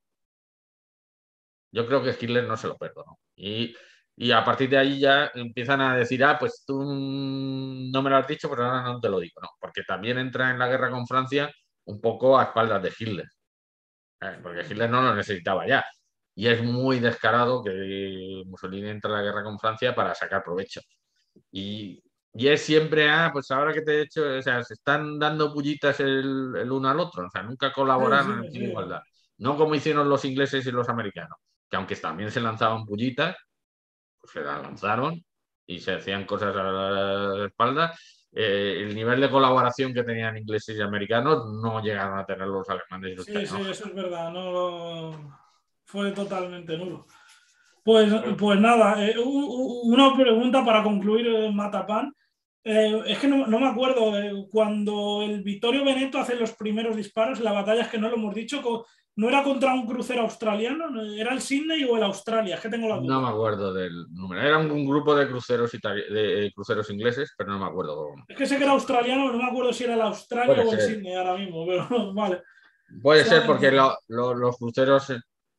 Yo creo que Hitler no se lo perdonó. Y, y a partir de ahí ya empiezan a decir, ah, pues tú no me lo has dicho, pero ahora no te lo digo. No, porque también entra en la guerra con Francia un poco a espaldas de Hitler, ¿eh? Porque Hitler no lo necesitaba ya. Y es muy descarado que Mussolini entre en la guerra con Francia para sacar provecho. Y, y es siempre, ah, pues ahora que te he hecho, o sea, se están dando pullitas el, el uno al otro, o sea, nunca Sí, colaboran sí, en sí. igualdad. No como hicieron los ingleses y los americanos, que aunque también se lanzaban pullitas, pues se las lanzaron y se hacían cosas a la espalda. Eh, el nivel de colaboración que tenían ingleses y americanos no llegaron a tener los alemanes y los Sí, sí, italianos. eso es verdad, no lo- fue totalmente nulo. Pues, pues nada, eh, u- u- una pregunta para concluir, eh, Matapan. Eh, es que no, no me acuerdo, eh, cuando el Vittorio Veneto hace los primeros disparos, la batalla es que no lo hemos dicho, co- ¿no era contra un crucero australiano? ¿No? ¿Era el Sydney o el Australia? Es que tengo la No duda. me acuerdo del número. Era un, un grupo de cruceros, itali- de, eh, cruceros ingleses, pero no me acuerdo Es que sé que era australiano, pero no me acuerdo si era el Australia Puede o el ser. Sydney ahora mismo, pero vale. Puede ser Sabe, porque lo- lo- los cruceros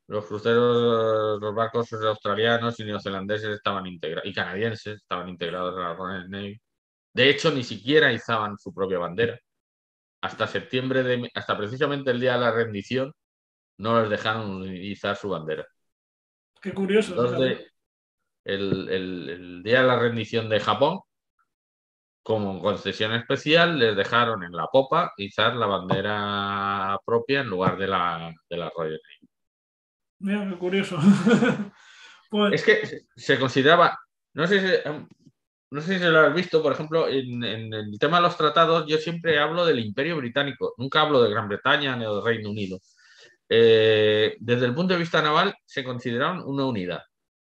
los cruceros, los barcos australianos y neozelandeses estaban integrados, y canadienses estaban integrados en la Royal Navy. De hecho, ni siquiera izaban su propia bandera. Hasta septiembre, de, hasta precisamente el día de la rendición, no les dejaron izar su bandera. Qué curioso, Dos fíjate. de, el, el, el día de la rendición de Japón, como concesión especial, les dejaron en la popa izar la bandera propia en lugar de la, de la Royal Navy. Mira, qué curioso. Pues, Es que se consideraba, no sé si, no sé si lo has visto, por ejemplo, en, en el tema de los tratados, yo siempre hablo del Imperio Británico, nunca hablo de Gran Bretaña ni del Reino Unido. Eh, desde el punto de vista naval, se consideraban una unidad.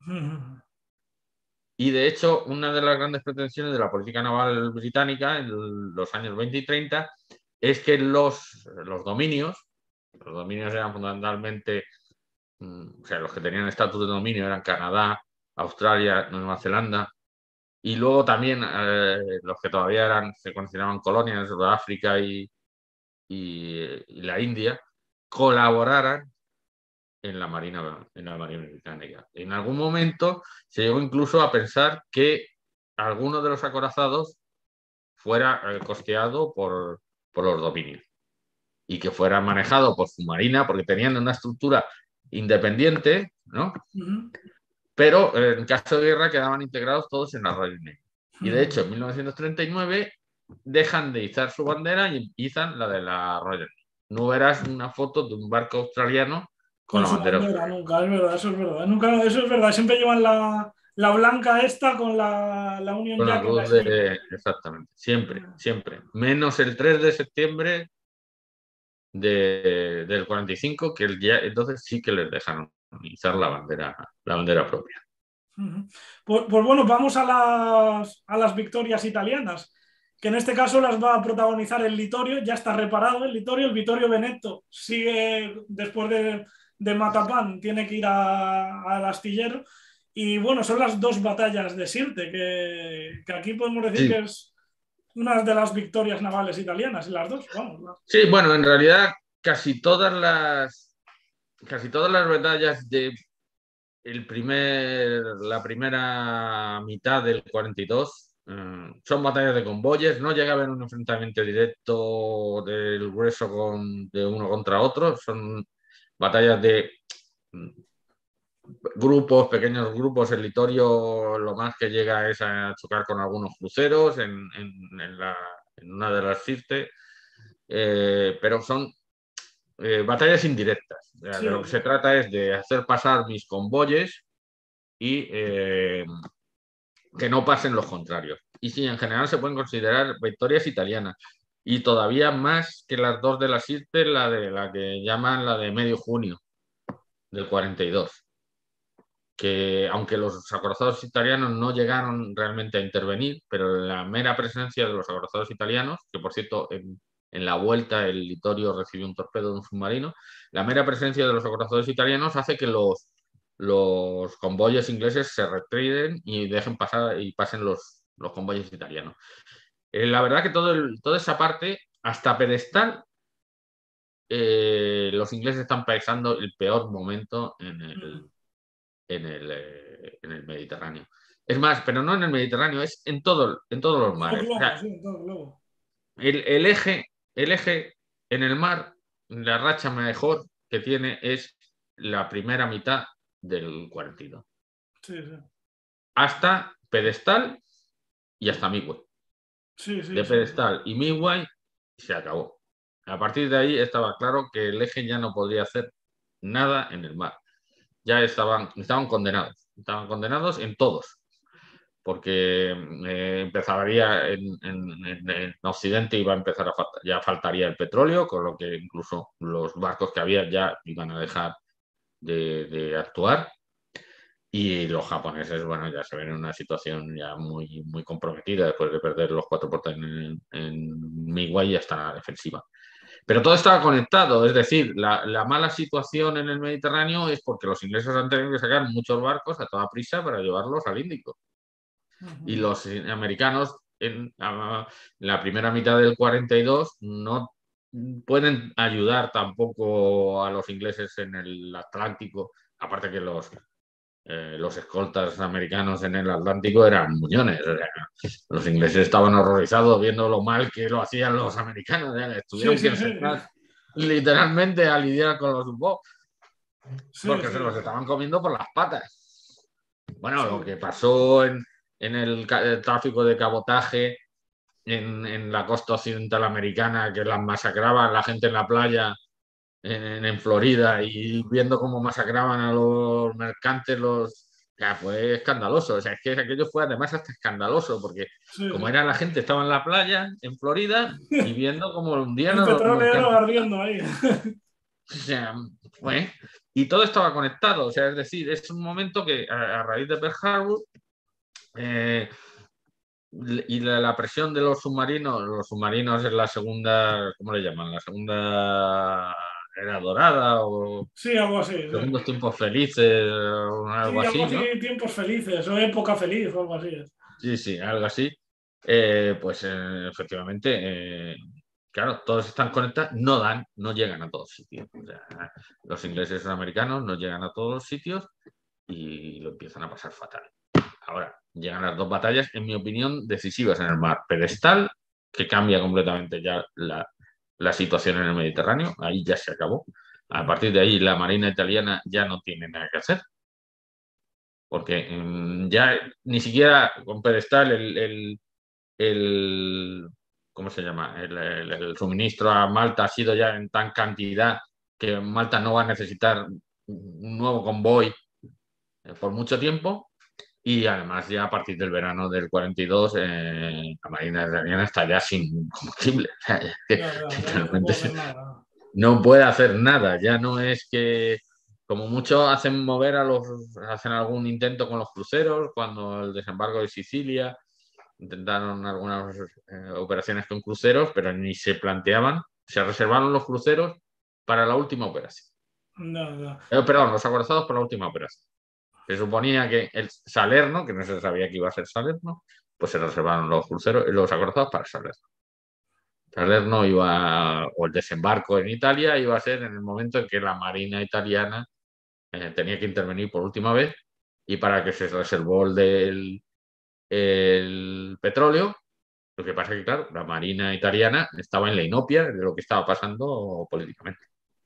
Y de hecho, una de las grandes pretensiones de la política naval británica en los años veinte y treinta es que los, los dominios, los dominios eran fundamentalmente, o sea, los que tenían estatus de dominio eran Canadá, Australia, Nueva Zelanda, y luego también eh, los que todavía eran, se consideraban colonias, Sudáfrica y, y, y la India, colaboraran en la Marina, en la Marina Británica. En algún momento se llegó incluso a pensar que alguno de los acorazados fuera eh, costeado por, por los dominios y que fuera manejado por su marina, porque tenían una estructura independiente, ¿no? uh-huh. Pero eh, en caso de guerra quedaban integrados todos en la Royal Navy. Y de hecho, Uh-huh. en mil novecientos treinta y nueve dejan de izar su bandera y izan la de la Royal Navy. No verás una foto de un barco australiano con Con la su bandera bandera, australiana. nunca, es verdad, eso es verdad. Nunca, eso es verdad. Siempre llevan la, la blanca esta con la, la Union Con la Jack en la cruz esquina. de... Exactamente, siempre, siempre. Menos el tres de septiembre de, del cuarenta y cinco, que el día, entonces sí que les dejaron izar la bandera, la bandera propia. Uh-huh. Pues, pues bueno, vamos a las, a las victorias italianas, que en este caso las va a protagonizar el Littorio, ya está reparado el Littorio, el Vittorio Veneto sigue después de, de Matapan, tiene que ir a- al astillero, y bueno, son las dos batallas de Sirte, que, que aquí podemos decir Sí, que es una de las victorias navales italianas, y las dos, vamos. las- sí, bueno, en realidad casi todas las, casi todas las batallas de el primer, la primera mitad del cuarenta y dos eh, son batallas de convoyes, no llega a haber un enfrentamiento directo del grueso con, de uno contra otro, son batallas de grupos, pequeños grupos. El Littorio lo más que llega es a chocar con algunos cruceros en, en, en, la, en una de las Sirte, eh, pero son eh, batallas indirectas. O sea, Sí, de lo que se trata es de hacer pasar mis convoyes y eh, que no pasen los contrarios. Y sí, en general se pueden considerar victorias italianas. Y todavía más que las dos de la Sirte, la de la que llaman la de medio junio del cuarenta y dos, que aunque los acorazados italianos no llegaron realmente a intervenir, pero la mera presencia de los acorazados italianos, que por cierto en, en la vuelta el Littorio recibió un torpedo de un submarino, la mera presencia de los acorazados italianos hace que los, los convoyes ingleses se retiren y dejen pasar y pasen los, los convoyes italianos. Eh, la verdad que todo el, toda esa parte, hasta Pedestal, eh, los ingleses están pasando el peor momento en el, en el, eh, en el Mediterráneo. Es más, pero no en el Mediterráneo, es en, todo, en todos los todo el mares. O globo, sea, sí, todo el globo. el, el, eje, el eje en el mar, la racha mejor que tiene es la primera mitad del cuarenta y dos. Sí, sí. Hasta Pedestal y hasta Midway. Sí, sí, De sí. Pedestal y Midway se acabó. A partir de ahí estaba claro que el eje ya no podría hacer nada en el mar. Ya estaban, estaban condenados. Estaban condenados en todos, porque eh, empezaría en, en, en, en, Occidente iba a empezar a faltar, ya faltaría el petróleo, con lo que incluso los barcos que había ya iban a dejar de, de actuar. Y los japoneses, bueno, ya se ven en una situación ya muy, muy comprometida después de perder los cuatro puertos en, en Midway y ya están a la defensiva. Pero todo estaba conectado, es decir, la, la, mala situación en el Mediterráneo es porque los ingleses han tenido que sacar muchos barcos a toda prisa para llevarlos al Índico. Y Uh-huh. los americanos en, en la primera mitad del cuarenta y dos no pueden ayudar tampoco a los ingleses en el Atlántico, aparte que los, eh, los escoltas americanos en el Atlántico eran muñones. O sea, los ingleses estaban horrorizados viendo lo mal que lo hacían los americanos. ¿eh? Sí, Tuvieron sí, que sí. sentar literalmente a lidiar con los U-Boats Sí, porque sí, se los estaban comiendo por las patas. Bueno, sí. lo que pasó en, en el, el tráfico de cabotaje en, en la costa occidental americana, que las masacraban la gente en la playa en, en Florida y viendo cómo masacraban a los mercantes, los... Ya, fue escandaloso. O sea, es que aquello fue además hasta escandaloso, porque Sí, como sí. era la gente, estaba en la playa en Florida y viendo cómo hundían El a los petróleo mercantes. ardiendo ahí. O sea, fue... Y todo estaba conectado. O sea, es decir, es un momento que a, a raíz de Pearl Harbor eh, y la, la, presión de los submarinos, los submarinos es la segunda, ¿cómo le llaman? La segunda era dorada o Sí, algo así, sí. segundos tiempos felices o algo Sí, algo así, así, ¿no? tiempos felices o época feliz o algo así. Sí, sí, algo así. Eh, pues eh, efectivamente, eh, claro, todos están conectados, no dan, no llegan a todos sitios. O sea, los ingleses y los americanos no llegan a todos los sitios y lo empiezan a pasar fatal. Ahora, llegan las dos batallas, en mi opinión, decisivas en el mar Pedestal, que cambia completamente ya la, la situación en el Mediterráneo, ahí ya se acabó. A partir de ahí, la Marina italiana ya no tiene nada que hacer, porque mmm, ya ni siquiera con Pedestal el, el, el ¿cómo se llama? El, el, el suministro a Malta ha sido ya en tan cantidad que Malta no va a necesitar un nuevo convoy por mucho tiempo. Y además ya a partir del verano del cuarenta y dos eh, la Marina italiana está ya sin combustible. O sea, es que, Ya, ya, ya no se literalmente puede hacer nada. no puede hacer nada. Ya no es que, como muchos hacen mover a los, hacen algún intento con los cruceros, cuando el desembarco de Sicilia, intentaron algunas eh, operaciones con cruceros, pero ni se planteaban, se reservaron los cruceros para la última operación. No, no. Eh, perdón, los acorazados para la última operación. Se suponía que el Salerno, que no se sabía que iba a ser Salerno, pues se reservaron los cruceros y los acorazados para Salerno. Salerno iba, o el desembarco en Italia iba a ser en el momento en que la Marina italiana eh, tenía que intervenir por última vez y para que se reservó el, del, el petróleo. Lo que pasa es que, claro, la Marina italiana estaba en la inopia de lo que estaba pasando políticamente,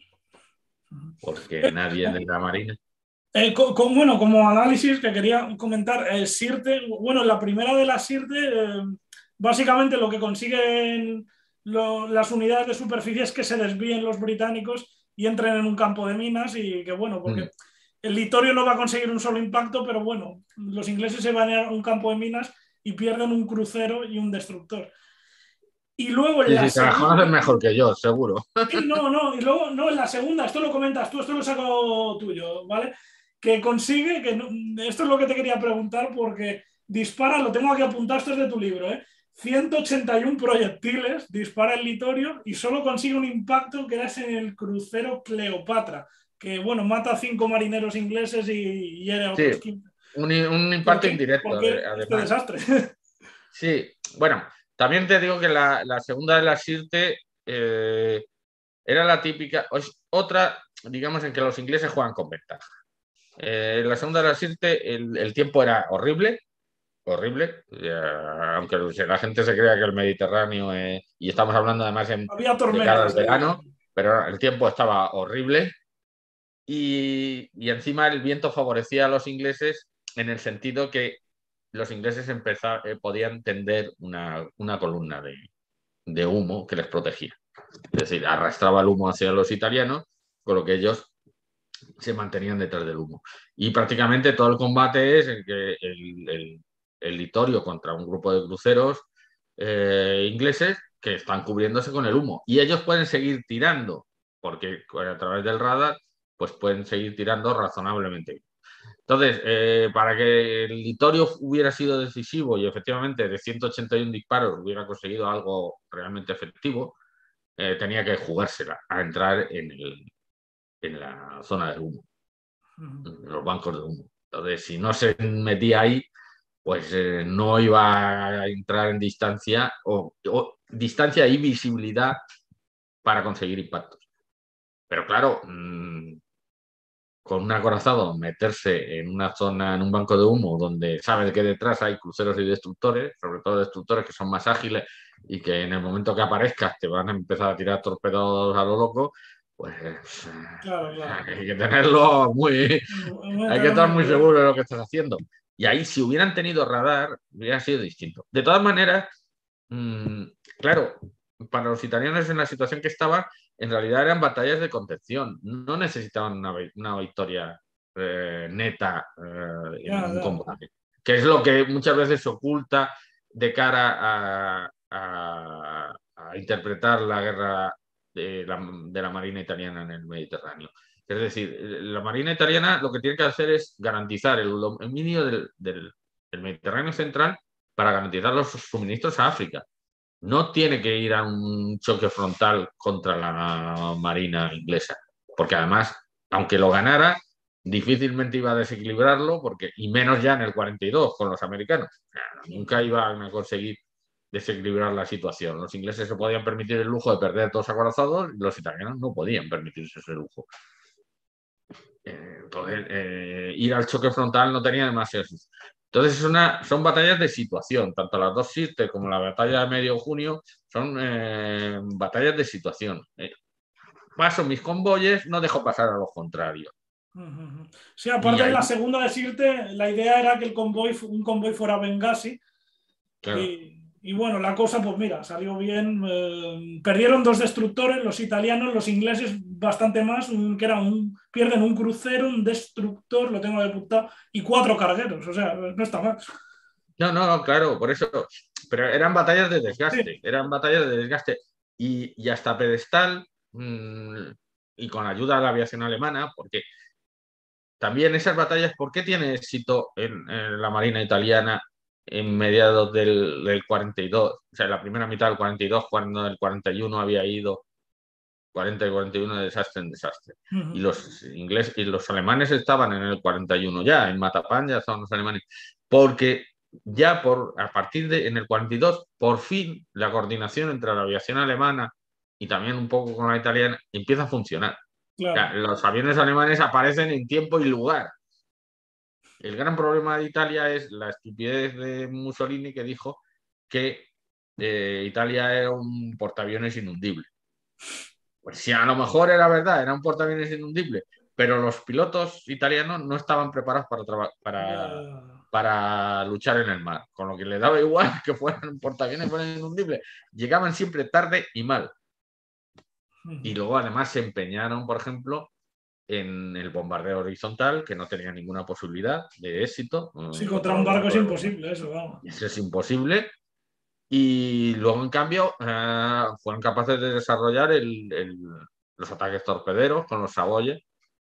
porque nadie de la Marina... Eh, co- co- bueno, como análisis que quería comentar, eh, Sirte, bueno, la primera de las Sirte, eh, básicamente lo que consiguen lo- las unidades de superficie es que se desvíen los británicos y entren en un campo de minas y que, bueno, Mm. porque el Littorio no va a conseguir un solo impacto, pero bueno, los ingleses se van a un campo de minas y pierden un crucero y un destructor. Y luego en Sí, la sí, te las conoces segunda, mejor que yo, seguro. sí, no, no, y luego, no, en la segunda, esto lo comentas tú, esto lo saco tuyo, ¿vale? Que consigue, que no- esto es lo que te quería preguntar porque dispara, lo tengo aquí apuntado, esto es de tu libro, ¿eh? ciento ochenta y uno proyectiles dispara el Littorio y solo consigue un impacto que es en el crucero Cleopatra, que bueno, mata a cinco marineros ingleses y hiere a Sí, otros quince. un, un ¿Por impacto qué? ¿Por indirecto, qué este además. desastre? Sí, bueno, también te digo que la, la segunda de la Sirte eh, era la típica, es otra, digamos, en que los ingleses juegan con ventaja. Eh, en la segunda de la Sirte el, el tiempo era horrible, horrible, ya, aunque la gente se crea que el Mediterráneo, eh, y estamos hablando además en, Había de cara al tormentas ahí. verano, pero el tiempo estaba horrible y, y encima el viento favorecía a los ingleses en el sentido que los ingleses empezar, eh, podían tender una, una columna de, de, humo que les protegía. Es decir, arrastraba el humo hacia los italianos, con lo que ellos se mantenían detrás del humo. Y prácticamente todo el combate es el, el, el, el Littorio contra un grupo de cruceros eh, ingleses que están cubriéndose con el humo. Y ellos pueden seguir tirando, porque a través del radar pues pueden seguir tirando razonablemente bien. Entonces, eh, para que el Littorio hubiera sido decisivo y efectivamente de ciento ochenta y uno disparos hubiera conseguido algo realmente efectivo, eh, tenía que jugársela a entrar en, el, en la zona del humo, en los bancos de humo. Entonces, si no se metía ahí, pues eh, no iba a entrar en distancia o, o distancia y visibilidad para conseguir impactos. Pero claro, mmm, con un acorazado meterse en una zona, en un banco de humo, donde sabes que detrás hay cruceros y destructores, sobre todo destructores que son más ágiles y que en el momento que aparezcas te van a empezar a tirar torpedos a lo loco, pues Claro, claro. hay que tenerlo muy... Voy a hay que tener estar muy muy cuidado. seguro de lo que estás haciendo. Y ahí, si hubieran tenido radar, hubiera sido distinto. De todas maneras, mmm, claro, para los italianos en la situación que estaban, en realidad eran batallas de contención. No necesitaban una, una victoria eh, neta eh, en Ya, un ya. combate, que es lo que muchas veces se oculta de cara a, a, a interpretar la guerra de la, de la Marina italiana en el Mediterráneo. Es decir, la Marina italiana lo que tiene que hacer es garantizar el dominio del, del, del Mediterráneo central para garantizar los suministros a África. No tiene que ir a un choque frontal contra la Marina inglesa, porque además, aunque lo ganara, difícilmente iba a desequilibrarlo, porque, y menos ya en el cuarenta y dos con los americanos. O sea, nunca iban a conseguir desequilibrar la situación. Los ingleses se podían permitir el lujo de perder dos acorazados y los italianos no podían permitirse ese lujo. Eh, entonces, eh, ir al choque frontal no tenía demasiado sentido. Entonces, es una, son batallas de situación, tanto las dos Sirte como la batalla de medio junio son eh, batallas de situación. Eh, paso mis convoyes, no dejo pasar a los contrarios. Sí, Y aparte en ahí, la segunda de Sirte, la idea era que el convoy, un convoy fuera a Bengasi. claro, Y, y bueno, la cosa, pues mira, salió bien. Eh, perdieron dos destructores, los italianos, los ingleses bastante más, un, que era un, pierden un crucero, un destructor, lo tengo de puta, y cuatro cargueros, o sea, no está mal. no, no, no, claro, por eso, pero eran batallas de desgaste, Sí, eran batallas de desgaste. Y, y hasta Pedestal, mmm, y con la ayuda de la aviación alemana, porque también esas batallas, ¿por qué tiene éxito en, en la Marina italiana en mediados del, del cuarenta y dos? O sea, en la primera mitad del cuarenta y dos, cuando el cuarenta y uno había ido cuarenta y cuarenta y uno de desastre en desastre. Y los ingleses y los alemanes estaban en el cuarenta y uno ya, en Matapán ya estaban los alemanes, porque ya por, a partir de en el cuarenta y dos, por fin la coordinación entre la aviación alemana y también un poco con la italiana empieza a funcionar. O sea, claro. los aviones alemanes aparecen en tiempo y lugar. El gran problema de Italia es la estupidez de Mussolini, que dijo que eh, Italia era un portaaviones inundible. Pues sí, a lo mejor era verdad, era un portaaviones inundible, pero los pilotos italianos no estaban preparados para, Ya, para, ya. para luchar en el mar, con lo que le daba igual que fueran un portaaviones fueran inundibles. Llegaban siempre tarde y mal. Y luego además se empeñaron, por ejemplo, en el bombardeo horizontal, que no tenía ninguna posibilidad de éxito Sí, eh, contra contra un los barco es barcos de imposible eso, vamos. Eso es imposible. Y luego, en cambio, eh, fueron capaces de desarrollar el, el, los ataques torpederos con los Savoyes.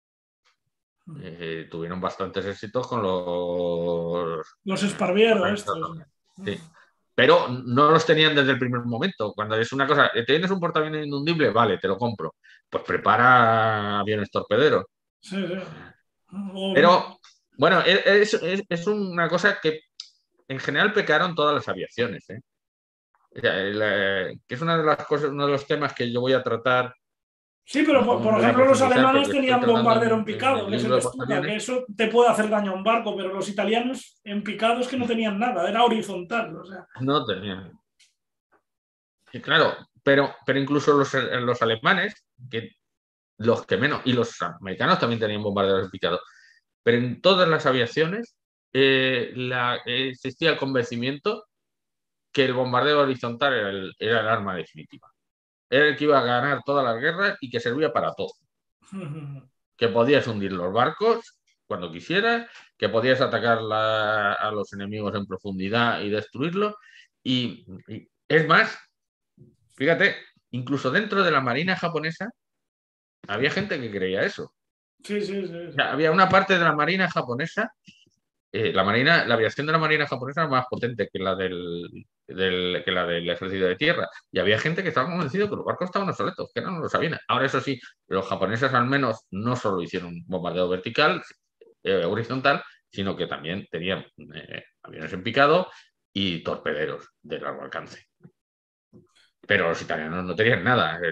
Eh, tuvieron bastantes éxitos con los Los eh, esparvieros ataques estos. torpederos. Sí. Pero no los tenían desde el primer momento. Cuando es una cosa, ¿tienes un portaaviones inundible? Vale, te lo compro. Pues prepara aviones torpederos. Sí, sí. O- Pero bueno, es, es, es una cosa que en general pecaron todas las aviaciones, ¿eh? O sea, el, eh, que es una de las cosas, uno de los temas que yo voy a tratar, Sí, pero no por, por voy a ejemplo los profundizar alemanes porque estoy tenían tratando bombardero en, en en picado, el que es libro el de Stuka, que portaaviones. eso te puede hacer daño a un barco, pero los italianos en picados que no tenían nada, era horizontal, o sea. No tenían. Y claro, pero, pero incluso los, los alemanes, que los que menos, y los americanos también tenían bombarderos en picado, pero en todas las aviaciones eh, la, eh, existía el convencimiento que el bombardeo horizontal era el, era el arma definitiva. Era el que iba a ganar todas las guerras y que servía para todo. Que podías hundir los barcos cuando quisieras, que podías atacar la, a los enemigos en profundidad y destruirlos. Y, y es más, fíjate, incluso dentro de la marina japonesa había gente que creía eso. Sí, sí, sí, O sí. sea, había una parte de la marina japonesa, eh, la marina, la aviación de la marina japonesa era más potente que la del, del, que la del ejército de tierra. Y había gente que estaba convencido que los barcos estaban obsoletos, que no los aviones. Ahora, eso sí, los japoneses al menos no solo hicieron un bombardeo vertical, eh, horizontal, sino que también tenían eh, aviones en picado y torpederos de largo alcance. Pero los italianos no tenían nada. El,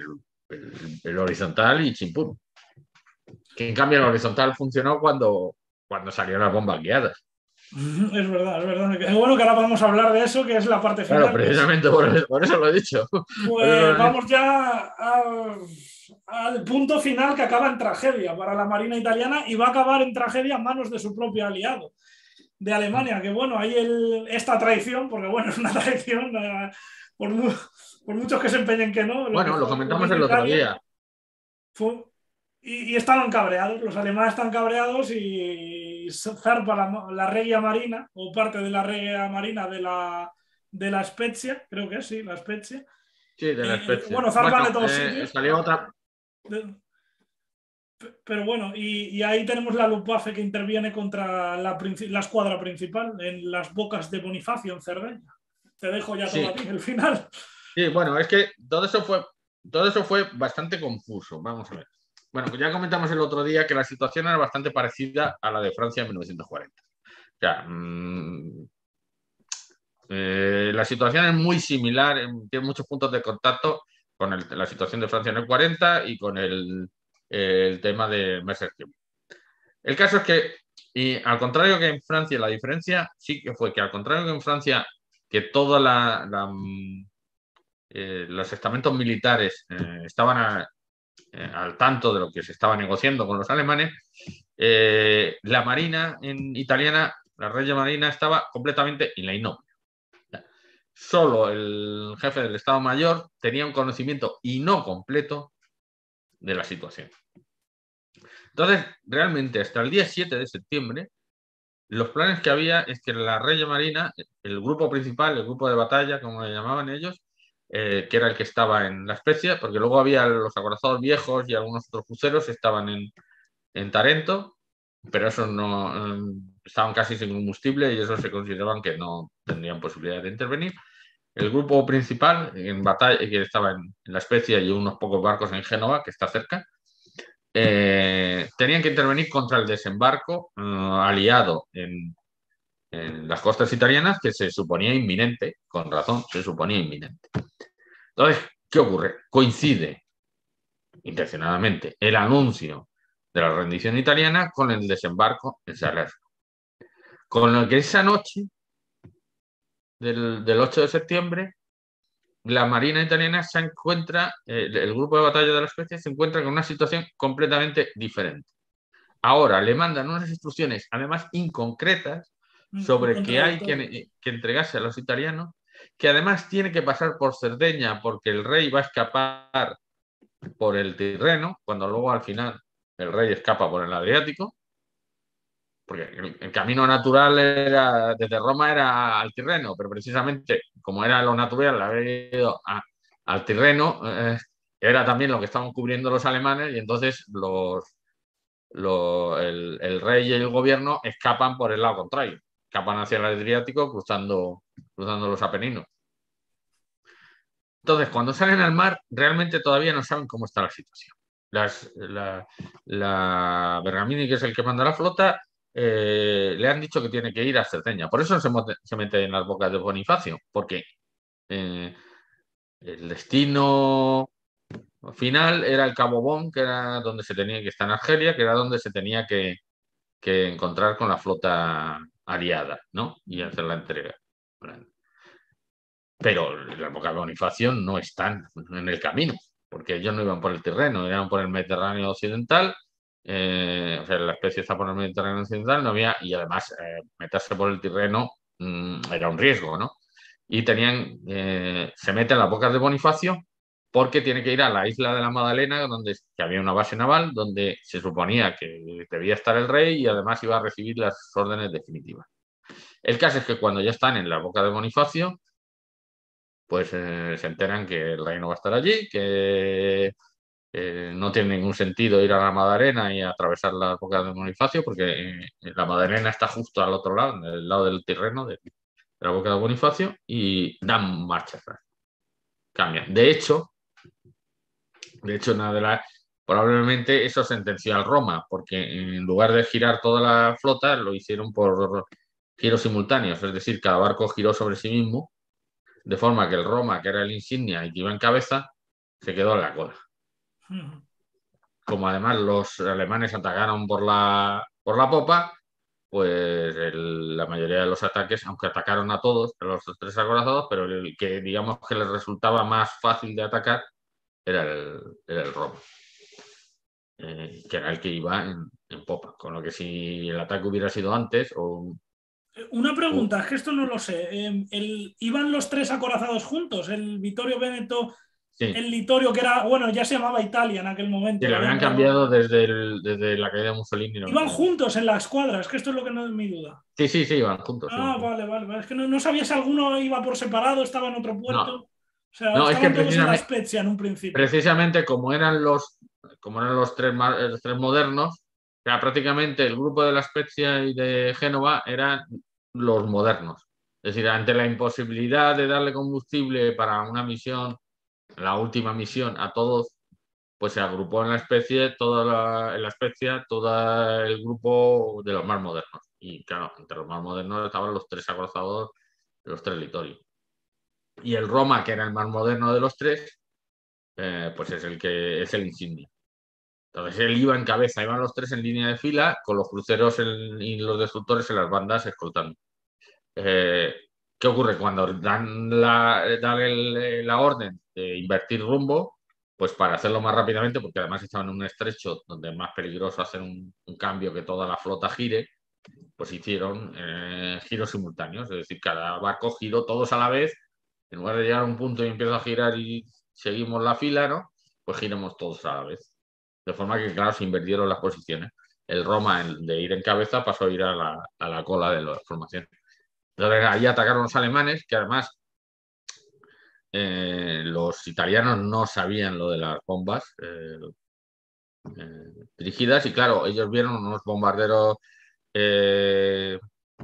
el, el horizontal y chimpún. Que en cambio el horizontal funcionó cuando, cuando salieron las bombas guiadas. Es verdad, es verdad. Es bueno que ahora vamos a hablar de eso, que es la parte final. Claro, precisamente por eso, por eso lo he dicho. Pues vamos ya a, al punto final que acaba en tragedia para la Marina italiana y va a acabar en tragedia a manos de su propio aliado, de Alemania, que bueno, hay el, esta traición, porque bueno, es una traición, eh, por, mu por muchos que se empeñen que no. Lo bueno, que lo comentamos el otro día. Fue, y, y estaban cabreados, los alemanes están cabreados y zarpa la, la Regia Marina, o parte de la Regia Marina de la, de la Spezia, creo que es, sí, la Spezia. Sí, de la Eh, especie. bueno, zarpan Bueno, de todos eh, sitios. salió otra. De, pero bueno, y, y, ahí tenemos la Luftwaffe que interviene contra la, la escuadra principal en las bocas de Bonifacio, en Cerdeña. Te dejo ya sí. todo a ti, el final. Sí, bueno, es que todo eso fue, todo eso fue bastante confuso. Vamos a ver. Bueno, pues ya comentamos el otro día que la situación era bastante parecida a la de Francia en mil novecientos cuarenta. O sea, mmm, eh, la situación es muy similar, tiene muchos puntos de contacto con el, la situación de Francia en el cuarenta y con el, el tema de Messerschmitt. El caso es que, y al contrario que en Francia, la diferencia sí que fue que al contrario que en Francia, que todos la, la, eh, los estamentos militares eh, estaban a, eh, al tanto de lo que se estaba negociando con los alemanes, eh, la marina en italiana, la Regia Marina, estaba completamente in la inopia. Solo el jefe del Estado Mayor tenía un conocimiento y no completo de la situación. Entonces, realmente, hasta el día siete de septiembre, los planes que había es que la Regia Marina, el grupo principal, el grupo de batalla, como le llamaban ellos, eh, que era el que estaba en La Spezia, porque luego había los acorazados viejos y algunos otros cruceros estaban en, en Tarento, pero esos no eh, estaban casi sin combustible y esos se consideraban que no tendrían posibilidad de intervenir. El grupo principal en batalla, que estaba en, en La Spezia y unos pocos barcos en Génova, que está cerca, eh, tenían que intervenir contra el desembarco eh, aliado en, en las costas italianas, que se suponía inminente, con razón, se suponía inminente. Entonces, ¿qué ocurre? Coincide intencionadamente el anuncio de la rendición italiana con el desembarco en Salerno. Con lo que esa noche del, del ocho de septiembre, la Marina italiana se encuentra, eh, el grupo de batalla de la Spezia se encuentra con una situación completamente diferente. Ahora le mandan unas instrucciones, además inconcretas, sobre que hay que, que entregarse a los italianos, que además tiene que pasar por Cerdeña porque el rey va a escapar por el Tirreno, cuando luego al final el rey escapa por el Adriático, porque el, el camino natural era, desde Roma era al Tirreno, pero precisamente como era lo natural haber ido a, al Tirreno, eh, era también lo que estaban cubriendo los alemanes y entonces los, los, el, el rey y el gobierno escapan por el lado contrario, escapan hacia el Adriático cruzando, cruzando los Apeninos. Entonces, cuando salen al mar, realmente todavía no saben cómo está la situación. Las, la, la Bergamini, que es el que manda la flota, eh, le han dicho que tiene que ir a Cerdeña. Por eso se, se mete en las bocas de Bonifacio, porque eh, el destino final era el Cabo Bon, que era donde se tenía que estar en Argelia, que era donde se tenía que, que encontrar con la flota aliada, ¿no? Y hacer la entrega. Pero las bocas de Bonifacio no están en el camino, porque ellos no iban por el Tirreno, iban por el Mediterráneo occidental, eh, o sea, la especie está por el Mediterráneo occidental, no había, y además eh, meterse por el Tirreno mmm, era un riesgo, ¿no? Y tenían, eh, se mete en las bocas de Bonifacio porque tiene que ir a la isla de la Magdalena, donde que había una base naval, donde se suponía que debía estar el rey y además iba a recibir las órdenes definitivas. El caso es que cuando ya están en la boca de Bonifacio, pues eh, se enteran que el rey no va a estar allí, que eh, no tiene ningún sentido ir a la Madalena y atravesar las bocas de Bonifacio, porque eh, la Madalena está justo al otro lado, en el lado del Tirreno, de, de la boca de Bonifacio, y dan marcha atrás. Cambian. De hecho, de hecho, una de las, probablemente eso sentenció al Roma, porque en lugar de girar toda la flota, lo hicieron por giros simultáneos, es decir, cada barco giró sobre sí mismo, de forma que el Roma, que era el insignia y que iba en cabeza, se quedó en la cola. Ujú. Como además los alemanes atacaron por la, por la popa, pues el- la mayoría de los ataques, aunque atacaron a todos, a los tres acorazados, pero el que digamos que les resultaba más fácil de atacar era el, era el Roma, eh, que era el que iba en, en popa. Con lo que si el ataque hubiera sido antes o, Una o- pregunta, es que esto no lo sé. Eh, el- ¿iban los tres acorazados juntos? El Vittorio Veneto, sí, el Littorio, que era, bueno, ya se llamaba Italia en aquel que momento, le le habían habían dado. cambiado desde, el- desde la caída de Mussolini. Lo Iban mismo. juntos en la escuadra, es que esto es lo que no es mi duda. Sí, sí, sí, iban juntos, iban Ah, juntos. vale, vale, vale. Es que no, no sabía si alguno iba por separado, estaba en otro puerto. No, O sea, no, es que estaban todos en la precisamente, Spezia en un principio. precisamente como eran los, como eran los tres, ma- los tres modernos, era prácticamente el grupo de La Spezia y de Génova eran los modernos. Es decir, ante la imposibilidad de darle combustible para una misión, la última misión a todos, pues se agrupó en la especie, toda la, en la Spezia, todo el grupo de los más modernos. Y claro, entre los más modernos estaban los tres acorazados, los tres litorios. Y el Roma, que era el más moderno de los tres, eh, pues es el que es el insignia. Entonces él iba en cabeza, iban los tres en línea de fila, con los cruceros en- y los destructores en las bandas escoltando. Eh, ¿Qué ocurre? Cuando dan, la, dan el- la orden de invertir rumbo, pues para hacerlo más rápidamente, porque además estaban en un estrecho donde es más peligroso hacer un, un cambio que toda la flota gire, pues hicieron eh, giros simultáneos, es decir, cada barco giró todos a la vez, en lugar de llegar a un punto y empiezo a girar y seguimos la fila, ¿no? Pues giremos todos a la vez. De forma que, claro, se invirtieron las posiciones. El Roma, el de ir en cabeza, pasó a ir a la, a la cola de la formación. Entonces ahí atacaron los alemanes, que además eh, los italianos no sabían lo de las bombas eh, eh, dirigidas y claro, ellos vieron unos bombarderos eh,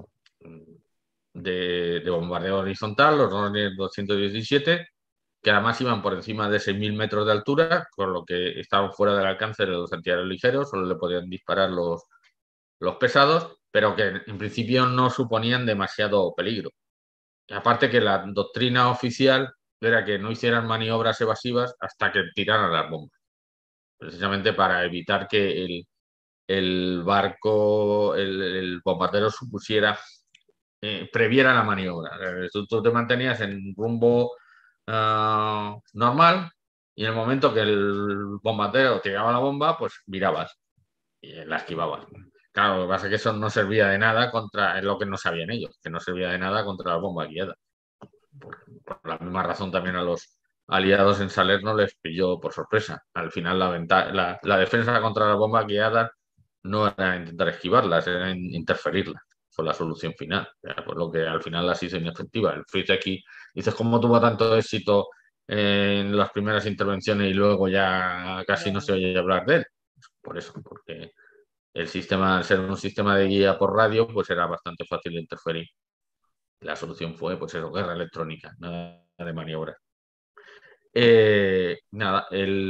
de, de bombardeo horizontal, los doscientos diecisiete, que además iban por encima de seis mil metros de altura, con lo que estaban fuera del alcance de los antiaéreos ligeros, solo le podían disparar los, los pesados, pero que en principio no suponían demasiado peligro. Y aparte que la doctrina oficial era que no hicieran maniobras evasivas hasta que tiraran las bombas, precisamente para evitar que el, el barco, el, el bombardero supusiera eh, previera la maniobra. Eh, Tú, tú te mantenías en rumbo uh, normal y en el momento que el bombardero tiraba la bomba, pues mirabas y la esquivabas. Claro, lo que pasa es que eso no servía de nada contra, es lo que no sabían ellos, que no servía de nada contra la bomba guiada. Por, por la misma razón también a los aliados en Salerno les pilló por sorpresa. Al final la, venta, la, la defensa contra las bombas guiadas no era intentar esquivarlas, era interferirlas. Fue la solución final, por lo que al final las hizo inefectiva. El Friteki, dices, ¿cómo tuvo tanto éxito en las primeras intervenciones y luego ya casi no se oye hablar de él? Por eso, porque el sistema, al ser un sistema de guía por radio, pues era bastante fácil de interferir. La solución fue, pues eso, guerra electrónica, nada de maniobras. Eh, nada,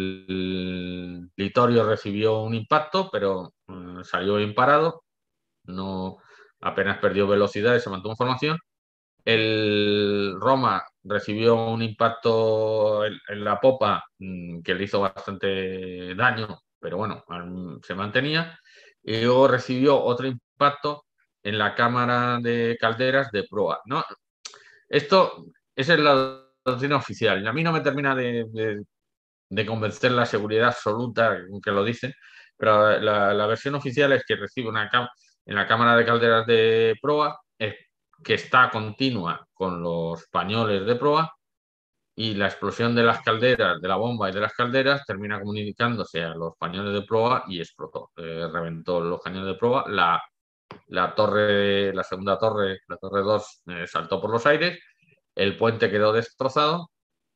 el Litorio recibió un impacto, pero eh, salió imparado, no apenas perdió velocidad y se mantuvo en formación. El Roma recibió un impacto en, en la popa mmm, que le hizo bastante daño, pero bueno, se mantenía. Y luego recibió otro impacto en la cámara de calderas de proa. ¿No? Esto, esa es la doctrina oficial. A mí no me termina de, de, de convencer la seguridad absoluta que lo dicen, pero la, la versión oficial es que recibe una en la cámara de calderas de proa, es, que está continua con los pañoles de proa, y la explosión de las calderas, de la bomba y de las calderas, termina comunicándose a los pañoles de proa y explotó. Eh, reventó los cañones de proa. La, la torre, la segunda torre, la torre dos, eh, saltó por los aires, el puente quedó destrozado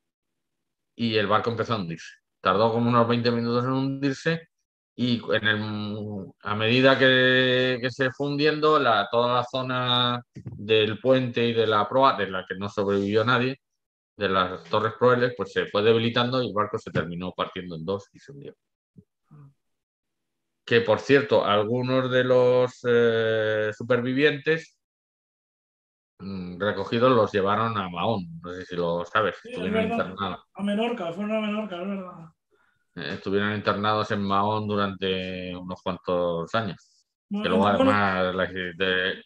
y el barco empezó a hundirse. Tardó como unos veinte minutos en hundirse y en el, a medida que, que, se fue hundiendo, la, toda la zona del puente y de la proa, de la que no sobrevivió nadie, de las torres proeles, pues se fue debilitando y el barco se terminó partiendo en dos y se hundió. Que, por cierto, algunos de los eh, supervivientes mmm, recogidos los llevaron a Mahón. No sé si lo sabes, Sí, es estuvieron verdad. internados. A Menorca, fueron a Menorca, es verdad. eh, estuvieron internados en Mahón durante unos cuantos años. Que luego Bueno, además... la- de-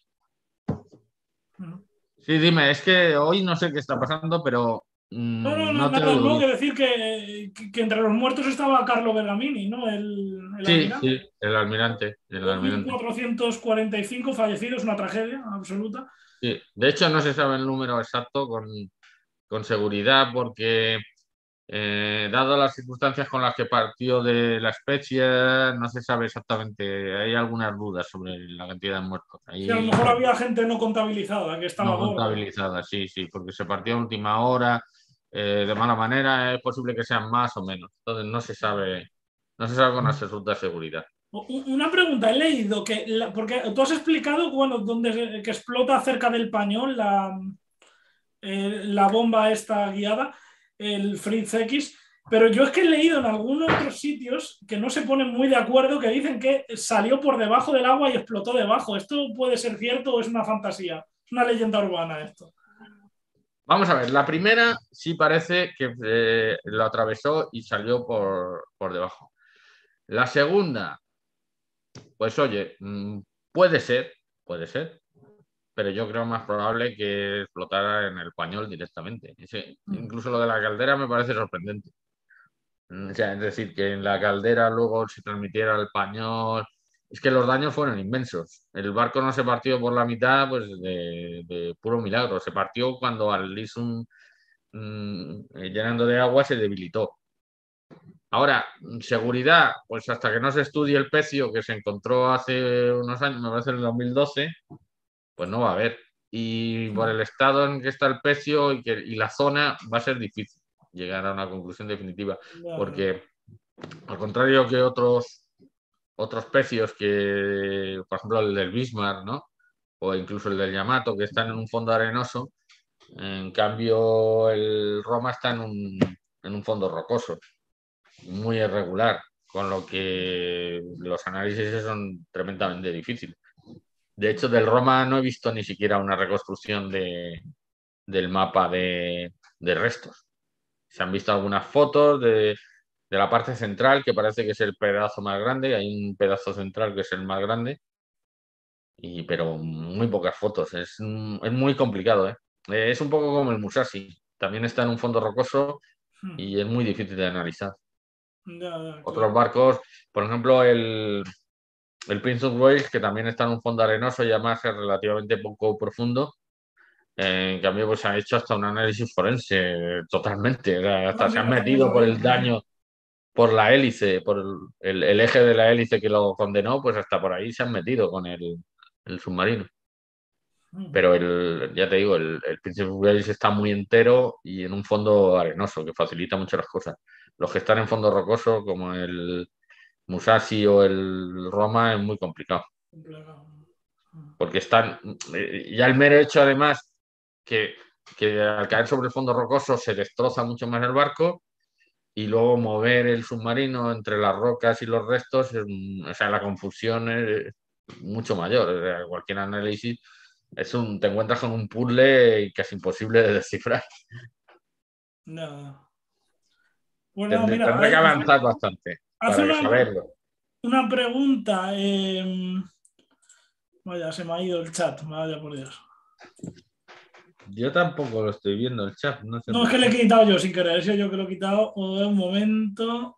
Sí, dime, es que hoy no sé qué está pasando, pero no, no, mm, no, no te nada, oigo no, bien. que decir que, que, que entre los muertos estaba Carlo Bergamini, ¿no? El, el Sí, almirante. sí, el almirante, el dos mil almirante. cuatrocientos cuarenta y cinco fallecidos, una tragedia absoluta. Sí. De hecho, no se sabe el número exacto con, con seguridad porque, eh, dado las circunstancias con las que partió de la especie, no se sabe exactamente. Hay algunas dudas sobre la cantidad de muertos. Sí, a lo Ahí mejor había gente no contabilizada que estaba no a bordo. contabilizada, sí, sí, porque se partió a última hora, eh, de mala manera. Es posible que sean más o menos. Entonces no se sabe, no se sabe con absoluta seguridad. Una pregunta, he leído que, la- porque tú has explicado, bueno, donde se- que explota cerca del Pañol la, eh, la bomba esta guiada, el Fritz X, pero yo es que he leído en algunos otros sitios que no se ponen muy de acuerdo, que dicen que salió por debajo del agua y explotó debajo. ¿Esto puede ser cierto o es una fantasía? Es una leyenda urbana esto. Vamos a ver, la primera sí parece que eh, lo atravesó y salió por, por debajo. La segunda, pues oye, mm, puede ser, puede ser, pero yo creo más probable que explotara en el Pañol directamente. Ese- Mm. incluso lo de la caldera me parece sorprendente. Mm, O sea, es decir, que en la caldera luego se transmitiera al Pañol. Es que los daños fueron inmensos. El barco no se partió por la mitad, pues de, de puro milagro. Se partió cuando al Lisum, mm, eh, llenando de agua, se debilitó. Ahora, seguridad, pues hasta que no se estudie el pecio que se encontró hace unos años, me parece en el dos mil doce, pues no va a haber. Y por Mm. el estado en que está el pecio y, que, y la zona, va a ser difícil llegar a una conclusión definitiva, Ya, ya. porque al contrario que otros, otros pecios, que, por ejemplo, el del Bismarck, ¿no? O incluso el del Yamato, que están en un fondo arenoso, en cambio el Roma está en un, en un fondo rocoso, muy irregular, con lo que los análisis son tremendamente difíciles. De hecho, del Roma no he visto ni siquiera una reconstrucción de, del mapa de, de restos. Se han visto algunas fotos de, de la parte central, que parece que es el pedazo más grande. Hay un pedazo central que es el más grande, y, pero muy pocas fotos. Es, es muy complicado, ¿eh? Eh, Es un poco como el Musashi. También está en un fondo rocoso Mm. y es muy difícil de analizar. Ya, ya, Otros claro. barcos, por ejemplo, el, el Prince of Wales, que también está en un fondo arenoso y además es relativamente poco profundo. En cambio, pues se ha hecho hasta un análisis forense totalmente. O sea, Ah, hasta se mira, han esto no lo metido por sabía. el daño, por la hélice, por el, el- el eje de la hélice que lo condenó, pues hasta por ahí se han metido con el, el submarino. Mm. Pero el, ya te digo, el, el Prince of Wales está muy entero y en un fondo arenoso, que facilita mucho las cosas. Los que están en fondo rocoso, como el Musashi o el Roma, es muy complicado. Complicado. Mm. Porque están, eh, ya el mero hecho además que, que al caer sobre el fondo rocoso se destroza mucho más el barco, y luego mover el submarino entre las rocas y los restos, es un- o sea, la confusión es mucho mayor. O sea, cualquier análisis es un, te encuentras con un puzzle casi imposible de descifrar. Ya, ya. Bueno, Tendré, mira, tendré que hay- hace, avanzar bastante hace para una, saberlo. una pregunta. eh, vaya, se me ha ido el chat, vaya por Dios. Yo tampoco lo estoy viendo el chat, no sé No, es por que le he qué. quitado yo sin querer, eso yo que lo he quitado. Oh, un momento.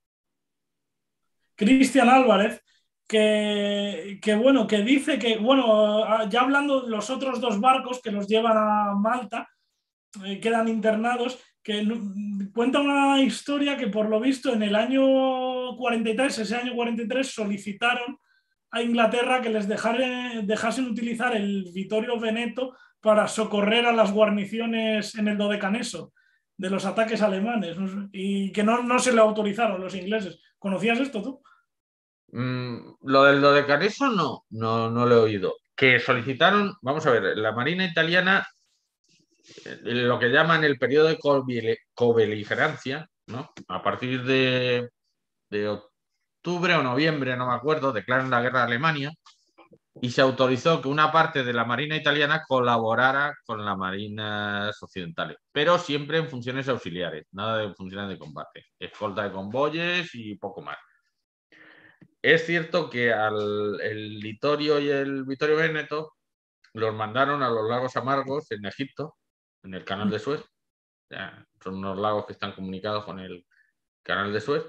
Cristian Álvarez, que, que, bueno, que dice que, bueno, ya hablando de los otros dos barcos que los llevan a Malta, eh, quedan internados, que cuenta una historia que por lo visto en el año cuarenta y tres, ese año cuarenta y tres, solicitaron a Inglaterra que les dejare, dejasen utilizar el Vittorio Veneto para socorrer a las guarniciones en el Dodecaneso de los ataques alemanes, y que no, no se le autorizaron los ingleses. ¿Conocías esto tú? Mm, lo del Dodecaneso no, no, no lo he oído. Que solicitaron, vamos a ver, la Marina italiana, eh, lo que llaman el periodo de cobeli- cobeligerancia, ¿no? A partir de, de octubre o noviembre, no me acuerdo, declaran la guerra a Alemania, y se autorizó que una parte de la Marina italiana colaborara con las marinas occidentales, pero siempre en funciones auxiliares, nada de funciones de combate, escolta de convoyes y poco más. Es cierto que al el Littorio y el Vittorio Veneto los mandaron a los lagos amargos en Egipto, en el canal de Suez. O sea, son unos lagos que están comunicados con el canal de Suez.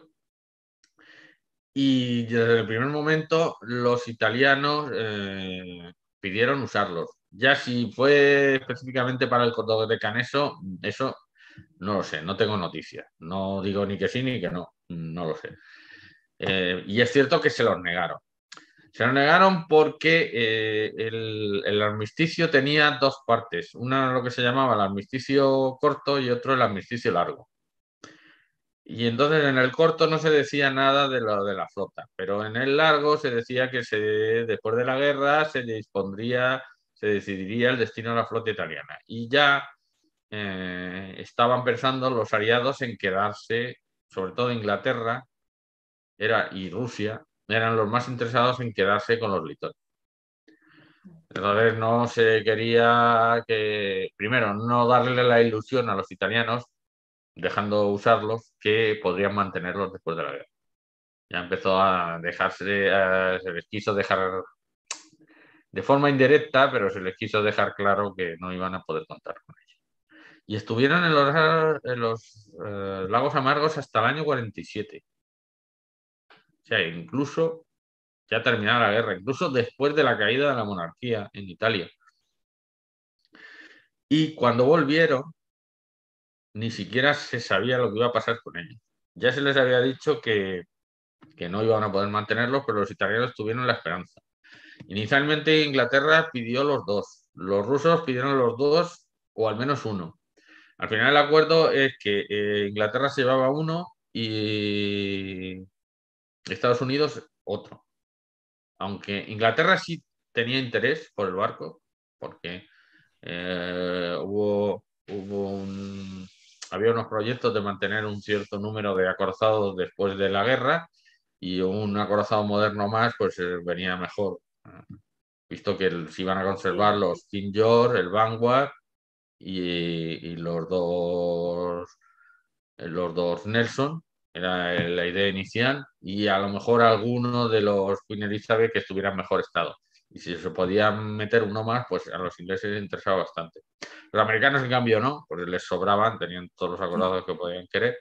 Y desde el primer momento los italianos eh, pidieron usarlos. Ya si fue específicamente para el cordón de Caneso, eso no lo sé, no tengo noticias. No digo ni que sí ni que no, no lo sé. Eh, y es cierto que se los negaron. Se lo negaron porque eh, el, el armisticio tenía dos partes. Una lo que se llamaba el armisticio corto y otro el armisticio largo. Y entonces en el corto no se decía nada de lo de la flota, pero en el largo se decía que se, después de la guerra se dispondría, se decidiría el destino de la flota italiana. Y ya eh, estaban pensando los aliados en quedarse, sobre todo Inglaterra era, y Rusia, eran los más interesados en quedarse con los litones. Entonces no se quería que, primero, no darle la ilusión a los italianos, dejando usarlos, que podrían mantenerlos después de la guerra. Ya empezó a dejarse, a- se les quiso dejar de forma indirecta, pero se les quiso dejar claro que no iban a poder contar con ellos. Y estuvieron en los, en los eh, lagos amargos hasta el año cuarenta y siete. O sea, incluso ya terminada la guerra, incluso después de la caída de la monarquía en Italia. Y cuando volvieron, ni siquiera se sabía lo que iba a pasar con ellos. Ya se les había dicho que, que no iban a poder mantenerlos, pero los italianos tuvieron la esperanza. Inicialmente Inglaterra pidió los dos, los rusos pidieron los dos o al menos uno. Al final el acuerdo es que eh, Inglaterra se llevaba uno y Estados Unidos otro. Aunque Inglaterra sí tenía interés por el barco, porque eh, hubo, hubo un, había unos proyectos de mantener un cierto número de acorazados después de la guerra y un acorazado moderno más pues eh, venía mejor, visto que se iban a conservar los King George, el Vanguard y, y los dos los dos Nelson, era la idea inicial, y a lo mejor alguno de los Queen Elizabeth que estuviera en mejor estado. Y si se podía meter uno más, pues a los ingleses les interesaba bastante. Los americanos, en cambio, no, porque les sobraban, tenían todos los acordados que podían querer.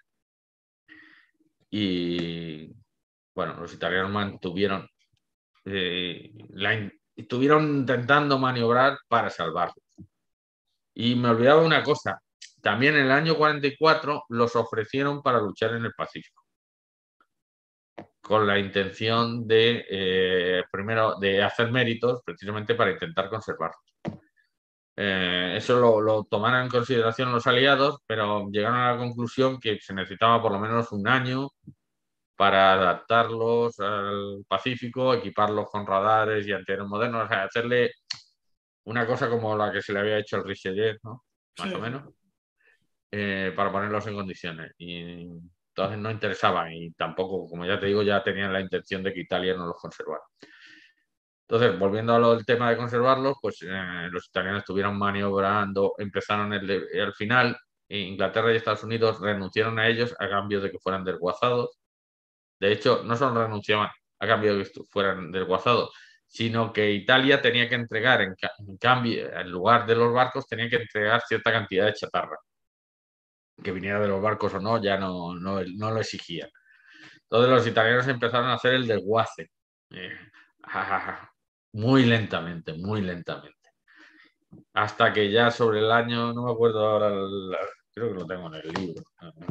Y bueno, los italianos mantuvieron, eh, la, estuvieron intentando maniobrar para salvarlos. Y me olvidaba una cosa, también en el año cuarenta y cuatro los ofrecieron para luchar en el Pacífico, con la intención de, eh, primero, de hacer méritos precisamente para intentar conservarlos. Eh, eso lo, lo tomaron en consideración los aliados, pero llegaron a la conclusión que se necesitaba por lo menos un año para adaptarlos al Pacífico, equiparlos con radares y antenas modernos, o sea, hacerle una cosa como la que se le había hecho al Richelieu, ¿no? Más Sí. o menos, eh, para ponerlos en condiciones. Y entonces no interesaba y tampoco, como ya te digo, ya tenían la intención de que Italia no los conservara. Entonces, volviendo a lo del tema de conservarlos, pues eh, los italianos estuvieron maniobrando, empezaron el, de, al final, Inglaterra y Estados Unidos renunciaron a ellos a cambio de que fueran desguazados. De hecho, no solo renunciaban a cambio de que fueran desguazados, sino que Italia tenía que entregar, en, en cambio, en lugar de los barcos, tenía que entregar cierta cantidad de chatarra. Que viniera de los barcos o no, ya no, no, no lo exigían. Entonces los italianos empezaron a hacer el desguace. Eh, muy lentamente, muy lentamente. Hasta que ya sobre el año, no me acuerdo ahora, la, creo que lo tengo en el libro.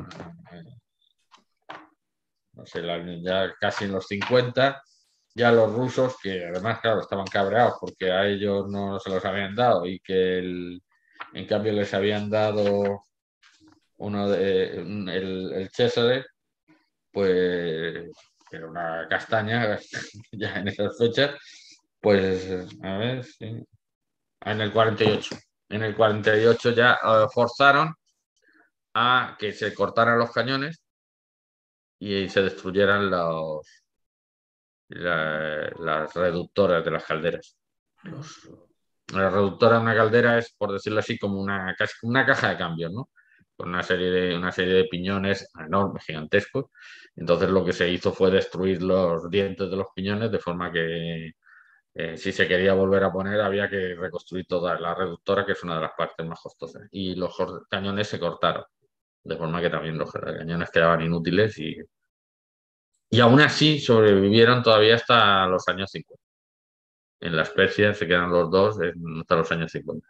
No sé, la, ya casi en los cincuenta, ya los rusos, que además, claro, estaban cabreados porque a ellos no se los habían dado y que el, en cambio les habían dado uno de el, el César, pues era una castaña ya en esas fechas, pues a ver, sí, en el cuarenta y ocho. En el cuarenta y ocho ya uh, forzaron a que se cortaran los cañones y se destruyeran los, la, las reductoras de las calderas. Los, la reductora de una caldera es, por decirlo así, como una, casi una caja de cambios, ¿no? Con una serie de, una serie de piñones enormes, gigantescos. Entonces lo que se hizo fue destruir los dientes de los piñones de forma que eh, si se quería volver a poner había que reconstruir toda la reductora, que es una de las partes más costosas. Y los cañones se cortaron, de forma que también los cañones quedaban inútiles y, y aún así sobrevivieron todavía hasta los años cincuenta. En la especie se quedan los dos hasta los años cincuenta.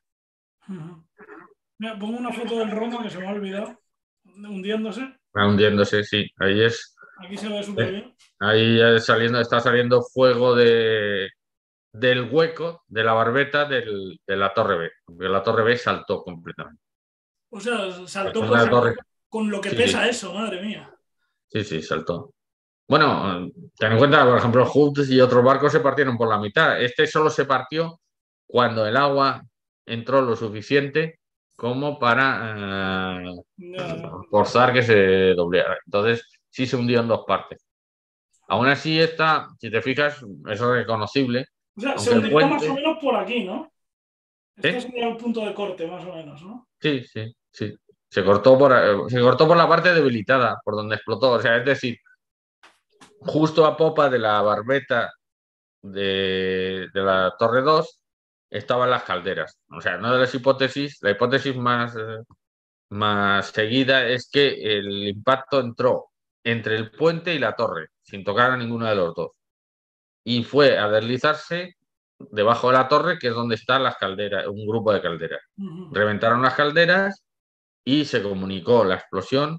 Mira, pongo una foto del Roma que se me ha olvidado, hundiéndose. Va hundiéndose, sí. Ahí es. Aquí se ve súper bien. Ahí saliendo, está saliendo fuego de, del hueco de la barbeta del, de la torre B. Porque la torre B saltó completamente. O sea, saltó con, con, con lo que sí, pesa sí. eso, madre mía. Sí, sí, saltó. Bueno, ten en cuenta, por ejemplo, Hood y otros barcos se partieron por la mitad. Este solo se partió cuando el agua entró lo suficiente como para eh, No. forzar que se doblara. Entonces, sí se hundió en dos partes. Aún así, esta, si te fijas, es reconocible. O sea, se Aunque el hundiría más puente... o menos por aquí, ¿no? Este ¿Eh? sería el punto de corte, más o menos, ¿no? Sí, sí, sí. Se cortó por, se cortó por la parte debilitada, por donde explotó. O sea, es decir, justo a popa de la barbeta de, de la Torre dos estaban las calderas. O sea, una de las hipótesis, la hipótesis más, eh, más seguida es que el impacto entró entre el puente y la torre, sin tocar a ninguno de los dos. Y fue a deslizarse debajo de la torre, que es donde están las calderas, un grupo de calderas. Uh-huh. Reventaron las calderas y se comunicó la explosión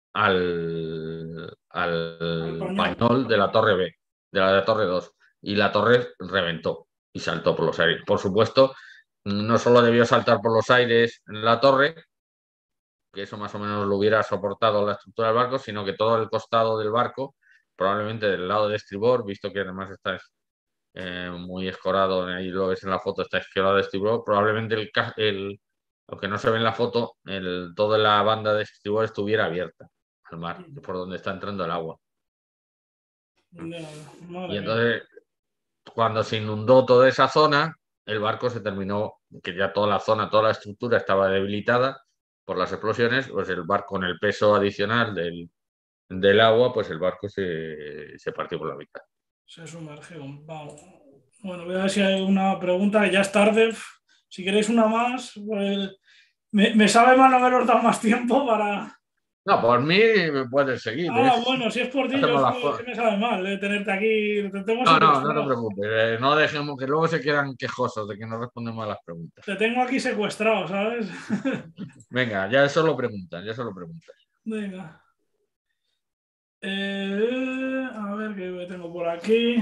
al, al pañol de la torre B, de la, de la torre dos. Y la torre reventó y saltó por los aires. Por supuesto, no solo debió saltar por los aires en la torre, que eso más o menos lo hubiera soportado la estructura del barco, sino que todo el costado del barco, probablemente del lado de estribor, visto que además está eh, muy escorado, ahí lo ves en la foto, está escorado de estribor, probablemente el, el, aunque no se ve en la foto, el, toda la banda de estribor estuviera abierta al mar, por donde está entrando el agua. No, y entonces, cuando se inundó toda esa zona, el barco se terminó, que ya toda la zona, toda la estructura estaba debilitada por las explosiones, pues el barco con el peso adicional del, del agua, pues el barco se, se partió por la mitad. Se sumergió. Vamos. Bueno, voy a ver si hay una pregunta, ya es tarde. Si queréis una más, pues me, me sabe mal no haberos dado más tiempo para... No, por mí me puedes seguir. Ah, ¿eh? bueno, si es por ti, yo es que, es que me sabe mal eh, tenerte aquí. Te tengo No, no, no te secuestrado. preocupes. Eh, no dejemos que luego se quedan quejosos de que no respondemos a las preguntas. Te tengo aquí secuestrado, ¿sabes? Venga, ya solo preguntas, ya solo preguntas. Venga. Eh, a ver qué tengo por aquí.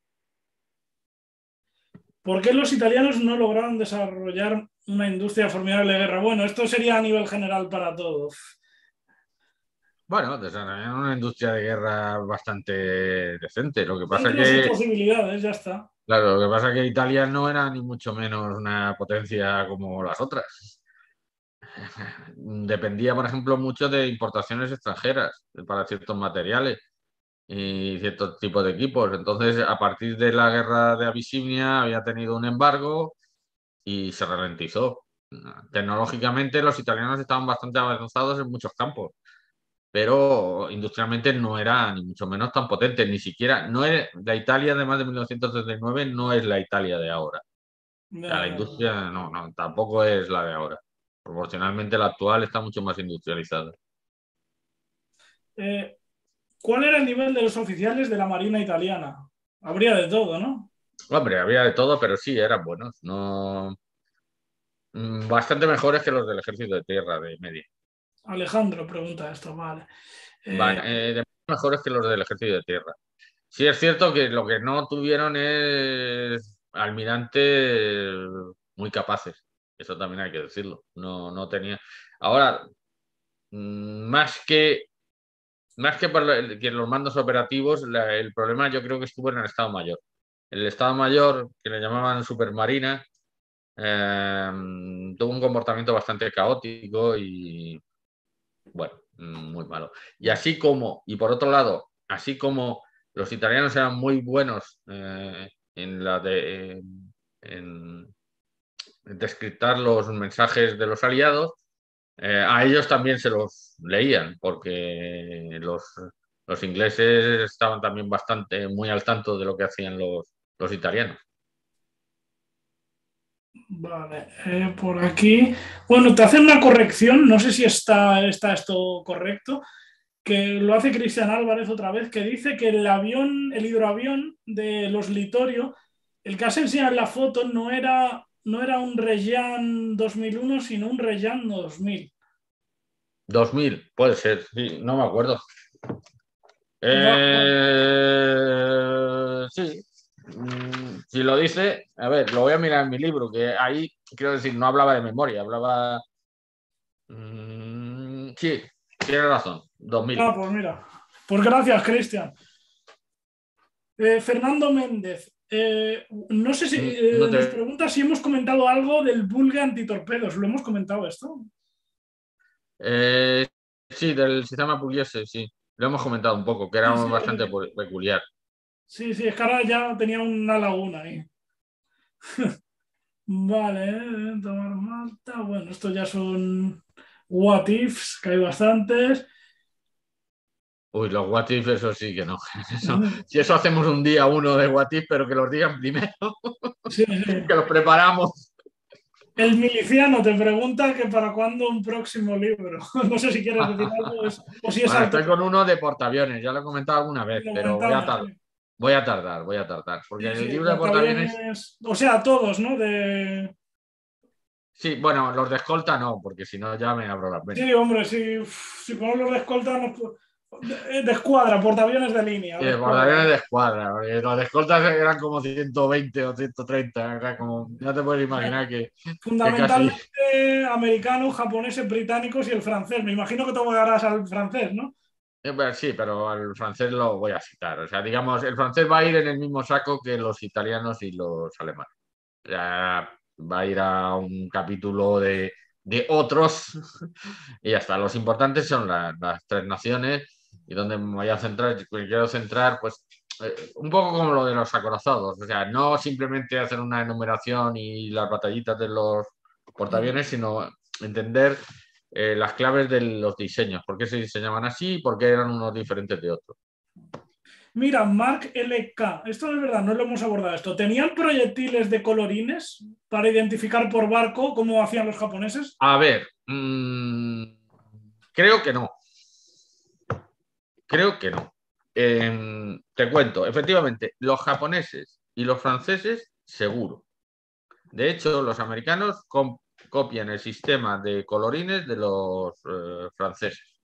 ¿Por qué los italianos no lograron desarrollar una industria formidable de guerra? Bueno, esto sería a nivel general para todos. Bueno, desarrollaron una industria de guerra bastante decente. Lo que pasa Dentro de sus que, posibilidades, ya está. claro, lo que pasa es que Italia no era ni mucho menos una potencia como las otras. Dependía, por ejemplo, mucho de importaciones extranjeras para ciertos materiales y ciertos tipos de equipos. Entonces, a partir de la guerra de Abisinia había tenido un embargo y se ralentizó. Tecnológicamente los italianos estaban bastante avanzados en muchos campos, pero industrialmente no era ni mucho menos tan potente, ni siquiera, no es, la Italia de más de mil novecientos treinta y nueve no es la Italia de ahora. O sea, No, la no, no. industria no, no, tampoco es la de ahora. Proporcionalmente la actual está mucho más industrializada. Eh, ¿Cuál era el nivel de los oficiales de la Marina italiana? Habría de todo, ¿no? Hombre, había de todo, pero sí, eran buenos. No, bastante mejores que los del ejército de tierra de media. Alejandro pregunta esto, vale. Eh, Vale, eh, de- mejores que los del ejército de tierra. Sí es cierto que lo que no tuvieron es almirantes muy capaces. Eso también hay que decirlo. No, no tenía. Ahora, mm, más que más que por lo- que los mandos operativos, la- el problema yo creo que estuvo en el Estado Mayor. El Estado Mayor, que le llamaban Supermarina, eh, tuvo un comportamiento bastante caótico y, bueno, muy malo. Y así como, y por otro lado, así como los italianos eran muy buenos eh, en la de, en descriptar los mensajes de los aliados, eh, a ellos también se los leían, porque los, los ingleses estaban también bastante muy al tanto de lo que hacían los, los italianos. Vale, eh, por aquí. Bueno, te hacen una corrección, no sé si está, está esto correcto, que lo hace Cristian Álvarez otra vez, que dice que el avión, el hidroavión de los Litorio, el que has enseñado en la foto, no era, no era un Reyan dos mil uno, sino un Reyan dos mil. dos mil, puede ser, sí, no me acuerdo. Va- va- Eh, sí, mm, si lo dice, a ver, lo voy a mirar en mi libro, que ahí, quiero decir, no hablaba de memoria, hablaba... mm, sí, tiene razón, dos mil. Ah, pues mira. Pues gracias, Cristian. Eh, Fernando Méndez, eh, no sé si Mm, eh, No nos te... pregunta si hemos comentado algo del Bulge antitorpedos. ¿Lo hemos comentado esto? eh, sí, del sistema Pugliese, sí, lo hemos comentado un poco, que era Sí, sí, bastante eh, pu- peculiar. sí, sí, es que ahora ya tenía una laguna ahí. Vale, eh, tomar Malta. Bueno, esto ya son what ifs, que hay bastantes. Uy, los what if, eso sí que no. Eso- si eso hacemos un día uno de what if, pero que los digan primero, Sí, sí. que los preparamos. El miliciano te pregunta que para cuándo un próximo libro. No sé si quieres decir algo es- o si es Bueno, alto estoy con uno de portaaviones, ya lo he comentado alguna vez, de pero voy a montaña, tardar, sí. voy a tardar, voy a tardar, porque Sí, el sí, libro de portaaviones, portaaviones. O sea, todos, ¿no? De... sí, bueno, los de escolta no, porque si no ya me abro las venas. Sí, hombre, si, si ponemos los de escolta, nos pu- de, de escuadra, portaaviones de línea, Y de de escuadra. portaaviones de escuadra, porque los de escolta eran como ciento veinte o ciento treinta, era como, ya te puedes imaginar que, que casi... Fundamentalmente americanos, japoneses, británicos y el francés. Me imagino que te darás al francés, ¿no? Eh, bueno, sí, pero al francés lo voy a citar. O sea, digamos, el francés va a ir en el mismo saco que los italianos y los alemanes. O sea, va a ir a un capítulo de, de otros y ya está. Los importantes son la- las tres naciones y donde me voy a centrar, pues, quiero centrar, pues, eh, un poco como lo de los acorazados. O sea, no simplemente hacer una enumeración y las batallitas de los portaaviones, sino entender eh, las claves de los diseños, por qué se diseñaban así y por qué eran unos diferentes de otros. Mira, Mark L K, esto es verdad, no lo hemos abordado esto. ¿Tenían proyectiles de colorines para identificar por barco cómo hacían los japoneses? A ver, mmm, creo que no. Creo que no. Eh, te cuento, efectivamente, los japoneses y los franceses, seguro. De hecho, los americanos com- copian el sistema de colorines de los eh, franceses.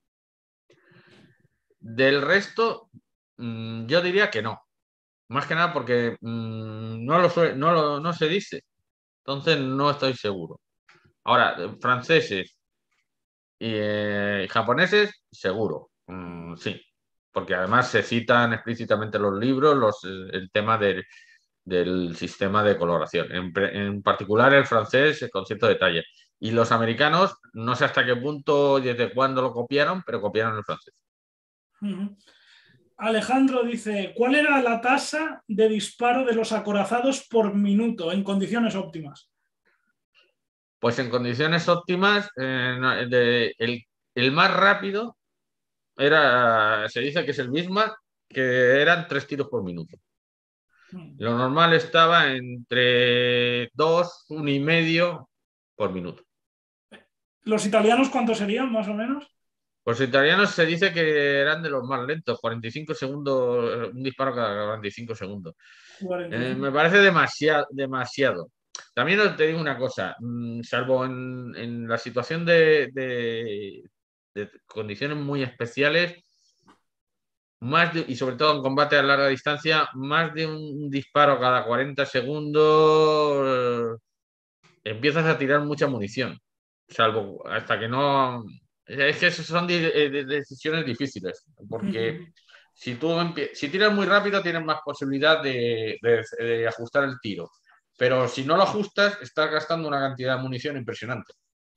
Del resto, mmm, yo diría que no. Más que nada porque mmm, no, lo sue- no, lo, no se dice. Entonces no estoy seguro. Ahora, eh, franceses y eh, japoneses, seguro. Mm, sí, porque además se citan explícitamente en los libros los, eh, el tema del, del sistema de coloración. En, pre- en particular el francés eh, con cierto detalle. Y los americanos, no sé hasta qué punto y desde cuándo lo copiaron, pero copiaron el francés. Ujú. Alejandro dice, ¿cuál era la tasa de disparo de los acorazados por minuto en condiciones óptimas? Pues en condiciones óptimas, eh, no, de- el, el más rápido era, se dice que es el Bismarck, que eran tres tiros por minuto. Lo normal estaba entre dos, uno y medio por minuto. ¿Los italianos cuántos serían, más o menos? Los italianos se dice que eran de los más lentos, cuarenta y cinco segundos, un disparo cada cuarenta y cinco segundos. Eh, me cuarenta y cinco. parece demasiado, demasiado. También te digo una cosa, mm, salvo en, en la situación de, de- de condiciones muy especiales, más de- y sobre todo en combate a larga distancia, más de un disparo cada cuarenta segundos, eh, empiezas a tirar mucha munición, salvo hasta que no... Es que esas son de- de- decisiones difíciles, porque si tú empie- si tiras muy rápido tienes más posibilidad de, de- de ajustar el tiro, pero si no lo ajustas estás gastando una cantidad de munición impresionante.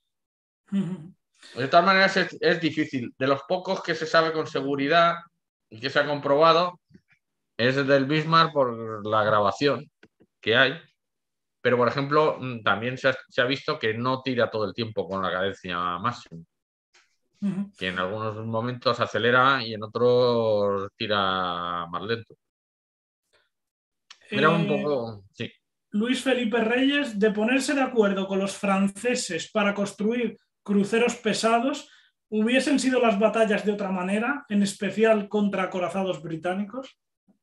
De todas maneras es, es difícil. De los pocos que se sabe con seguridad y que se ha comprobado es del Bismarck por la grabación que hay pero por ejemplo, también se ha, se ha visto que no tira todo el tiempo con la cadencia máxima. Uh-huh. Que en algunos momentos acelera y en otros tira más lento. Era eh, un poco... Sí. Luis Felipe Reyes, de ponerse de acuerdo con los franceses para construir cruceros pesados, ¿hubiesen sido las batallas de otra manera, en especial contra acorazados británicos?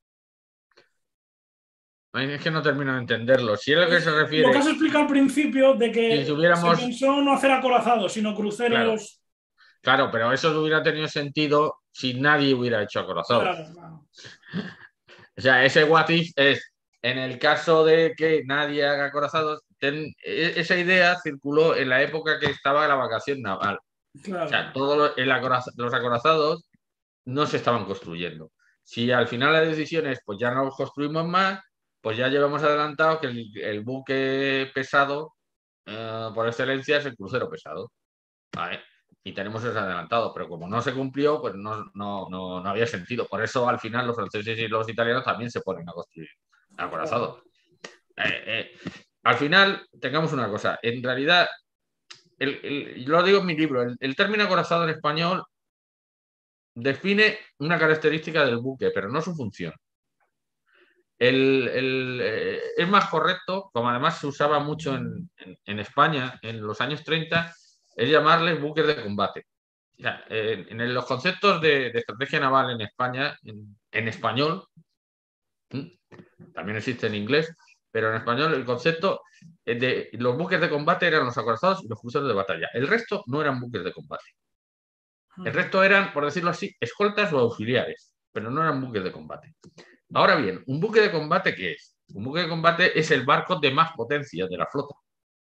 Es que no termino de entenderlo. Si es lo que se refiere... Lo que has explicado al principio de que si hubiéramos... se pensó no hacer acorazados, sino cruceros... Claro. Claro, pero eso hubiera tenido sentido si nadie hubiera hecho acorazados. Claro, claro. O sea, ese what if es, en el caso de que nadie haga acorazados, ten, esa idea circuló en la época que estaba la vacación naval. Claro. O sea, todos los, el acoraz, los acorazados no se estaban construyendo. Si al final la decisión es, pues ya no los construimos más, pues ya llevamos adelantado que el, el buque pesado, eh, por excelencia, es el crucero pesado. ¿Vale? Y tenemos eso adelantado, pero como no se cumplió, pues no, no, no, no había sentido. Por eso al final los franceses y los italianos también se ponen a construir acorazados. Eh, eh, al final, tengamos una cosa, en realidad, el, el, lo digo en mi libro, el, el término acorazado en español define una característica del buque, pero no su función. El, el, eh, es más correcto, como además se usaba mucho en, en, en España en los años treinta, es llamarles buques de combate. O sea, eh, en los conceptos de, de estrategia naval en España, en, en español, también existe en inglés, pero en español el concepto de los buques de combate eran los acorazados y los cruceros de batalla. El resto no eran buques de combate. El resto eran, por decirlo así, escoltas o auxiliares, pero no eran buques de combate. Ahora bien, ¿un buque de combate qué es? Un buque de combate es el barco de más potencia de la flota.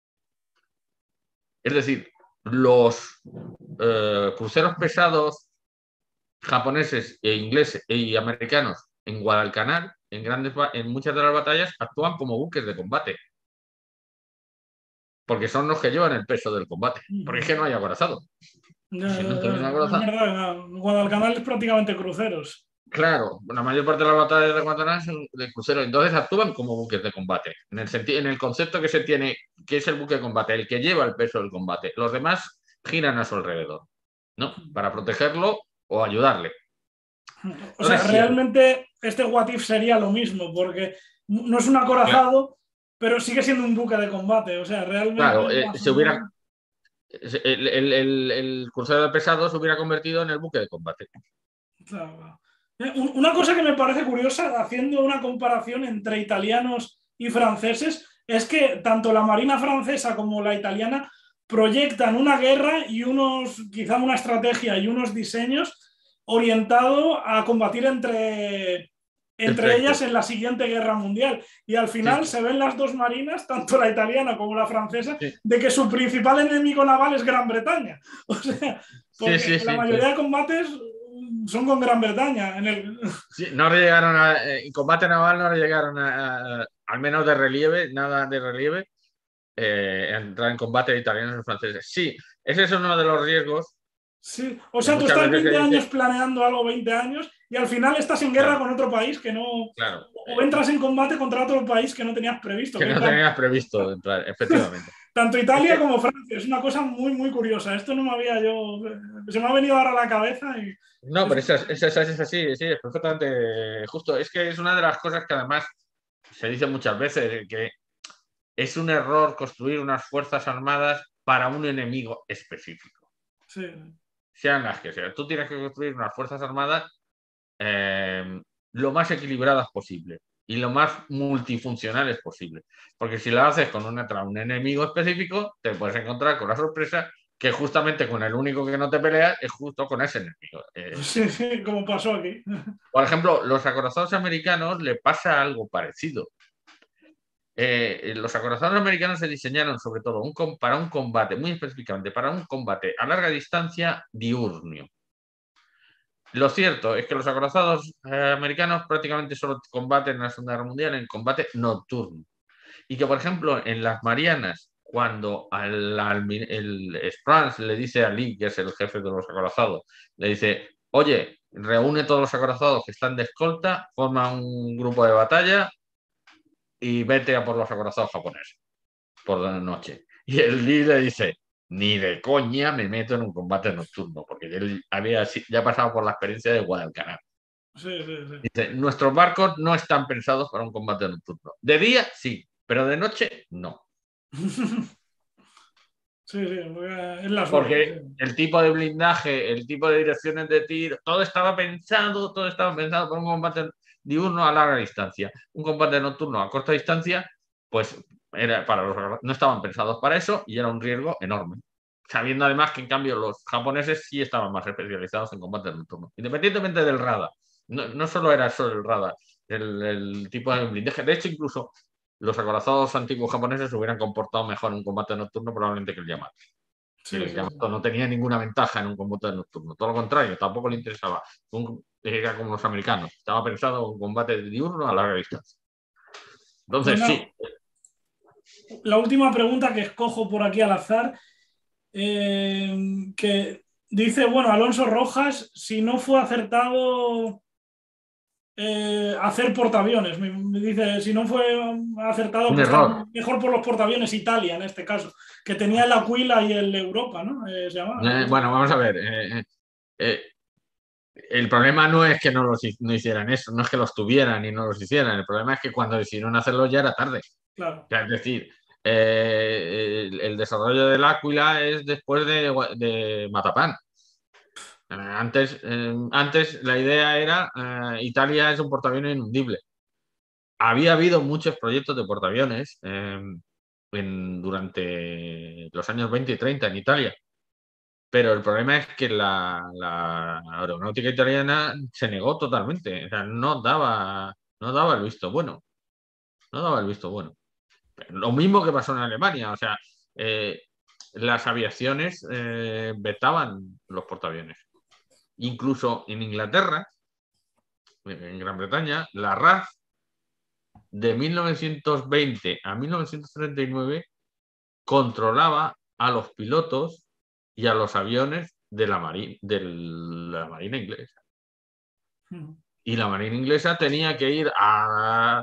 Es decir, los eh, cruceros pesados japoneses e ingleses y americanos en Guadalcanal, en, grandes, en muchas de las batallas, actúan como buques de combate. Porque son los que llevan el peso del combate. Porque es que no hay acorazado. No, si no no, no, acorazado. Es verdad, no. Guadalcanal es prácticamente cruceros. Claro, la mayor parte de las batallas de Guadalcanal son de cruceros, entonces actúan como buques de combate, en el, sentido, en el concepto que se tiene, que es el buque de combate, el que lleva el peso del combate. Los demás giran a su alrededor, ¿no? Para protegerlo o ayudarle. O sea, entonces, realmente sí, este what if sería lo mismo, porque no es un acorazado, claro, pero sigue siendo un buque de combate. O sea, realmente... Claro, eh, se hubiera... El, el, el, el crucero de pesados se hubiera convertido en el buque de combate. Claro. Una cosa que me parece curiosa, haciendo una comparación entre italianos y franceses, es que tanto la marina francesa como la italiana proyectan una guerra y unos, quizá una estrategia y unos diseños orientados a combatir entre, entre ellas en la siguiente guerra mundial. Y al final sí, se ven las dos marinas, tanto la italiana como la francesa, sí, de que su principal enemigo naval es Gran Bretaña. O sea, porque sí, sí, la sí, mayoría sí. de combates son con Gran Bretaña. En el... sí, no llegaron a, en combate naval no llegaron a, a, al menos de relieve, nada de relieve, eh, entrar en combate de italianos y franceses. Sí, ese es uno de los riesgos. Sí, o sea, tú estás veinte años dice... planeando algo, veinte años, y al final estás en guerra, claro, con otro país que no... Claro. O entras en combate contra otro país que no tenías previsto. Que, que no tal... tenías previsto entrar, efectivamente. Tanto Italia es que... como Francia, es una cosa muy, muy curiosa. Esto no me había yo... Se me ha venido ahora a la cabeza y... No, pero eso es, eso es, es así, sí, es perfectamente justo. Es que es una de las cosas que además se dice muchas veces, que es un error construir unas fuerzas armadas para un enemigo específico. Sí. Sean las que sean. Tú tienes que construir unas fuerzas armadas eh, lo más equilibradas posible y lo más multifuncionales posible. Porque si lo haces con un, un enemigo específico, te puedes encontrar con la sorpresa que justamente con el único que no te peleas es justo con ese enemigo. Eh, sí, sí, como pasó aquí. Por ejemplo, los acorazados americanos le pasa algo parecido. Eh, los acorazados americanos se diseñaron sobre todo un, para un combate, muy específicamente, para un combate a larga distancia diurnio. Lo cierto es que los acorazados eh, americanos prácticamente solo combaten en la Segunda Guerra Mundial en combate nocturno. Y que, por ejemplo, en las Marianas, cuando al, al, el Sprance le dice a Lee, que es el jefe de los acorazados, le dice, oye, reúne todos los acorazados que están de escolta, forma un grupo de batalla y vete a por los acorazados japoneses. por la noche. Y el Lee le dice, ni de coña me meto en un combate nocturno, porque él había ya pasado por la experiencia de Guadalcanal. Sí, sí, sí. Dice, nuestros barcos no están pensados para un combate nocturno. De día, sí, pero de noche, no. Sí, sí, en las Porque horas, sí. el tipo de blindaje, el tipo de direcciones de tiro, todo estaba pensado, todo estaba pensado para un combate diurno a larga distancia. Un combate nocturno a corta distancia, pues era para los, no estaban pensados para eso y era un riesgo enorme. Sabiendo además que en cambio los japoneses sí estaban más especializados en combate nocturno, independientemente del radar. No, no solo era solo el radar, el, el tipo de blindaje. De hecho, incluso los acorazados antiguos japoneses se hubieran comportado mejor en un combate nocturno probablemente que el Yamato. Sí, El sí, sí. Yamato no tenía ninguna ventaja en un combate nocturno, todo lo contrario, tampoco le interesaba. Un, era como los americanos, estaba pensado en un combate diurno a larga distancia. Pues Entonces, nada, sí. la última pregunta que escojo por aquí al azar, eh, que dice, bueno, Alonso Rojas, si no fue acertado eh, hacer portaaviones, me, me dice, si no fue acertado Un apostar error. mejor por los portaaviones Italia, en este caso, que tenía el Aquila y el Europa, ¿no? Eh, se llama, Eh, bueno, vamos a ver. Eh, eh, el problema no es que no, los, no hicieran eso, no es que los tuvieran y no los hicieran. El problema es que cuando decidieron hacerlo ya era tarde. claro. O sea, es decir, eh, el, el, desarrollo del Aquila es después de, de Matapán. Eh, antes, eh, antes la idea era eh, Italia es un portaaviones inundible. Había habido muchos proyectos de portaaviones eh, en, durante los años veinte y treinta en Italia, pero el problema es que la, la aeronáutica italiana se negó totalmente, o sea, no daba, no daba el visto bueno, no daba el visto bueno. Lo mismo que pasó en Alemania, o sea, eh, las aviaciones eh, vetaban los portaaviones. Incluso en Inglaterra, en Gran Bretaña, la R A F de mil novecientos veinte a mil novecientos treinta y nueve controlaba a los pilotos y a los aviones de la, mari de la Marina inglesa. Y la Marina inglesa tenía que ir a,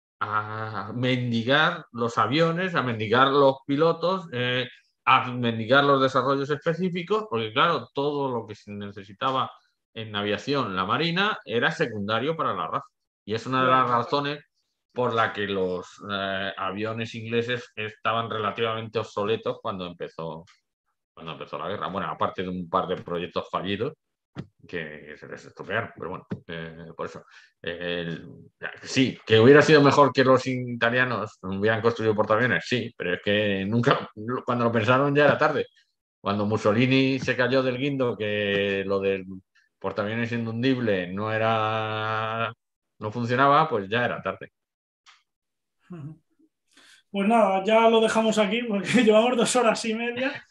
a mendigar los aviones, a mendigar los pilotos, eh, a mendigar los desarrollos específicos, porque claro, todo lo que se necesitaba en aviación, la Marina, era secundario para la R A F. Y es una de las razones por la que los eh, aviones ingleses estaban relativamente obsoletos cuando empezó, cuando empezó la guerra. Bueno, aparte de un par de proyectos fallidos que, que se les estropearon, pero bueno, eh, por eso. Eh, el, sí, que hubiera sido mejor que los italianos hubieran construido portaaviones, sí, pero es que nunca, cuando lo pensaron ya era tarde. Cuando Mussolini se cayó del guindo que lo del portaaviones inundible no era, no funcionaba, pues ya era tarde. Pues nada, ya lo dejamos aquí porque llevamos dos horas y media.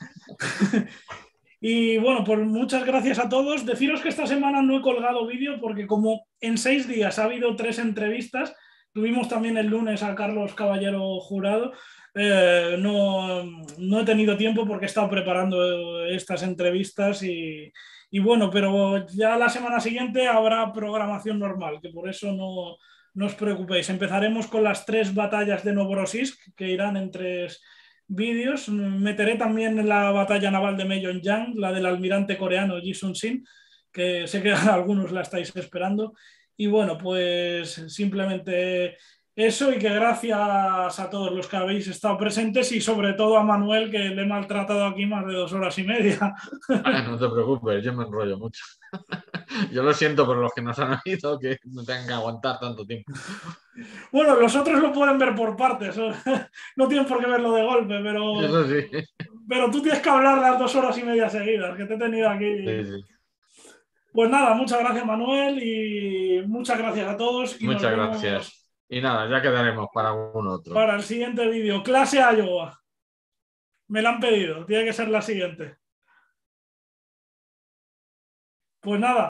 Y bueno, pues muchas gracias a todos. Deciros que esta semana no he colgado vídeo porque como en seis días ha habido tres entrevistas, tuvimos también el lunes a Carlos Caballero Jurado, eh, no, no he tenido tiempo porque he estado preparando estas entrevistas y, y bueno, pero ya la semana siguiente habrá programación normal, que por eso no, no os preocupéis. Empezaremos con las tres batallas de Novorossiysk, que irán en tres vídeos. Meteré también la batalla naval de Myeonjang, la del almirante coreano Ji Sun-sin, que sé que algunos la estáis esperando. Y bueno, pues simplemente eso y que gracias a todos los que habéis estado presentes y sobre todo a Manuel, que le he maltratado aquí más de dos horas y media. Ah, no te preocupes, yo me enrollo mucho. Yo lo siento por los que nos han oído que no tengan que aguantar tanto tiempo. Bueno, los otros lo pueden ver por partes, no tienen por qué verlo de golpe, pero, Eso sí. pero tú tienes que hablar las dos horas y media seguidas, que te he tenido aquí. Sí, sí. Pues nada, muchas gracias Manuel y muchas gracias a todos y nos Muchas vemos gracias. Y nada, ya quedaremos para un otro. para el siguiente vídeo. Clase Iowa. Me la han pedido, tiene que ser la siguiente. Pues nada.